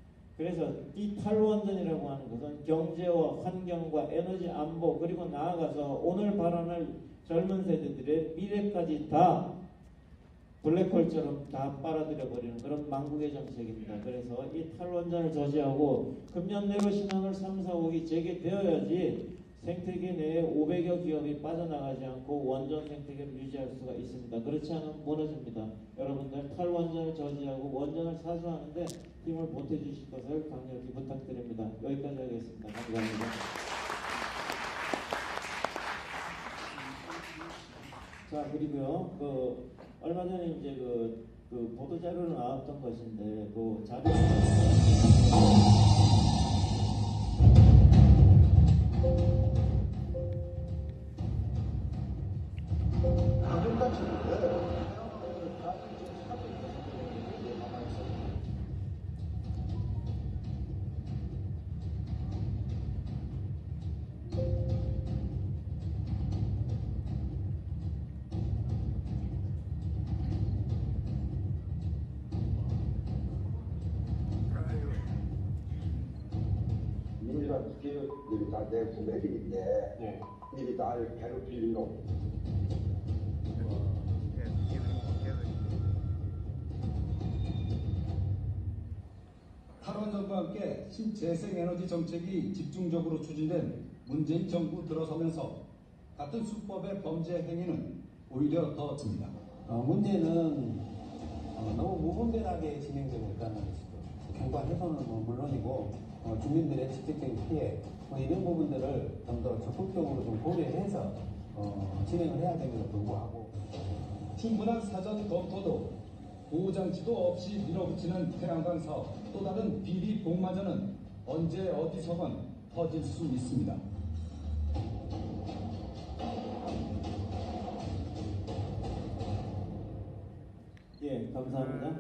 그래서 이 탈원전이라고 하는 것은 경제와 환경과 에너지 안보 그리고 나아가서 오늘 발언할 젊은 세대들의 미래까지 다 블랙홀처럼 다 빨아들여 버리는 그런 망국의 정책입니다. 그래서 이 탈원전을 저지하고 금년 내로 신한울 삼, 사억이 재개되어야지 생태계 내에 오백여 기업이 빠져나가지 않고 원전 생태계를 유지할 수가 있습니다. 그렇지 않으면 무너집니다. 여러분들 탈원전을 저지하고 원전을 사수하는데 힘을 보태주실 것을 강력히 부탁드립니다. 여기까지 하겠습니다. 감사합니다. 자, 그리고요, 그 얼마 전에 이제 그, 그 보도 자료로 나왔던 것인데 그 자료 민주당 국회의원들이 다 내 후배들인데 네. 미리 나를 괴롭힐 놈. 탈원전과 함께 신재생에너지 정책이 집중적으로 추진된 문재인 정부 들어서면서 같은 수법의 범죄 행위는 오히려 더 듭니다. 어, 문제는 어, 너무 무분별하게 진행되고 있다는 것이죠. 경과 훼손은 뭐 물론이고 어, 주민들의 직접적인 피해 뭐 이런 부분들을 좀 더 적극적으로 좀 고려해서 어, 진행을 해야 됨에도 불구하고 충분한 사전 검토도 보호장치도 없이 밀어붙이는 태양광 사업, 또 다른 비리 복마전은 언제 어디서건 터질 수 있습니다. 예, 감사합니다.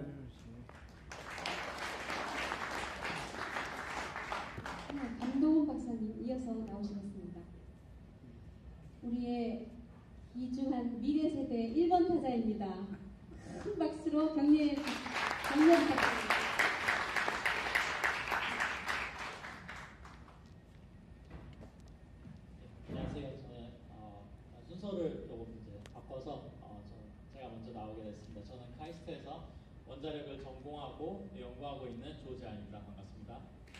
강동원 박사님 이어서 나오시겠습니다. 우리의 귀중한 미래 세대 일 번 타자입니다. 큰 박수로 격려 격려 부탁드립니다. 안녕하세요. 저는 어, 순서를 조금 이제 바꿔서 어, 저, 제가 먼저 나오게 됐습니다. 저는 카이스트에서 원자력을 전공하고 연구하고 있는 조재환입니다. 반갑습니다.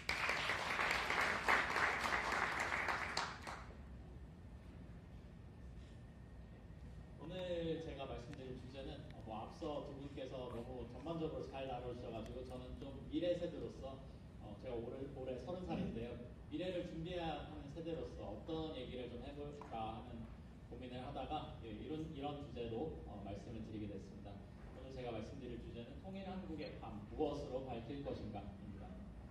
오늘 제가 말씀드릴 주제는 어, 뭐 앞서 두 분께서 너무 전반적으로 잘 다루셔가지고 저는 좀 미래 세대로서 어, 제가 올해, 올해 서른 살인데요. 미래를 준비해야 하는 세대로서 어떤 얘기를 좀 해볼까 하는 고민을 하다가 예, 이런, 이런 주제로 어, 말씀을 드리게 됐습니다. 오늘 제가 말씀드릴 주제는 통일 한국의 밤, 무엇으로 밝힐 것인가 입니다.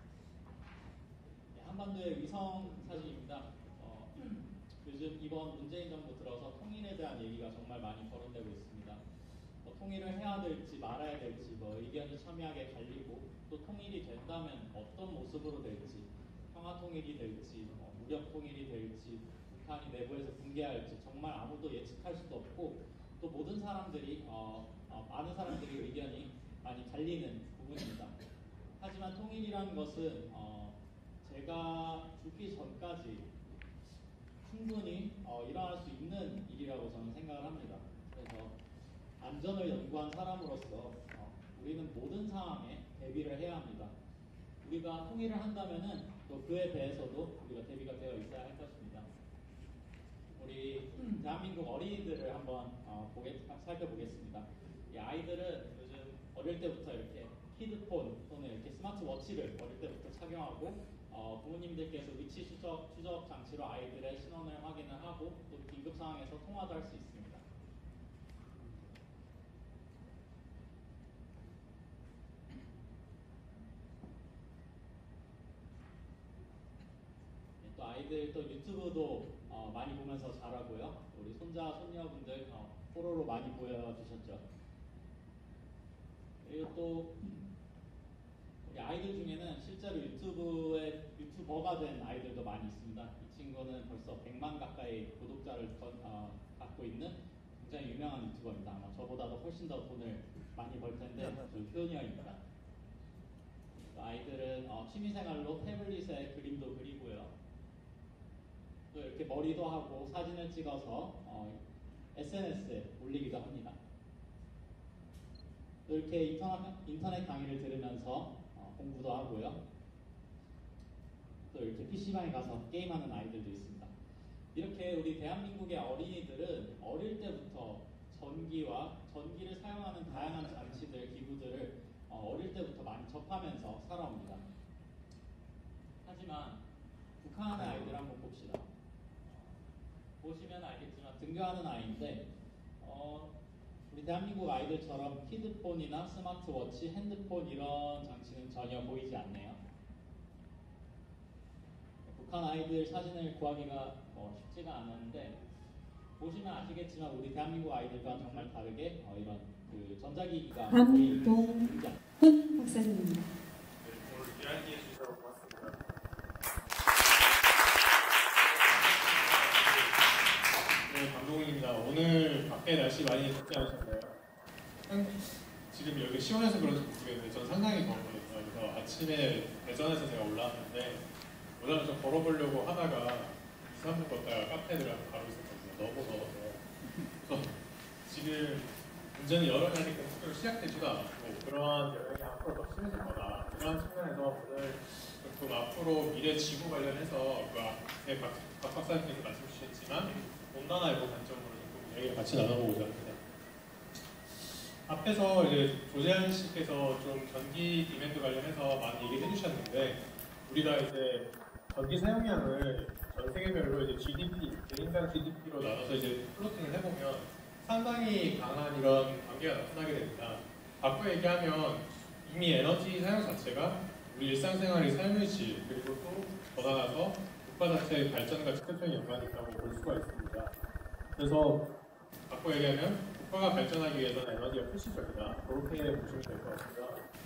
예, 한반도의 위성 사진입니다. 어, 요즘 이번 문재인 정부 들어서 통일에 대한 얘기가 정말 많이 거론되고 있습니다. 뭐 통일을 해야 될지 말아야 될지 뭐 의견이 첨예하게 갈리고 또 통일이 된다면 어떤 모습으로 될지 평화 통일이 될지 뭐 무력 통일이 될지 북한이 내부에서 붕괴할지 정말 아무도 예측할 수도 없고 또 모든 사람들이 어, 어, 많은 사람들이 의견이 많이 갈리는 부분입니다. 하지만 통일이라는 것은 어, 제가 죽기 전까지 충분히 어, 일어날 수 있는 일이라고 저는 생각을 합니다. 그래서 안전을 연구한 사람으로서 어, 우리는 모든 상황에 대비를 해야 합니다. 우리가 통일을 한다면은 또 그에 대해서도 우리가 대비가 되어 있어야 할 것입니다. 우리 대한민국 어린이들을 한번 어, 보게, 살펴보겠습니다. 이 아이들은 요즘 어릴 때부터 이렇게 키드폰 또는 이렇게 스마트워치를 어릴 때부터 착용하고 어, 부모님들께서 위치 추적, 추적 장치로 아이들의 신원을 확인을 하고 또 긴급 상황에서 통화도 할 수 있습니다. 네, 또 아이들 또 유튜브도 어, 많이 보면서 자라고요. 우리 손자 손녀분들 어, 포로로 많이 보여주셨죠. 그리고 또 우리 아이들 중에는 실제로 유튜브에 유튜버가 된 아이들도 많이 있습니다. 이 친구는 벌써 백만 가까이 구독자를 어, 갖고 있는 굉장히 유명한 유튜버입니다. 아마 저보다도 훨씬 더 돈을 많이 벌 텐데 저 효녀입니다. 아이들은 어, 취미생활로 태블릿에 그림도 그리고요. 또 이렇게 머리도 하고 사진을 찍어서 어, 에스엔에스에 올리기도 합니다. 또 이렇게 인터넷, 인터넷 강의를 들으면서 어, 공부도 하고요. 또 이렇게 피시방에 가서 게임하는 아이들도 있습니다. 이렇게 우리 대한민국의 어린이들은 어릴 때부터 전기와 전기를 사용하는 다양한 장치들, 기구들을 어, 어릴 때부터 많이 접하면서 살아옵니다. 하지만 북한의 아이들 한번 봅시다. 보시면 알겠지만 등교하는 아이인데 어, 우리 대한민국 아이들처럼 키드폰이나 스마트워치, 핸드폰 이런 장치는 전혀 보이지 않네요. 북한 아이들 사진을 구하기가 어, 쉽지가 않은데 보시면 아시겠지만 우리 대한민국 아이들과 정말 다르게 어, 이런 그 전자기기가 거의 강동훈 박사님입니다. 오늘 이야기해 주셔서 고맙습니다. 네, 강동훈입니다. 오늘 밖에 날씨 많이 덥지 않으셨나요? 지금 여기 시원해서 그런지 모르겠는데 전 상당히 더웠거든요. 그래서 아침에 대전에서 제가 올라왔는데 오자마자 걸어보려고 하다가 이, 삼 분 걷다가 카페에 들어가서 바로 있었거든요. 너무 더워서. 그래서 지금 문제는 여름이니까 학교가 시작되지도 않았고 그러한 여행이 앞으로 더 심해질 거다. 그런 측면에서 오늘 좀 앞으로 미래 지구 관련해서 그 박, 박 박사님께서 말씀 주셨지만 온난화 이런 관점으로 좀 얘기를 같이 나눠보고자 합니다. 앞에서 이제 조재한 씨께서 좀 전기 디맨드 관련해서 많이 얘기해 주셨는데 우리가 이제 전기 사용량을 전 세계별로 이제 지디피, 개인당 지디피로 나눠서 이제 플로팅을 해보면 상당히 강한 이런 관계가 나타나게 됩니다. 바꿔 얘기하면 이미 에너지 사용 자체가 우리 일상생활의 삶의 질 그리고 또 더 나아가서 국가 자체의 발전과 직접적인 연관이 있다고 볼 수가 있습니다. 그래서 바꿔 얘기하면 국가가 발전하기 위해서는 에너지가 필수적이다. 그렇게 보시면 될 것 같습니다.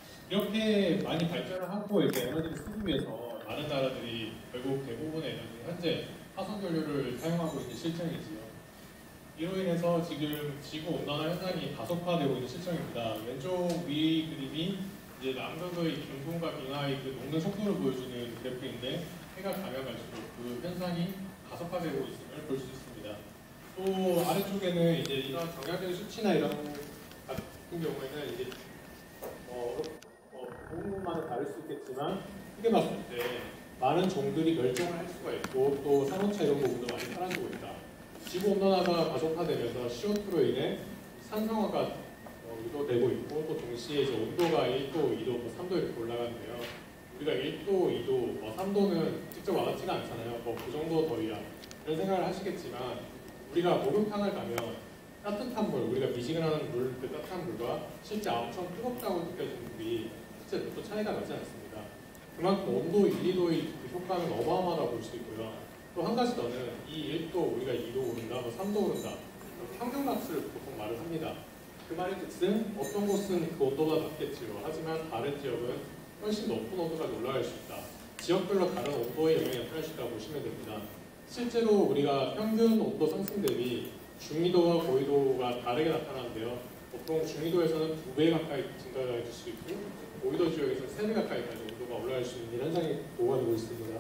이렇게 많이 발전을 하고 이제 에너지를 쓰기 위해서 많은 나라들이 결국 대부분의 에너지는 현재 화석연료를 사용하고 있는 실정이지요. 이로 인해서 지금 지구 온난화 현상이 가속화되고 있는 실정입니다. 왼쪽 위 그림이 이제 남극의 기온과 빙하의 그 녹는 속도를 보여주는 그래프인데 해가 가면 갈수록 그 현상이 가속화되고 있음을 볼 수 있습니다. 또 아래쪽에는 이제 이런 정량적인 수치나 이런 같은 경우에는 이제 어, 어, 부분마다 다를 수 있겠지만 크게 봤을 때 많은 종들이 멸종을 할 수가 있고 또 산호차 이런 부분도 많이 사라지고 있다. 지구 온난화가 가속화되면서 씨오투로 인해 산성화가 어, 유도되고 있고 또 동시에 이제 온도가 일 도, 이 도, 뭐 삼 도 이렇게 올라가는데요. 우리가 일 도, 이 도, 뭐 삼 도는 직접 와닿지가 않잖아요. 뭐 그 정도 더위야. 이런 생각을 하시겠지만 우리가 목욕탕을 가면 따뜻한 물, 우리가 미지근한 물, 그 따뜻한 물과 실제 엄청 뜨겁다고 느껴지는 물이 실제 또 차이가 나지 않습니다. 그만큼 온도 일, 이 도의 그 효과는 어마어마하다고 볼 수 있고요. 또 한 가지 더는 이 일 도 우리가 이 도 오른다, 뭐 삼 도 오른다 평균값을 보통 말을 합니다. 그 말이 즉슨 어떤 곳은 그 온도가 낮겠지요. 하지만 다른 지역은 훨씬 높은 온도까지 올라갈 수 있다. 지역별로 다른 온도의 영향이 나타날 수 있다고 보시면 됩니다. 실제로 우리가 평균 온도 상승 대비 중위도와 고위도가 다르게 나타나는데요. 보통 중위도에서는 두 배 가까이 증가가 해줄 수 있고 고위도 지역에서는 세 배 가까이까지 온도가 올라갈 수 있는 현상이 보고가 되고 있습니다.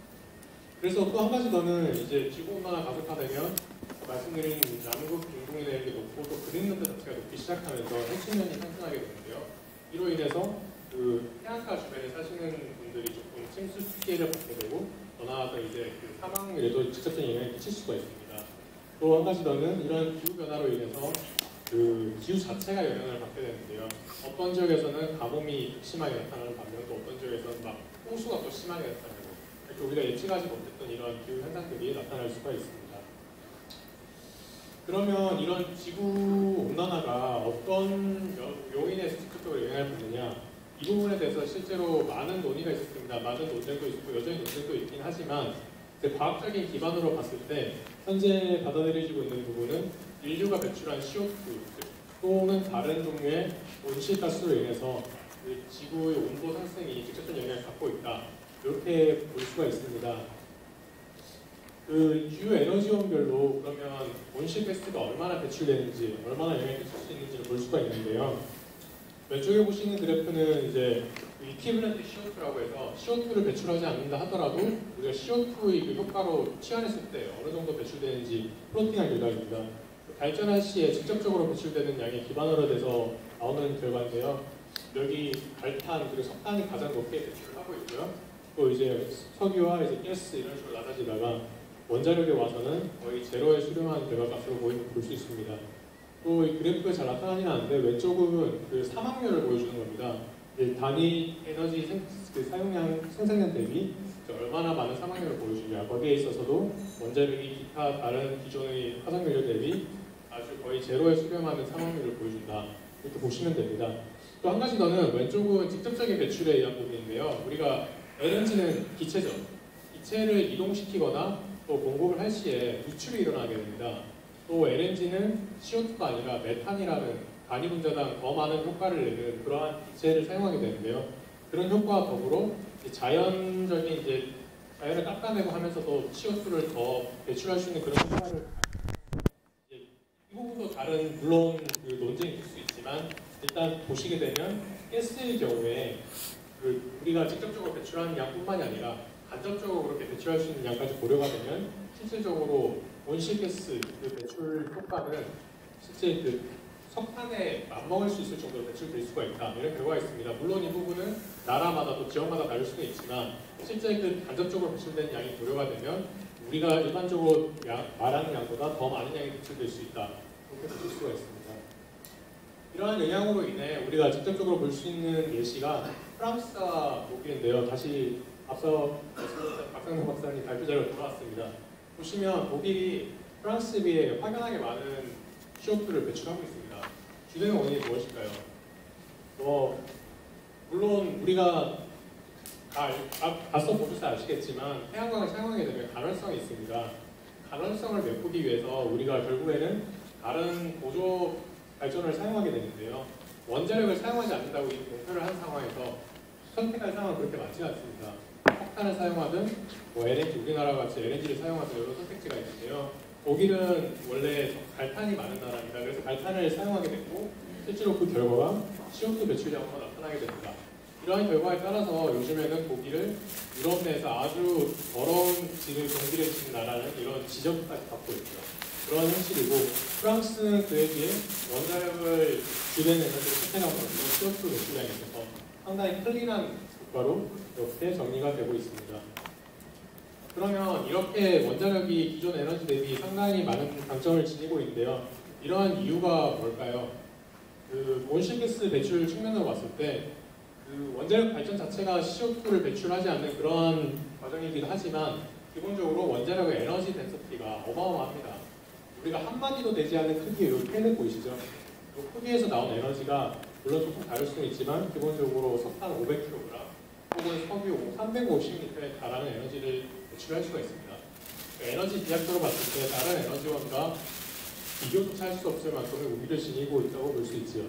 그래서 또 한 가지 더는 이제 지구온난화 가속화되면 말씀드린 남극 빙봉이 내리게 높고 또 그린란드 자체가 높기 시작하면서 해수면이 상승하게 되는데요. 이로 인해서 그 해안가 주변에 사시는 분들이 조금 침수 피해를 받게 되고 더 나아가서 이제 그 사망에도 직접적인 영향을 끼칠 수가 있습니다. 또 한 가지 더는 이런 기후 변화로 인해서 그 기후 자체가 영향을 받게 되는데요. 어떤 지역에서는 가뭄이 심하게 나타나는 반면 또 어떤 지역에서는 막 홍수가 또 심하게 나타나고 이렇게 우리가 예측하지 못했던 이런 기후 현상들이 나타날 수가 있습니다. 그러면 이런 지구 온난화가 어떤 요인에서 직접적으로 영향을 받느냐 이 부분에 대해서 실제로 많은 논의가 있었습니다. 많은 논쟁도 있고 여전히 논쟁도 있긴 하지만 과학적인 기반으로 봤을 때 현재 받아들여지고 있는 부분은 인류가 배출한 씨오투 또는 다른 종류의 온실가스로 인해서 지구의 온도 상승이 직접적인 영향을 갖고 있다. 이렇게 볼 수가 있습니다. 그 주요 에너지원별로 그러면 온실가스가 얼마나 배출되는지, 얼마나 영향을 끼칠 수 있는지를 볼 수가 있는데요. 왼쪽에 보시는 그래프는 이제 이퀴블런트 씨오투라고 해서 씨오투를 배출하지 않는다 하더라도 우리가 씨오투의 그 효과로 치환했을 때 어느 정도 배출되는지 플로팅한 결과입니다. 발전할 시에 직접적으로 배출되는 양이 기반으로 돼서 나오는 결과인데요. 여기 발탄 그리고 석탄이 가장 높게 배출을 하고 있고요. 또 이제 석유와 이제 가스 이런 식으로 나눠지다가 원자력에 와서는 거의 제로에 수렴한 결과값으로 볼 수 있습니다. 또 이 그래프에 잘 나타나진 않는데 왼쪽은 그 사망률을 보여주는 겁니다. 단위 에너지 생, 그 사용량 생산량 대비 얼마나 많은 사망률을 보여주냐. 거기에 있어서도 원자력이 기타 다른 기존의 화석연료 대비 아주 거의 제로에 수렴하는 사망률을 보여준다. 이렇게 보시면 됩니다. 또 한 가지 더는 왼쪽은 직접적인 배출에 의한 부분인데요. 우리가 엘엔지는 기체죠. 기체를 이동시키거나 또 공급을 할 시에 누출이 일어나게 됩니다. 또 엘엔지는 씨오투가 아니라 메탄이라는 단위 분자당 더 많은 효과를 내는 그러한 기체를 사용하게 되는데요. 그런 효과와 더불어 자연적인 이제 자연을 깎아내고 하면서도 씨오투를 더 배출할 수 있는 그런 효과를 이 부분도 다른 물론 그 논쟁이 있을 수 있지만 일단 보시게 되면 가스의 경우에 그 우리가 직접적으로 배출하는 양뿐만이 아니라 간접적으로 그렇게 배출할 수 있는 양까지 고려가 되면 실질적으로 온실가스 그 배출 효과는 실제 그 석탄에 맞먹을 수 있을 정도로 배출될 수가 있다. 이런 결과가 있습니다. 물론 이 부분은 나라마다 또 지역마다 다를 수는 있지만 실제 그 간접적으로 배출된 양이 고려가 되면 우리가 일반적으로 양, 말하는 양보다 더 많은 양이 배출될 수 있다. 그렇게 볼 수가 있습니다. 이러한 영향으로 인해 우리가 직접적으로 볼 수 있는 예시가 프랑스와 독일인데요. 다시 앞서 박상동 박사님 발표 자료가 돌아왔습니다. 보시면 독일이 프랑스에 비해 확연하게 많은 씨오투를 배출하고 있습니다. 주된 원인이 무엇일까요? 뭐 물론 우리가 다 앞서 보셔서 아시겠지만 태양광을 사용하게 되면 간헐성이 있습니다. 간헐성을 메꾸기 위해서 우리가 결국에는 다른 보조 발전을 사용하게 되는데요. 원자력을 사용하지 않는다고 이 목표를 한 상황에서 선택할 상황은 그렇게 많지 않습니다. 석탄을 사용하든 뭐 엘엔지, 우리나라 같이 엘엔지를 사용하든 여러 선택지가 있는데요. 독일은 원래 갈탄이 많은 나라입니다. 그래서 갈탄을 사용하게 됐고 실제로 그 결과가 씨오투 배출량으로 나타나게 됩니다. 이러한 결과에 따라서 요즘에는 독일을 유럽 내에서 아주 더러운 지를 경질해주는 나라는 이런 지적까지 받고 있죠. 그런 현실이고 프랑스는 그에 비해 원자력을 주된 에너지를 선택함으로써 씨오투 배출량에 있어서 상당히 클린한 국가로 이렇게 정리가 되고 있습니다. 그러면 이렇게 원자력이 기존 에너지 대비 상당히 많은 강점을 지니고 있는데요. 이러한 이유가 뭘까요? 그 온실가스 배출 측면으로 봤을 때 그 원자력 발전 자체가 씨오투를 배출하지 않는 그런 과정이기도 하지만 기본적으로 원자력의 에너지 덴서티가 어마어마합니다. 우리가 한마디도 되지 않는 크기의 이 펜을 보이시죠? 이 크기에서 나온 에너지가 물론 조금 다를 수는 있지만 기본적으로 석탄 오백 킬로그램 혹은 석유 삼백오십 리터에 달하는 에너지를 배출할 수가 있습니다. 에너지 비약적으로 봤을 때 다른 에너지원과 비교조차 할 수 없을 만큼의 우위를 지니고 있다고 볼 수 있지요.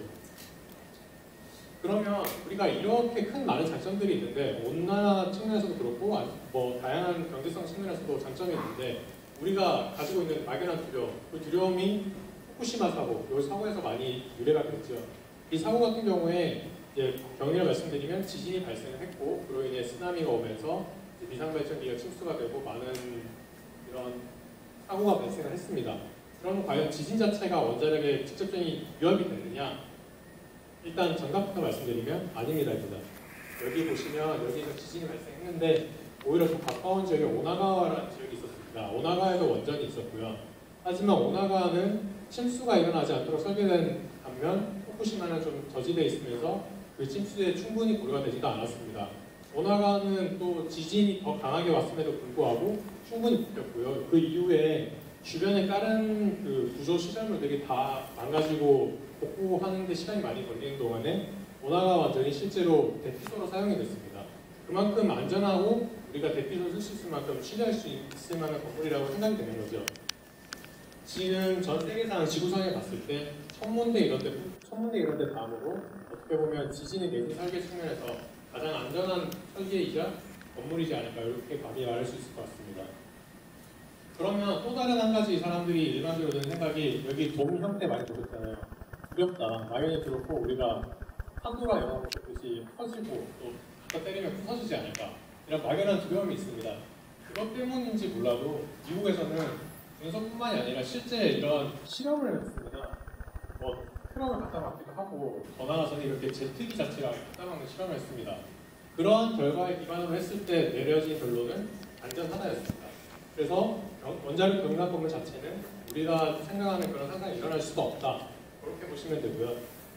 그러면 우리가 이렇게 큰 많은 장점들이 있는데 온난화 측면에서도 그렇고 뭐 다양한 경제성 측면에서도 장점이 있는데 우리가 가지고 있는 막연한 두려움, 그 두려움이 후쿠시마 사고, 이 사고에서 많이 유래가 됐죠. 이 사고 같은 경우에 이제 경위를 말씀드리면 지진이 발생을 했고 그로 인해 쓰나미가 오면서 미상발전기가 침수가 되고 많은 이런 사고가 발생을 했습니다. 그럼 과연 지진 자체가 원자력에 직접적인 위협이 됐느냐? 일단 정답부터 말씀드리면 아닙니다. 입니다. 여기 보시면 여기서 지진이 발생했는데 오히려 더 가까운 지역에 오나가와라는 지역이 있었습니다. 오나가에도 원전이 있었고요. 하지만 오나가는 침수가 일어나지 않도록 설계된 반면 후쿠시마는 좀 저지되어 있으면서 그 침수에 충분히 고려가 되지도 않았습니다. 오나가는 또 지진이 더 강하게 왔음에도 불구하고 충분히 붙였고요. 그 이후에 주변에 다른 그 구조 시설물들이 다 망가지고 복구하는 데 시간이 많이 걸리는 동안에 오나가 원전이 실제로 대피소로 사용이 됐습니다. 그만큼 안전하고 우리가 대피소를 쓸 수 있을 만큼 신뢰할 수 있을 만한 건물이라고 생각이 되는 거죠. 지금 전 세계상 지구상에 봤을 때 천문대 이런 데, 천문대 이런 데 다음으로 어떻게 보면 지진의 내부 설계 측면에서 가장 안전한 설계이자 건물이지 않을까 이렇게 감히 말할 수 있을 것 같습니다. 그러면 또 다른 한 가지 사람들이 일반적으로 드는 생각이 여기 돔 형태 많이 보셨잖아요. 두렵다. 막연히 그렇고 우리가 판도라 영화 보셨듯이 커지고 또 갖다 때리면 부서지지 않을까 이런 막연한 두려움이 있습니다. 그것 때문인지 몰라도 미국에서는 분석뿐만이 아니라 실제 이런 실험을 했습니다. 뭐 트럭을 갖다 막기도 하고 더 나아가서는 이렇게 제트기 자체가 갖다 막는 실험을 했습니다. 그러한 결과에 기반으로 했을 때 내려진 결론은 안전하다였습니다. 그래서 원자력 경유사건물 자체는 우리가 생각하는 그런 상상이 일어날 수가 없다. 그렇게 보시면 되고요.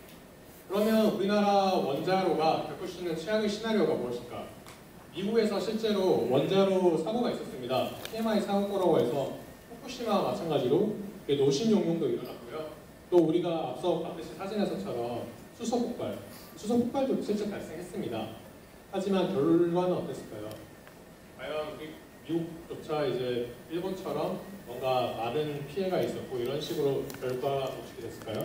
그러면 우리나라 원자로가 겪을 수 있는 최악의 시나리오가 무엇일까? 미국에서 실제로 원자로 사고가 있었습니다. 티엠아이 사고라고 해서 후쿠시마와 마찬가지로 노심 용융도 일어났고요. 또 우리가 앞서 봤듯이 사진에서처럼 수소 폭발, 수소 폭발도 실제 발생했습니다. 하지만 결과는 어땠을까요? 과연 우리 미국조차 이제 일본처럼 뭔가 많은 피해가 있었고 이런 식으로 결과가 어떻게 됐을까요?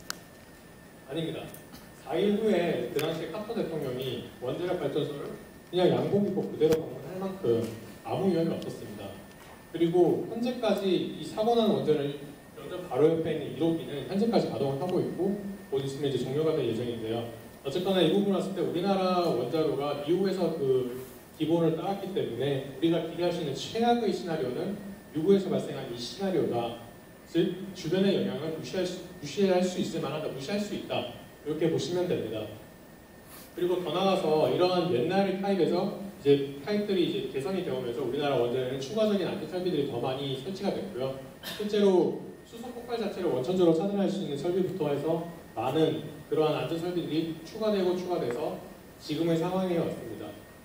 아닙니다. 사 일 후에 그 당시에 카터 대통령이 원자력 발전소를 그냥 양복 입고 그대로 방문할 만큼 아무 위험이 없었습니다. 그리고 현재까지 이 사고 난 원전을 원전 바로 옆에 있는 일 호기는 현재까지 가동을 하고 있고 곧 있으면 이제 종료가 될 예정인데요. 어쨌거나 이 부분 왔을 때 우리나라 원자로가 미국에서 그 기본을 따왔기 때문에 우리가 기대할 수 있는 최악의 시나리오는 미국에서 발생한 이 시나리오다. 즉 주변의 영향을 무시할 수, 무시할 수 있을 만하다, 무시할 수 있다. 이렇게 보시면 됩니다. 그리고 더 나아가서 이러한 옛날 타입에서 이제 타입들이 이제 개선이 되오면서 우리나라 원전에는 추가적인 안전 설비들이 더 많이 설치가 됐고요. 실제로 수소 폭발 자체를 원천적으로 차단할 수 있는 설비부터 해서 많은 그러한 안전 설비들이 추가되고 추가돼서 지금의 상황에 왔습니다.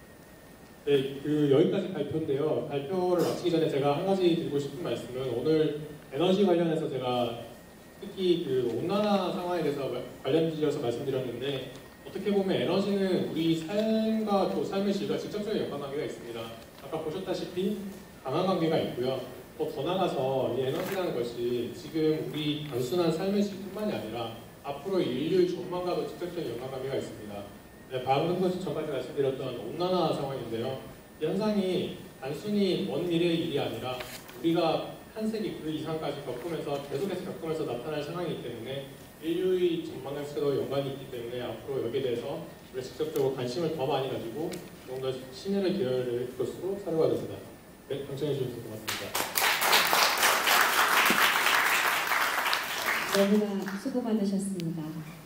네, 그 여기까지 발표인데요. 발표를 마치기 전에 제가 한 가지 드리고 싶은 말씀은 오늘 에너지 관련해서 제가 특히 그 온난화 상황에 대해서 관련지어서 말씀드렸는데 어떻게 보면 에너지는 우리 삶과 또 삶의 질과 직접적인 연관관계가 있습니다. 아까 보셨다시피 강한 관계가 있고요. 또 더 나가서 이 에너지라는 것이 지금 우리 단순한 삶의 질뿐만이 아니라 앞으로 인류의 전망과도 직접적인 연관관계가 있습니다. 네, 방금 전까지 말씀드렸던 온난화 상황인데요. 이 현상이 단순히 먼 미래의 일이 아니라 우리가 한 세기 그 이상까지 겪으면서 계속해서 겪으면서 나타날 상황이기 때문에 인류의 전망에서도 연관이 있기 때문에 앞으로 여기에 대해서 우리가 직접적으로 관심을 더 많이 가지고 좀 더 신뢰를 기울여야 될 것으로 사료가 됩니다. 네, 경청해 주셔서 고맙습니다. 너무나 수고 많으셨습니다.